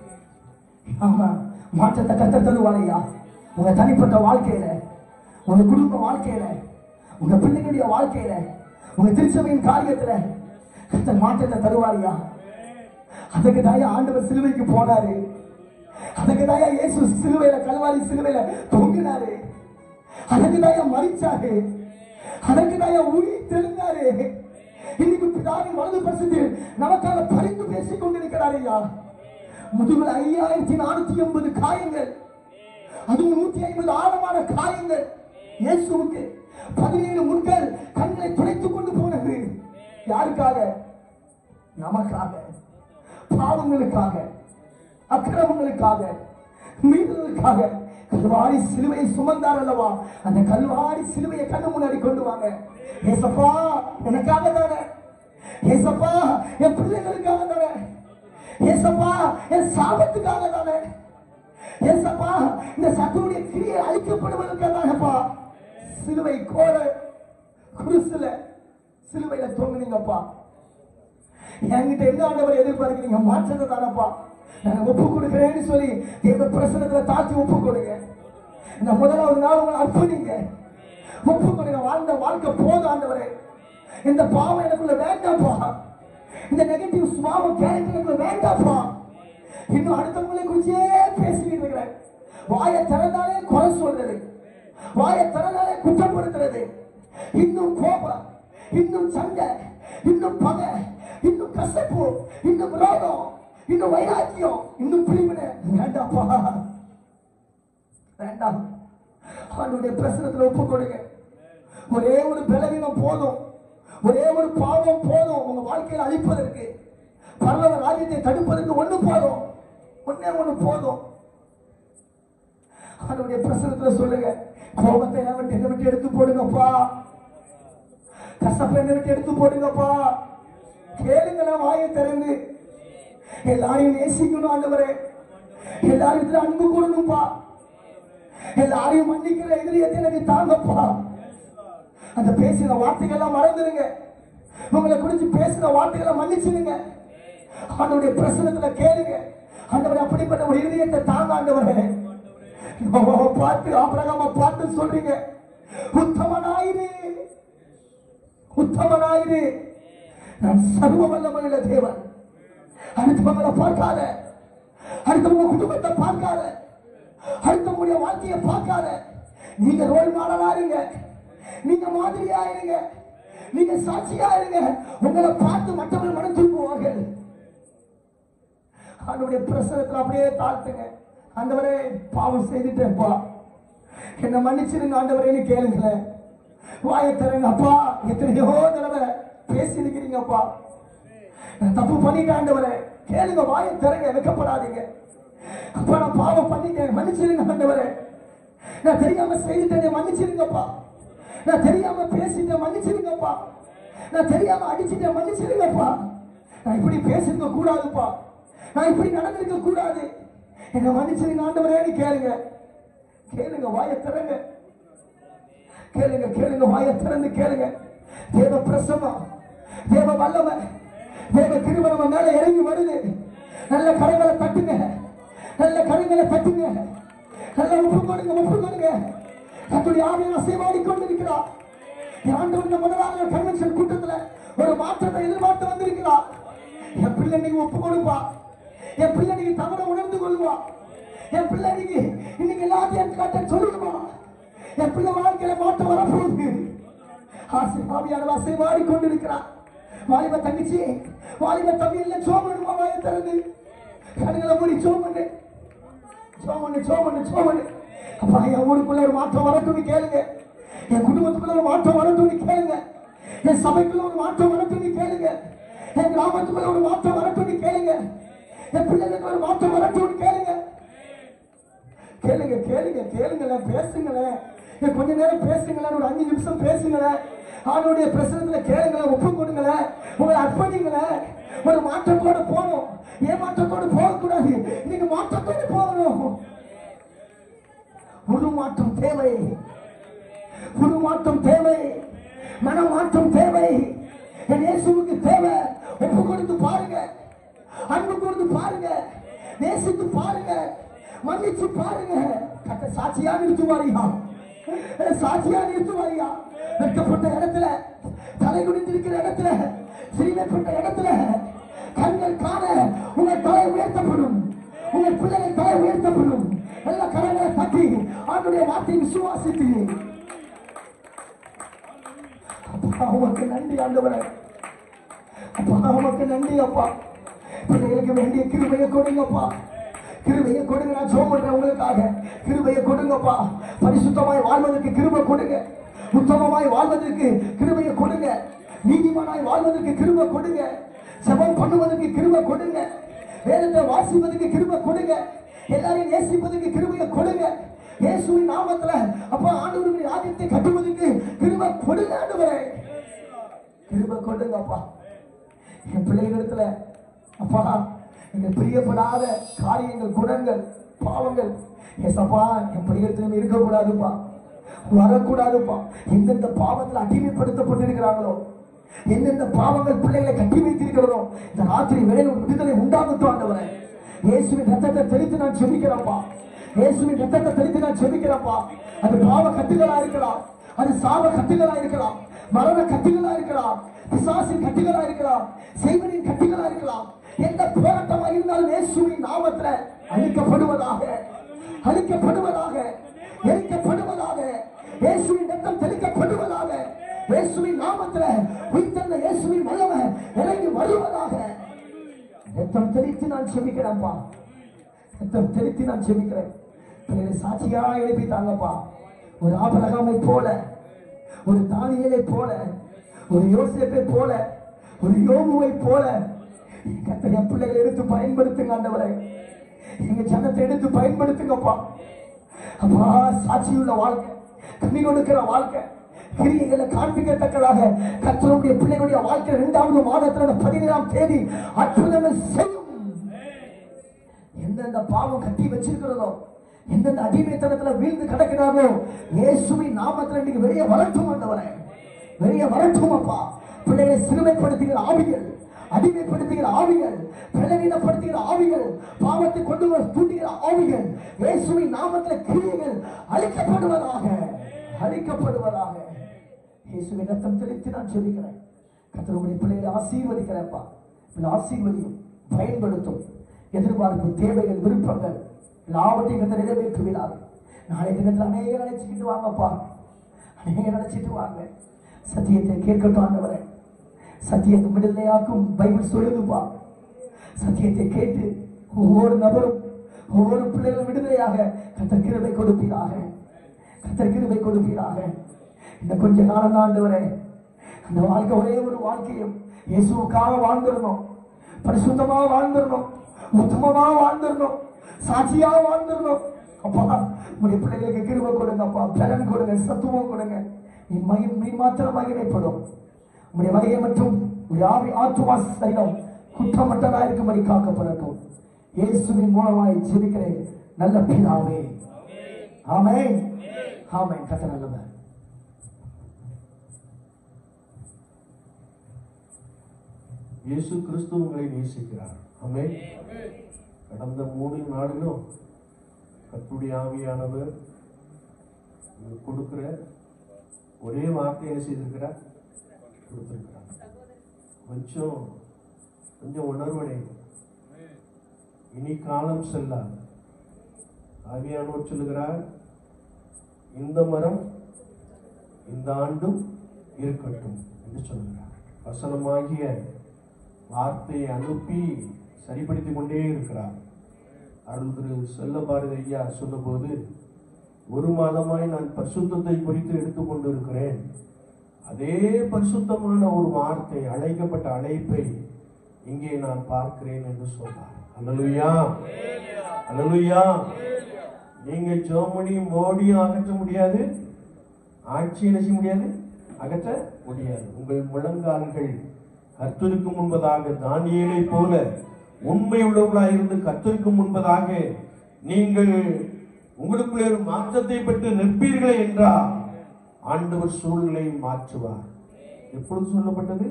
A: ஆமா, மாற்றத்தை கத்த தருவாரையா. உங்க தனிப்பட்ட வாழ்க்கையில, உங்க குடும்ப வாழ்க்கையில, உங்க பிள்ளைகளுடைய வாழ்க்கையில, உங்க திருச்சபையின் காரியத்துல கத்த மாற்றத்தை தருவாரியா. அதுக்கு தாயா ஆண்டவர் சிலுவைக்கு போனாரு. அதுக்கு தாயா இயேசு சிலுவையில, கல்வாரி சிலுவையில தொங்கினாரு. அதுக்கு தாயா மரிச்சாரு. அதுக்கு தாயா உயிர் தெழுந்தாரு. இன்னைக்கு பிதாவின் வலது பரிசுத்தில் நமக்காக பரிந்து பேசிக் கொண்டிருக்கிறார் ஐயா. முதுகுல ஐயாயிரத்தி நானூத்தி எண்பது காயங்கள், அதுவும் நூத்தி ஐம்பது ஆழமான காயங்கள். இயேசுவுக்கு பதினேழு முட்கள் கண்களை துடைத்துக் கொண்டு போனது. யாருக்காக? நமக்காக, பாவங்களுக்காக, அக்கிரமங்களுக்காக, மீறலுக்காக கல்வாரி சிலுவையை சுமந்தார் அல்லவா. அந்த கல்வாரி சிலுவையை கண்ணு முன்னாடி கொண்டு வாங்க. ஏசப்பா எனக்காக தானே, ஏசப்பா என் பிள்ளைகளுக்காக தானே, ஏசப்பா என் சாபத்துக்காக தானே, ஏசப்பா இந்த சத்துடைய கிரியை அழிக்கப்படுவதற்காகப்பா சிலுவை கோர குருசுல சிலுவையில தொங்குனீங்கப்பா. என்கிட்ட என்ன ஆண்டவர் எதிர்பார்க்கிறீங்க? மாற்றத்தை தானப்பா. நான் ஒப்பு கொடுக்கிறேன்னு சொல்லி தேவ பிரசன்னத்துல தாக்கி ஒப்பு கொடுங்க. இந்த முதலாவது நாள் உங்களை அர்ப்பணிங்க. ஒப்பு கொடுங்க. வாழ்ந்த வாழ்க்கை போதும் ஆண்டவரே. இந்த பாவம் எனக்குள்ள வேண்டாப்பா. இந்த நெகட்டிவ் சுபாவம் கேரக்டர் எனக்குள்ள வேண்டாப்பா. இன்னும் அடுத்தவங்களை குறிச்சே பேசிக்கிட்டு இருக்கிறேன். வாயை திறந்தாலே குறை சொல்றது, வாயை திறந்தாலே குற்றப்படுத்துறது, இன்னும் கோபம், இன்னும் சண்டை, இன்னும் பகை, இன்னும் கசப்பு, இன்னும் விரோதம், இன்னும் வைராக்கியம், இன்னும் பிரிவினை வேண்டாப்பா. வேண்டாம். அவனுடைய பிரசனத்துல ஒப்பு கொடுங்க. ஒரே ஒரு பலவீனம் போதும், ஒரே ஒரு பாவம் போதும் உங்க வாழ்க்கையில் அழிப்பதற்கு, பரலோக ராஜ்யத்தை தடுப்பதற்கு. ஒண்ணு போதும், ஒன்னே ஒண்ணு போதும். அவனுடைய பிரசனத்துல சொல்லுங்க. கோபத்தை என்ன விட்டு என்ன விட்டு எடுத்து போடுங்கப்பா. கசப்பை என்ன விட்டு எடுத்து போடுங்கப்பா. கேளுங்களா வாயை திறந்து. எல்லாரையும் நேசிக்கணும் ஆண்டவரே. எல்லாரும் அன்பு கூடணும்பா. எல்லாரையும் மன்னிக்கிற எதிரியத்தை எனக்கு தாங்கப்பா. அந்த பேசின வார்த்தைகள்லாம் மறந்துடுங்க. உங்களை குறிச்சு பேசின வார்த்தைகளை மன்னிச்சிடுங்க. ஆண்டவருடைய பிரசனத்துல கேளுங்க. ஆண்டவரே அப்படிப்பட்ட ஒரு இதயத்தை தாங்க ஆண்டவரே. பார்த்து ஆபிரகாம பார்த்து சொல்றீங்க, உத்தமனாயிரு, உத்தமனாயிரு. நான் சர்வ வல்லமையுள்ள தேவன். அடுத்தவங்களை பார்க்காத, அடுத்தவங்க குடும்பத்தை பார்க்காத, அடுத்தவங்களுடைய வாழ்க்கையை பார்க்காத. நீங்க ரோல் மாடலா இருங்க, நீங்க மாதிரியா இருங்க, நீங்க சாட்சியா இருங்க. உங்களை பார்த்து மற்றவர்கள் மனம் திரும்புவார்கள். ஆண்டவருடைய பிரசனத்துல அப்படியே தாழ்த்துங்க. ஆண்டவரே பாவம் செய்துட்டேன்ப்பா, என்ன மன்னிச்சிருங்க ஆண்டவரேன்னு கேளுங்களேன். வாயை தரங்க. அப்பா எத்தனையோ தடவை பேசி இருக்கிறீங்கப்பா, நான் தப்பு பண்ணிட்டேன் ஆண்டவரே. கேளுங்க, வாயை தரங்க, வெட்கப்படாதீங்க. அப்பா நான் பாவம் பண்ணிட்டேன், மன்னிச்சிருங்க ஆண்டவரே. நான் தெரியாம செய்துட்டேன், மன்னிச்சிருங்கப்பா. நான் தெரியாம பேசிட்டேன், மன்னிச்சிருங்கப்பா. நான் தெரியாம அடிச்சுட்டேன், மன்னிச்சிருங்கப்பா. நான் இப்படி பேசிருக்க கூடாதுப்பா, நான் இப்படி நடந்திருக்க கூடாது, என்ன மன்னிச்சிருங்க ஆண்டவரேன்னு கேளுங்க. கேளுங்க, வாயை திறங்க. கேளுங்க, கேளுங்க, வாயை திறந்து கேளுங்க. தேவ பிரசன்னம், தேவ வல்லமை, தேவ கிருபை நம்ம மேல இறங்கி வருது. நல்ல கரங்களை தட்டுங்க, நல்ல கரங்களை தட்டுங்க, நல்ல ஒப்பு கொடுங்க, ஒப்பு கொடுங்க. தன்னுடைய ஆவியை அசைவாடி கொண்டிருக்கிறார். ஆண்டவர் முதலாவது கன்வென்ஷன் கூட்டத்துல ஒரு மாற்றத்தை எதிர்பார்த்து வந்திருக்கிறார். என் பிள்ளை நீங்க ஒப்பு கொடுப்பா, என் பிள்ளை நீங்க தவற உணர்ந்து கொள்வா, என் பிள்ளை நீங்க இன்னைக்கு எல்லாத்தையும் காட்ட சொல்லுமா, என் பிள்ளை வாழ்க்கையில மாற்றம் வரப்போகுது. ஆசையானவர் அசைவாடி கொண்டிருக்கிறார். வாலிப தங்கச்சி, வாலிப தம்பி இல்ல, சோமனுமா வாயை திறந்து கண்களை மூடி சோமனு சோமனு சோமனு சோமனு. அப்பா என் ஊருக்குள்ள ஒரு மாற்றம் வரட்டும்னு கேளுங்க, என் குடும்பத்துக்குள்ள ஒரு மாற்றம் வரட்டும்னு கேளுங்க, என் சபைக்குள்ள ஒரு மாற்றம் வரட்டும்னு கேளுங்க, என் கிராமத்துக்குள்ள ஒரு மாற்றம் வரட்டும்னு கேளுங்க, என் பிள்ளைகளுக்கு ஒரு மாற்றம் வரட்டும்னு கேளுங்க. கேளுங்க, கேளுங்க, கேளுங்களேன், பேசுங்களேன். கொஞ்ச நேரம் பேசுங்களேன், ஒரு அஞ்சு நிமிஷம் பேசுங்களேன், அவனுடைய பிரசனத்துல கேளுங்களேன், ஒப்பு கொடுங்களேன், உங்களை அர்ப்பணிங்களேன். ஒரு மாற்றத்தோடு போகணும், ஏமாற்றத்தோடு போகக்கூடாது, நீங்க மாற்றத்தோடு போகணும். உருமாற்றம் தேவை, உருமாற்றம் தேவை, மனமாற்றம் தேவை. என் இயேசுவுக்கு தேவை. ஒப்பு கொடுத்து பாருங்க, அன்பு கொடுத்து பாருங்க, நேசித்து பாருங்க, மன்னிச்சு பாருங்க. கட்ட சாட்சியா நிறுத்துவாரியா, சாட்சியா நிறுத்துவாரியா. வெட்கப்பட்ட இடத்துல, தலை குனிந்திருக்கிற இடத்துல, சிறுமைப்பட்ட இடத்துல கண்கள் காண உங்கள் தலை உயர்த்தப்படும், உங்கள் பிள்ளைகள் தலை உயர்த்தப்படும். எல்லா கரங்களை தட்டி அவனுடைய வார்த்தையை விசுவாசித்து, அப்பா உமக்கு நன்றி ஆண்டவரே, அப்பா உமக்கு நன்றி அப்பா. பிள்ளைகளுக்கு வேண்டிய கிருபையை கொடுங்கப்பா, கிருபையை கொடுங்க. நான் ஜெபம் பண்றேன் உங்களுக்காக, கிருபையை கொடுங்கப்பா. பரிசுத்தமாய் வாழ்வதற்கு கிருபை கொடுங்க, உத்தமமாய் வாழ்வதற்கு கிருபையை கொடுங்க, நீதிமானாய் வாழ்வதற்கு கிருபை கொடுங்க, ஜெபம் பண்ணுவதற்கு கிருபை கொடுங்க, வேதத்தை வாசிப்பதற்கு கிருபை கொடுங்க, எல்லாரையும் நேசிப்பதற்கு கிருபையை கொடுங்க. இயேசுவின் நாமத்துல அப்பா ஆண்டவருடைய ராஜ்யத்தை கட்டுவதற்கு கிருபை கொடுங்க ஆண்டவரே, கிருபை கொடுங்க அப்பா. என் பிள்ளைகளிடத்துல அப்பா எங்க பிரியப்படாத காரியங்கள், குணங்கள், பாவங்கள் ஏசப்பா என் பிள்ளைகளிடத்திலும் இருக்கக்கூடாதுப்பா, வரக்கூடாதுப்பா. எந்தெந்த பாவத்தில் அடிமைப்படுத்தப்பட்டிருக்கிறாங்களோ, எந்தெந்த பாவங்கள் பிள்ளைகளை கட்டி வைத்திருக்கிறதோ, இந்த ராத்திரி வேலையில் ஒரு விடுதலை உண்டாகட்டும் ஆண்டவரே. இயேசுவின் ரத்தத்தை தெளித்து நான் செபிக்கிறப்பா, இயேசுவின் ரத்தத்தை தெளித்து நான் செபிக்கிறப்பா. அது பாவ கட்டுகளா இருக்கலாம், அது சாவ கட்டுகளா இருக்கலாம், மரண கட்டுகளா இருக்கலாம், பிசாசின் கட்டுகளா இருக்கலாம், செய்வனின் கட்டுகளா இருக்கலாம். எந்த போராட்டமாக இருந்தாலும் இயேசுவின் நாமத்துல அழிக்கப்படுவதாக, அழிக்கப்படுவதாக, எரிக்கப்படுவதாக, இயேசுவின் ரத்தம் தெளிக்கப்படுவதாக, இயேசுவின் நாமத்துல உயிர்த்தெழுந்த இயேசுவின் வல்லமை இறங்கி வருவதாக. ரத்தம் தெளித்து நான் செபிக்கிறேன்ப்பா, ரத்தம் தெளித்து நான் செபிக்கிறேன். பிள்ளைகளை சாட்சியா எழுப்பி தாங்கப்பா. ஒரு ஆபிரகாமை போல, ஒரு தானியேலை போல, ஒரு யோசேப்பை போல, ஒரு யோபுவை போல கர்த்தர் என் பிள்ளைகளை எடுத்து பயன்படுத்துங்க ஆண்டவரே. எங்க ஜனத்தை எடுத்து பயன்படுத்துங்கப்பா. அப்பா சாட்சியுள்ள வாழ்க்கை, கண்ணி கொடுக்கிற வாழ்க்கை, கிரியைகளை காண்பிக்கத்தக்கதாக கர்த்தருடைய பிள்ளைகளுடைய வாழ்க்கை இரண்டாவது மாதத்துல பதினேழாம் தேதி அற்புதங்கள் செய்யும். எந்தெந்த பாவம் கட்டி வச்சிருக்கிறதோ, எந்தெந்த அடிமைத்தனத்துல வீழ்ந்து கிடக்கிறாரோ, இயேசுவின் நாமத்துல இன்னைக்கு வெளியே வரட்டும் ஆண்டவரே, வெளியே வரட்டும் அப்பா. பிள்ளைகளை சிறுமைப்படுத்துகிற ஆவிகள், அடிமைப்படுத்துகிற ஆவிகள், பலவீனப்படுத்துகிற ஆவிகள், பாவத்தை கொண்டு வர தூண்டுகிற ஆவிகள், இயேசுவின் நாமத்தில் கிரியைகள் அழிக்கப்படுவதாக, அழிக்கப்படுவதாக. இயேசுவின் ரத்தம் தெளித்து நான் சொல்லிக்கிறேன். கர்த்தருடைய பிள்ளைகளை ஆசீர்வதிக்கிறேன்ப்பா. ஆசீர்வதியும், பயன்படுத்தும். எதிர்பார்ப்பு, தேவைகள், விருப்பங்கள் எல்லாவற்றையும் கர்த்தர் நிறைவேற்றுகிறார். நாளை தினத்தில் அநேகர் நினைச்சுக்கிட்டு வாங்கப்பா, அநேகர் நினைச்சிட்டு வாங்க. சத்தியத்தை கேட்கட்டும் ஆண்டவரே, சத்தியத்தை விடுதலையாக்கும் பைபிள் சொல்லுதுப்பா. சத்தியத்தை கேட்டு ஒவ்வொரு நபரும், ஒவ்வொரு பிள்ளைகளும் விடுதலையாக கர்த்தர் கிருபை கொடுப்பீராக, கர்த்தர் கிருபை கொடுப்பீராக. இந்த கொஞ்ச காலம் தான் ஆண்டவரே, அந்த வாழ்க்கை ஒரே ஒரு வாழ்க்கையும் இயேசுவுக்காக வாழ்ந்துடணும், பரிசுத்தமாக வாழ்ந்துடணும், உத்தமமா வாழ்ந்துடணும், சாட்சியா வாழ்ந்துடணும். அப்பா உடைய பிள்ளைகளுக்கு கிருபை கொடுங்கப்பா, பலன் கொடுங்க, சத்துவம் கொடுங்க. நீ மகிம் நீ மாத்திரம் மகிமைப்படும். உடைய வகையை மற்றும் உடைய ஆவி ஆத்துமா சைலம் குற்றமற்றதா இருக்கும்படி காக்கப்படட்டும். இயேசுவின் மூலமாய் ஜெபிக்கிறேன் நல்ல பிதாவே, ஆமென், ஆமென். கர்த்தர் நல்லவர்.
B: இயேசு கிறிஸ்து உங்களை நேசிக்கிறார். ஆமென். கடந்த மூணு நாளிலும் கர்த்தருடைய ஆவியானவர் கொடுக்கிற ஒரே வார்த்தை என்ன செய்திருக்கிறார், கொடுத்திருக்கிறார். கொஞ்சம் கொஞ்சம் உணர்வடையும். இனி காலம் செல்லாது. ஆவியானவர் சொல்லுகிறார், இந்த மரம் இந்த ஆண்டும் இருக்கட்டும் என்று சொல்லுகிறார். வசனமாகிய வார்த்தையை அனுப்பி சரிப்படுத்திக் கொண்டே இருக்கிறார். அருள் திரு செல்ல பாரதி ஐயா சொன்ன போது, ஒரு மாதமாய் நான் பரிசுத்தத்தை குறித்து எடுத்துக் கொண்டிருக்கிறேன். அதே பரிசுத்தமான ஒரு வார்த்தை, அழைக்கப்பட்ட அழைப்பை இங்கே நான் பார்க்கிறேன் என்று சொன்னார். அல்லேலூயா, அல்லேலூயா. நீங்க ஜெர்மனி மோடியும் அகற்ற முடியாது, ஆட்சி என்ன செய்ய முடியாது, அகற்ற முடியாது. உங்கள் முழங்கால்கள் கர்த்தருக்கு முன்பதாக தானியேலை போல உண்மை உள்ளவர்களாக இருந்து கர்த்தருக்கு முன்பதாக நீங்கள் உங்களுக்குள்ளே ஒரு மாற்றத்தை பெற்று நிற்பீர்களே என்றால் ஆண்டவர் சூழ்நிலை மாற்றுவார். எப்பொழுது சொல்லப்பட்டது?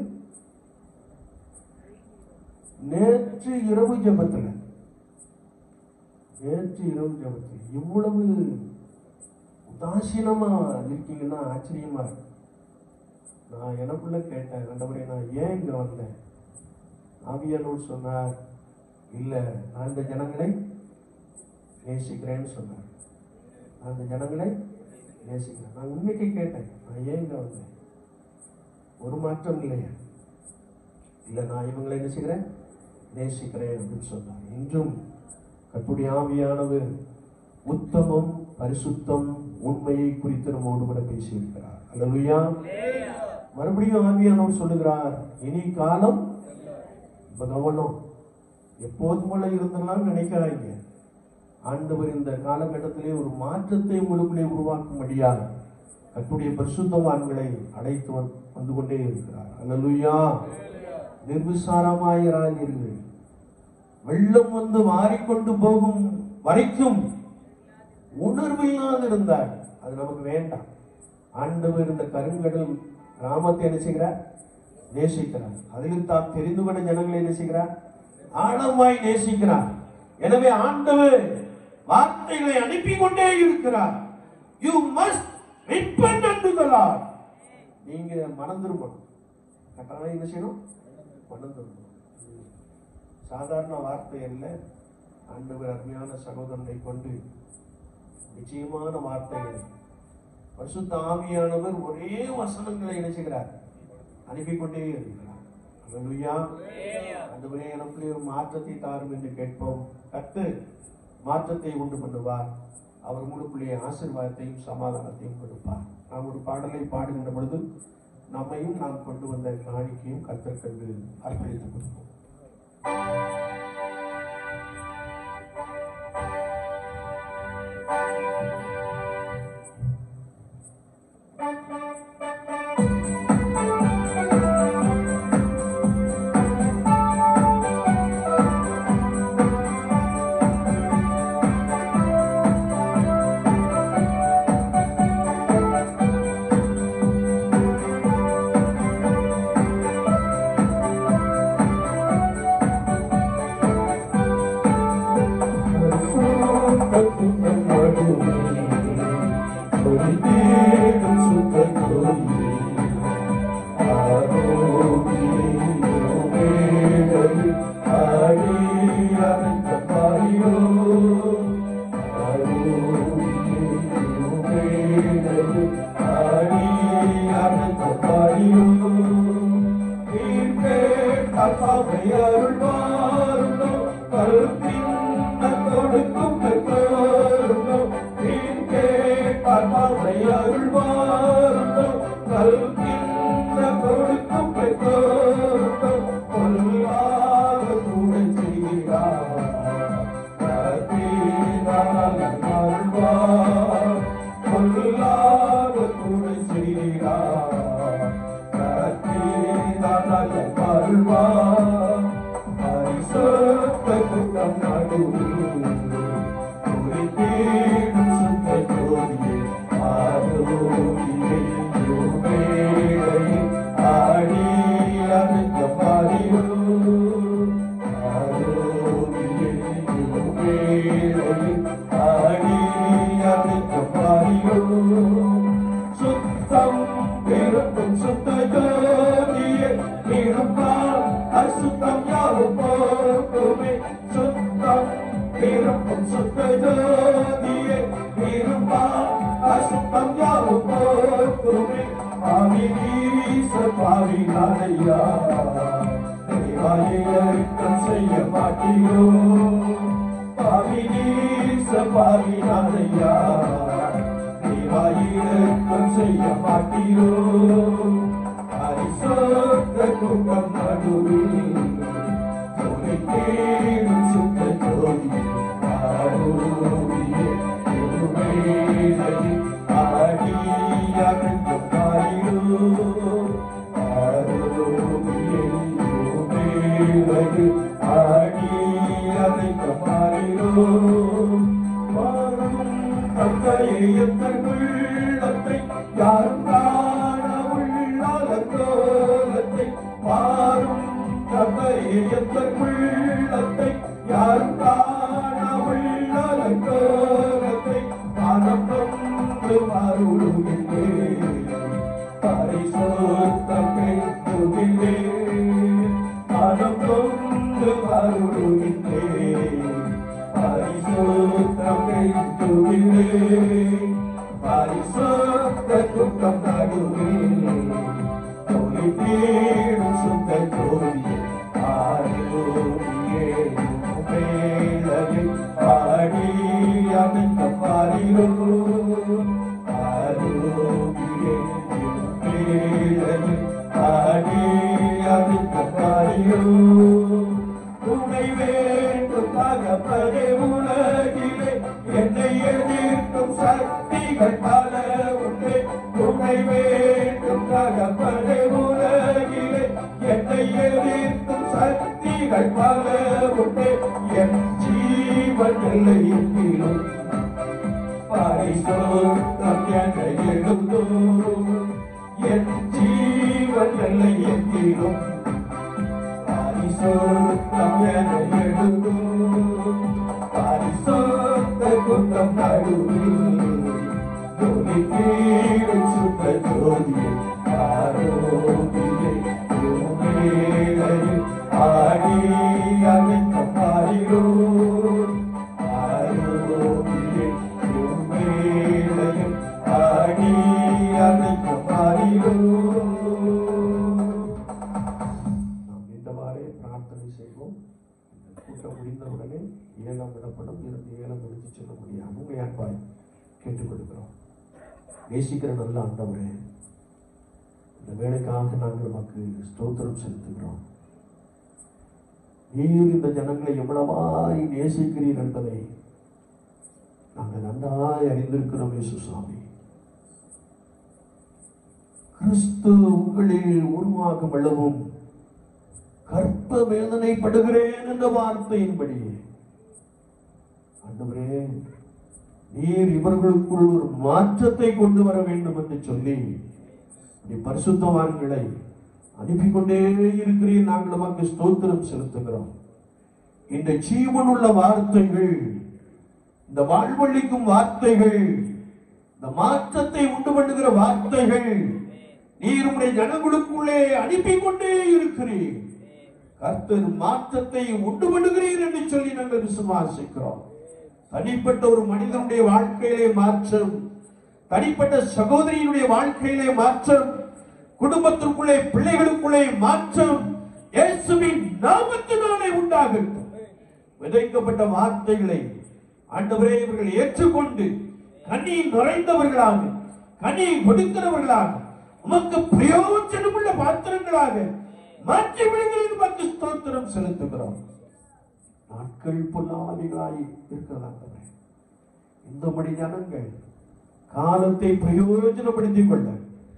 B: நேற்று இரவு ஜெபத்தில். நேற்று இரவு ஜெபத்தில் இவ்வளவு உதாசீனமா இருக்கீங்கன்னா ஆச்சரியமா இருக்கு. நான் எனக்குள்ள கேட்டேன், ஆண்டவரே நான் ஏன் இங்க வந்தேன்? ஆவியானவர் சொன்னார், இல்ல நான் இந்த ஜனங்களை நேசிக்கிறேன்னு சொன்னார். நான் இந்த ஜனங்களை நேசிக்கிறேன். நான் உண்மைக்கு கேட்டேன், நான் ஏன் இங்க வந்தேன்? ஒரு மாற்றம் இல்லையா? இல்ல நான் இவங்களை என்ன செய்கிறேன், நேசிக்கிறேன் அப்படின்னு சொன்னார். இன்றும் கர்த்தருடைய ஆவியானவர் உத்தமம், பரிசுத்தம், உண்மையை குறித்து நம்மோடு கூட பேசியிருக்கிறார். அல்லேலூயா. மறுபடியும் ஆவியானவர் சொல்லுகிறார், இனி காலம் இப்ப கவனம். எப்போதும் போல இருந்தெல்லாம் நினைக்கிறாங்க. ஆண்டவர் இந்த காலகட்டத்திலே ஒரு மாற்றத்தை உங்களுக்குள்ளே உருவாக்கும்படியாக கர்த்தருடைய பரிசுத்தவான்களை அழைத்து வந்து கொண்டே இருக்கிறார். அல்லேலூயா. நிர்விசாரமாயிராதீர்கள். வெள்ளம் வந்து மாறிக்கொண்டு போகும் வரைக்கும் உணர்வில்லாது இருந்தார். அது நமக்கு வேண்டாம். ஆண்டவர் இந்த கருங்கடல் கிராமத்தை என்ன செய்கிறார், நேசிக்கிறார். அதில் தான் தெரிந்து கொண்ட ஜனங்களை என்ன செய்கிறார், ஆழமாய் நேசிக்கிறார். எனவே ஆண்டவர் வார்த்தைகளை அனுப்பி கொண்டே இருக்கிறார். You must repent unto the Lord. நீங்க மனம் திரும்பணும். கட்டாயம் என்ன செய்யணும், மனம் திரும்பணும். சாதாரண வார்த்தை அல்ல. ஆண்டவர் அருமையான சகோதரனை கொண்டு நிச்சயமான வார்த்தைகள், பரிசுத்த ஆவியானவர் ஒரே வசனங்களை என்ன செய்கிறார், அனுப்பி கொண்டே இருக்கிறார். அல்லேலூயா. ஆண்டவரே எனக்குள்ளே ஒரு மாற்றத்தை தாரும் என்று கேட்போம். கர்த்தர் மாற்றத்தை உண்டு பண்ணுவார். அவர் உங்களுக்குள்ளே ஆசீர்வாதத்தையும் சமாதானத்தையும் கொடுப்பார். நாம் ஒரு பாடலை பாடுகின்ற பொழுது நம்மையும் நாம் கொண்டு வந்த காணிக்கையும் கர்த்தர் கண்டு அர்ப்பணித்துக் கொடுப்போம்.
C: Hallelujah.
B: பாரும் உள்ளத்தை யாரும் காண உள்ளத்தை பரப்பொன்று மாறுகின்றே பரிசோத்தத்தை புதிலே பரப்பொன்று மாறுகின்றே பரிசோத்தத்தை புதிலே பரிசோத்த குற்றம் நடுவே தொலை தேடும் சுத்த ஜோதியே ஆரோக்கியே மேலையில் பாடி அமைந்த பாரிலோ ஆரோக்கியே மேலையில் பாடி அமைந்த பாரிலோ துணை வேண்டும் தகப்பனே உலகிலே என்னை எதிர்க்கும் சக்திகள் பல உண்டு துணை வேண்டும் தகப்பனே உலகிலே என்னை எதிர்க்கும் சக்திகள் பல உண்டு என் ஜீவன் இல்லை எங்கிலும் பரிசோத்தம் என எழுதோ என் ஜீவன் இல்லை எங்கிலும் பரிசோத்தம் என எழுதோ பரிசோத்த குற்றம் நடுவில் ஜோதி கீழும் சுத்த ஜோதியை ஆரோக்கியே மேலையில் ஆடி அமைத்த பாரிலோ ஆரோக்கியே மேலையில் ஆடி அமைத்த பாரிலோ. நாம் இந்தவாறே பிரார்த்தனை செய்வோம். கூட்டம் முடிந்தவுடனே ஏலம் விடப்படும். இருந்து ஏலம் முடித்து சொல்ல முடியாது. உங்களை அன்பாய் கேட்டுக்கொள்கிறோம். நேசிக்கிற நல்ல ஆண்டவரே, இந்த வேலைக்காக நாங்கள் நமக்கு ஸ்தோத்திரம் செலுத்துகிறோம். நீர் இந்த ஜனங்களை எவ்வளவாய் நேசிக்கிறீர் என்பதை நாங்கள் நன்றாய் அறிந்திருக்கிறோம். இயேசு சுவாமி, கிறிஸ்து உங்களில் உருவாகும் அளவும் கற்ப வேதனைப்படுகிறேன் என்ற வார்த்தையின்படி ஆண்டவரே, நீர் இவர்களுக்குள் ஒரு மாற்றத்தை கொண்டு வர வேண்டும் என்று சொல்லி பரிசுத்தவான்களை அனுப்பி கொண்டே இருக்கிறீர். நாங்கள் நமக்கு ஸ்தோத்திரம் செலுத்துகிறோம். இந்த ஜீவனுள்ள வார்த்தைகள், இந்த வாழ்வழிக்கும் வார்த்தைகள், இந்த மாற்றத்தை உண்டு பண்ணுகிற வார்த்தைகள் நீர் உடைய ஜனங்களுக்குள்ளே அனுப்பி கொண்டே இருக்கிறீர். கர்த்தர் மாற்றத்தை உண்டு பண்ணுகிறீர் என்று சொல்லி நாங்கள் விசுவாசிக்கிறோம். தனிப்பட்ட ஒரு மனிதனுடைய வாழ்க்கையிலே மாற்றம், தனிப்பட்ட சகோதரியினுடைய வாழ்க்கையிலே மாற்றம், குடும்பத்திற்குள்ளே பிள்ளைகளுக்குள்ளே மாற்றம் இயேசுவின் நாமத்தினாலே உண்டாகட்டும். விதைக்கப்பட்ட வார்த்தைகளை ஆண்டவரே இவர்கள் ஏற்றுக்கொண்டு கனி நிறைந்தவர்களாக, கனி கொடுக்கிறவர்களாக, உமக்கு பிரயோஜனமுள்ள பாத்திரங்களாக மாற்றி விடுகிறேன். உமக்கு ஸ்தோத்திரம் செலுத்துகிறோம். நாட்கள் பொல்லாதவைகளாய் இருக்கிறதாங்க. இந்த மணி ஜனங்கள் காலத்தை பிரயோஜனப்படுத்திக் கொள்ள,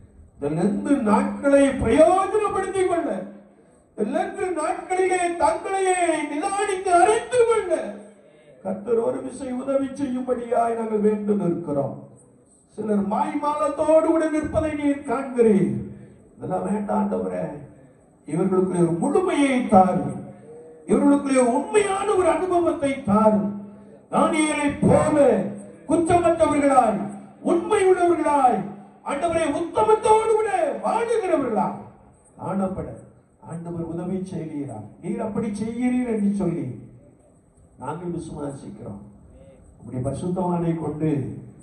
B: இந்த நாட்களை பிரயோஜனப்படுத்திக் கொள்ள, இந்த நாட்களிலே தங்களையே நிதானித்து அறிந்து கொள்ள கர்த்தர் ஒரு விசை உதவி செய்யும்படியாய் நாங்கள் வேண்டு நிற்கிறோம். சிலர் மாய்மாலத்தோடு கூட நிற்பதை நீர் காண்கிறீர். இதெல்லாம் வேண்டாண்டவரே, இவர்களுக்கு ஒரு முழுமையை தாரும், இவர்களுக்கு உண்மையான ஒரு அனுபவத்தை தாரும். தானியேலை போல குற்றமற்றவர்களாய், உண்மை உள்ளவர்களாய், ஆண்டவரை உத்தமத்தோடு கூட வாழுகிறவர்களாய் காணப்பட ஆண்டவர் உதவி செய்கிறார். நீர் அப்படி செய்கிறீர் என்று சொல்லி நாங்கள் விசுவாசிக்கிறோம். உங்களுடைய பரிசுத்தவானை கொண்டு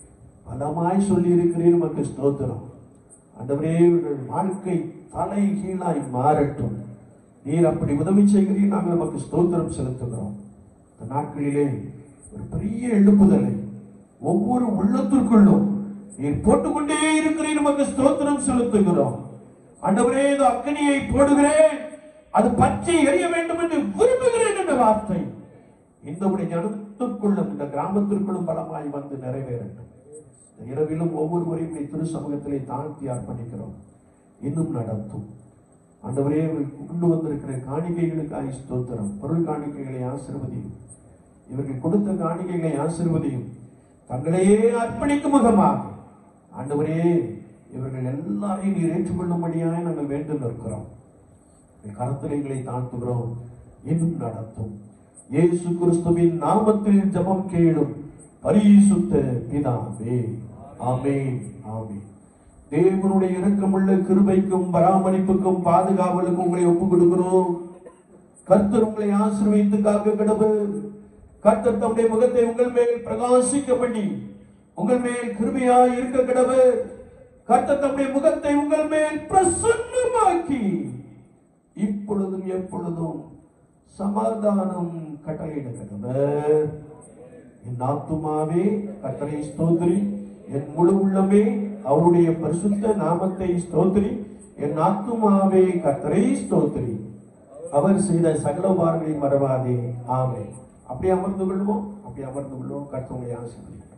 B: பலமாய் சொல்லி இருக்கிறீர். உமக்கு ஸ்தோத்திரம். ஆண்டவரே, இவர்கள் வாழ்க்கை தலை கீழாய் மாறட்டும். நீர் அப்படி உதவி செய்கிறீர். நாங்கள் நமக்கு ஸ்தோத்திரம் செலுத்துகிறோம். இந்த நாட்களிலே ஒரு பெரிய எழுப்புதலை ஒவ்வொரு உள்ளத்திற்குள்ளும் நீர் போட்டுக்கொண்டே இருக்கிறீர். நமக்கு ஸ்தோத்திரம் செலுத்துகிறோம். ஆண்டவரே, இந்த அக்னியை போடுகிறேன், அது பற்றி எரிய வேண்டும் என்று விரும்புகிறேன் என்ற வார்த்தை இந்த உடைய ஜனத்திற்குள்ளும் இந்த கிராமத்திற்குள்ளும் பலமாய் வந்து நிறைவேறட்டும். இரவிலும் ஒவ்வொருவரையும் திரு சமூகத்திலே தாழ்த்தி அர்ப்பணிக்கிறோம். இன்னும் நடத்தும். ஆண்டவரே, கொண்டு வந்திருக்கிற காணிக்கைகளுக்காக ஸ்தோத்திரம். பொருள் காணிக்கைகளை ஆசீர்வதியும். இவர்கள் கொடுத்த காணிக்கைகளை ஆசீர்வதியும். தங்களையே அர்ப்பணிக்கும் முகமாக ஆண்டவரே, இவர்கள் எல்லாரையும் நீர் ஏற்றுக்கொள்ளும்படியாக நாங்கள் வேண்டு நிற்கிறோம். கரத்திலைகளை தாழ்த்துகிறோம். இன்னும் நடத்தும். இயேசு கிறிஸ்துவின் நாமத்தில் ஜெபம் கேளும் பரிசுத்த பிதாவே. ஆமென். ஆமென். தேவனுடைய இரக்கமுள்ள கிருபைக்கும் பராமரிப்புக்கும் பாதுகாவலுக்கும் உங்களை ஒப்புக் கொடுக்கிறோம். கர்த்தர் உங்களை ஆசீர்வதித்து காக்க கடவுள். கர்த்தர் தம்முடைய முகத்தை உங்கள் மேல் பிரகாசிக்க பண்ணி உங்கள் மேல் கிருபையாய் இருக்க கடவுள். கர்த்தர் தம்முடைய முகத்தை உங்கள் மேல் பிரசன்னமாக்கி இப்பொழுதும் எப்பொழுதும் சமாதானம் கட்டளையிட கடவுள். என் ஆத்துமாவே கர்த்தரை ஸ்தோத்திரி, என் முழு உள்ளமே அவருடைய பரிசுத்த நாமத்தை ஸ்தோத்திரி. என் ஆத்துமாவே கர்த்தரை ஸ்தோத்திரி, அவர் செய்த சகல உபகாரங்களை மறவாதே. ஆமென். அப்படியே அமர்ந்து கொள்வோம். அப்படியே அமர்ந்து கொள்வோம். கர்த்தர் உங்களை ஆசீர்வதிப்பார்.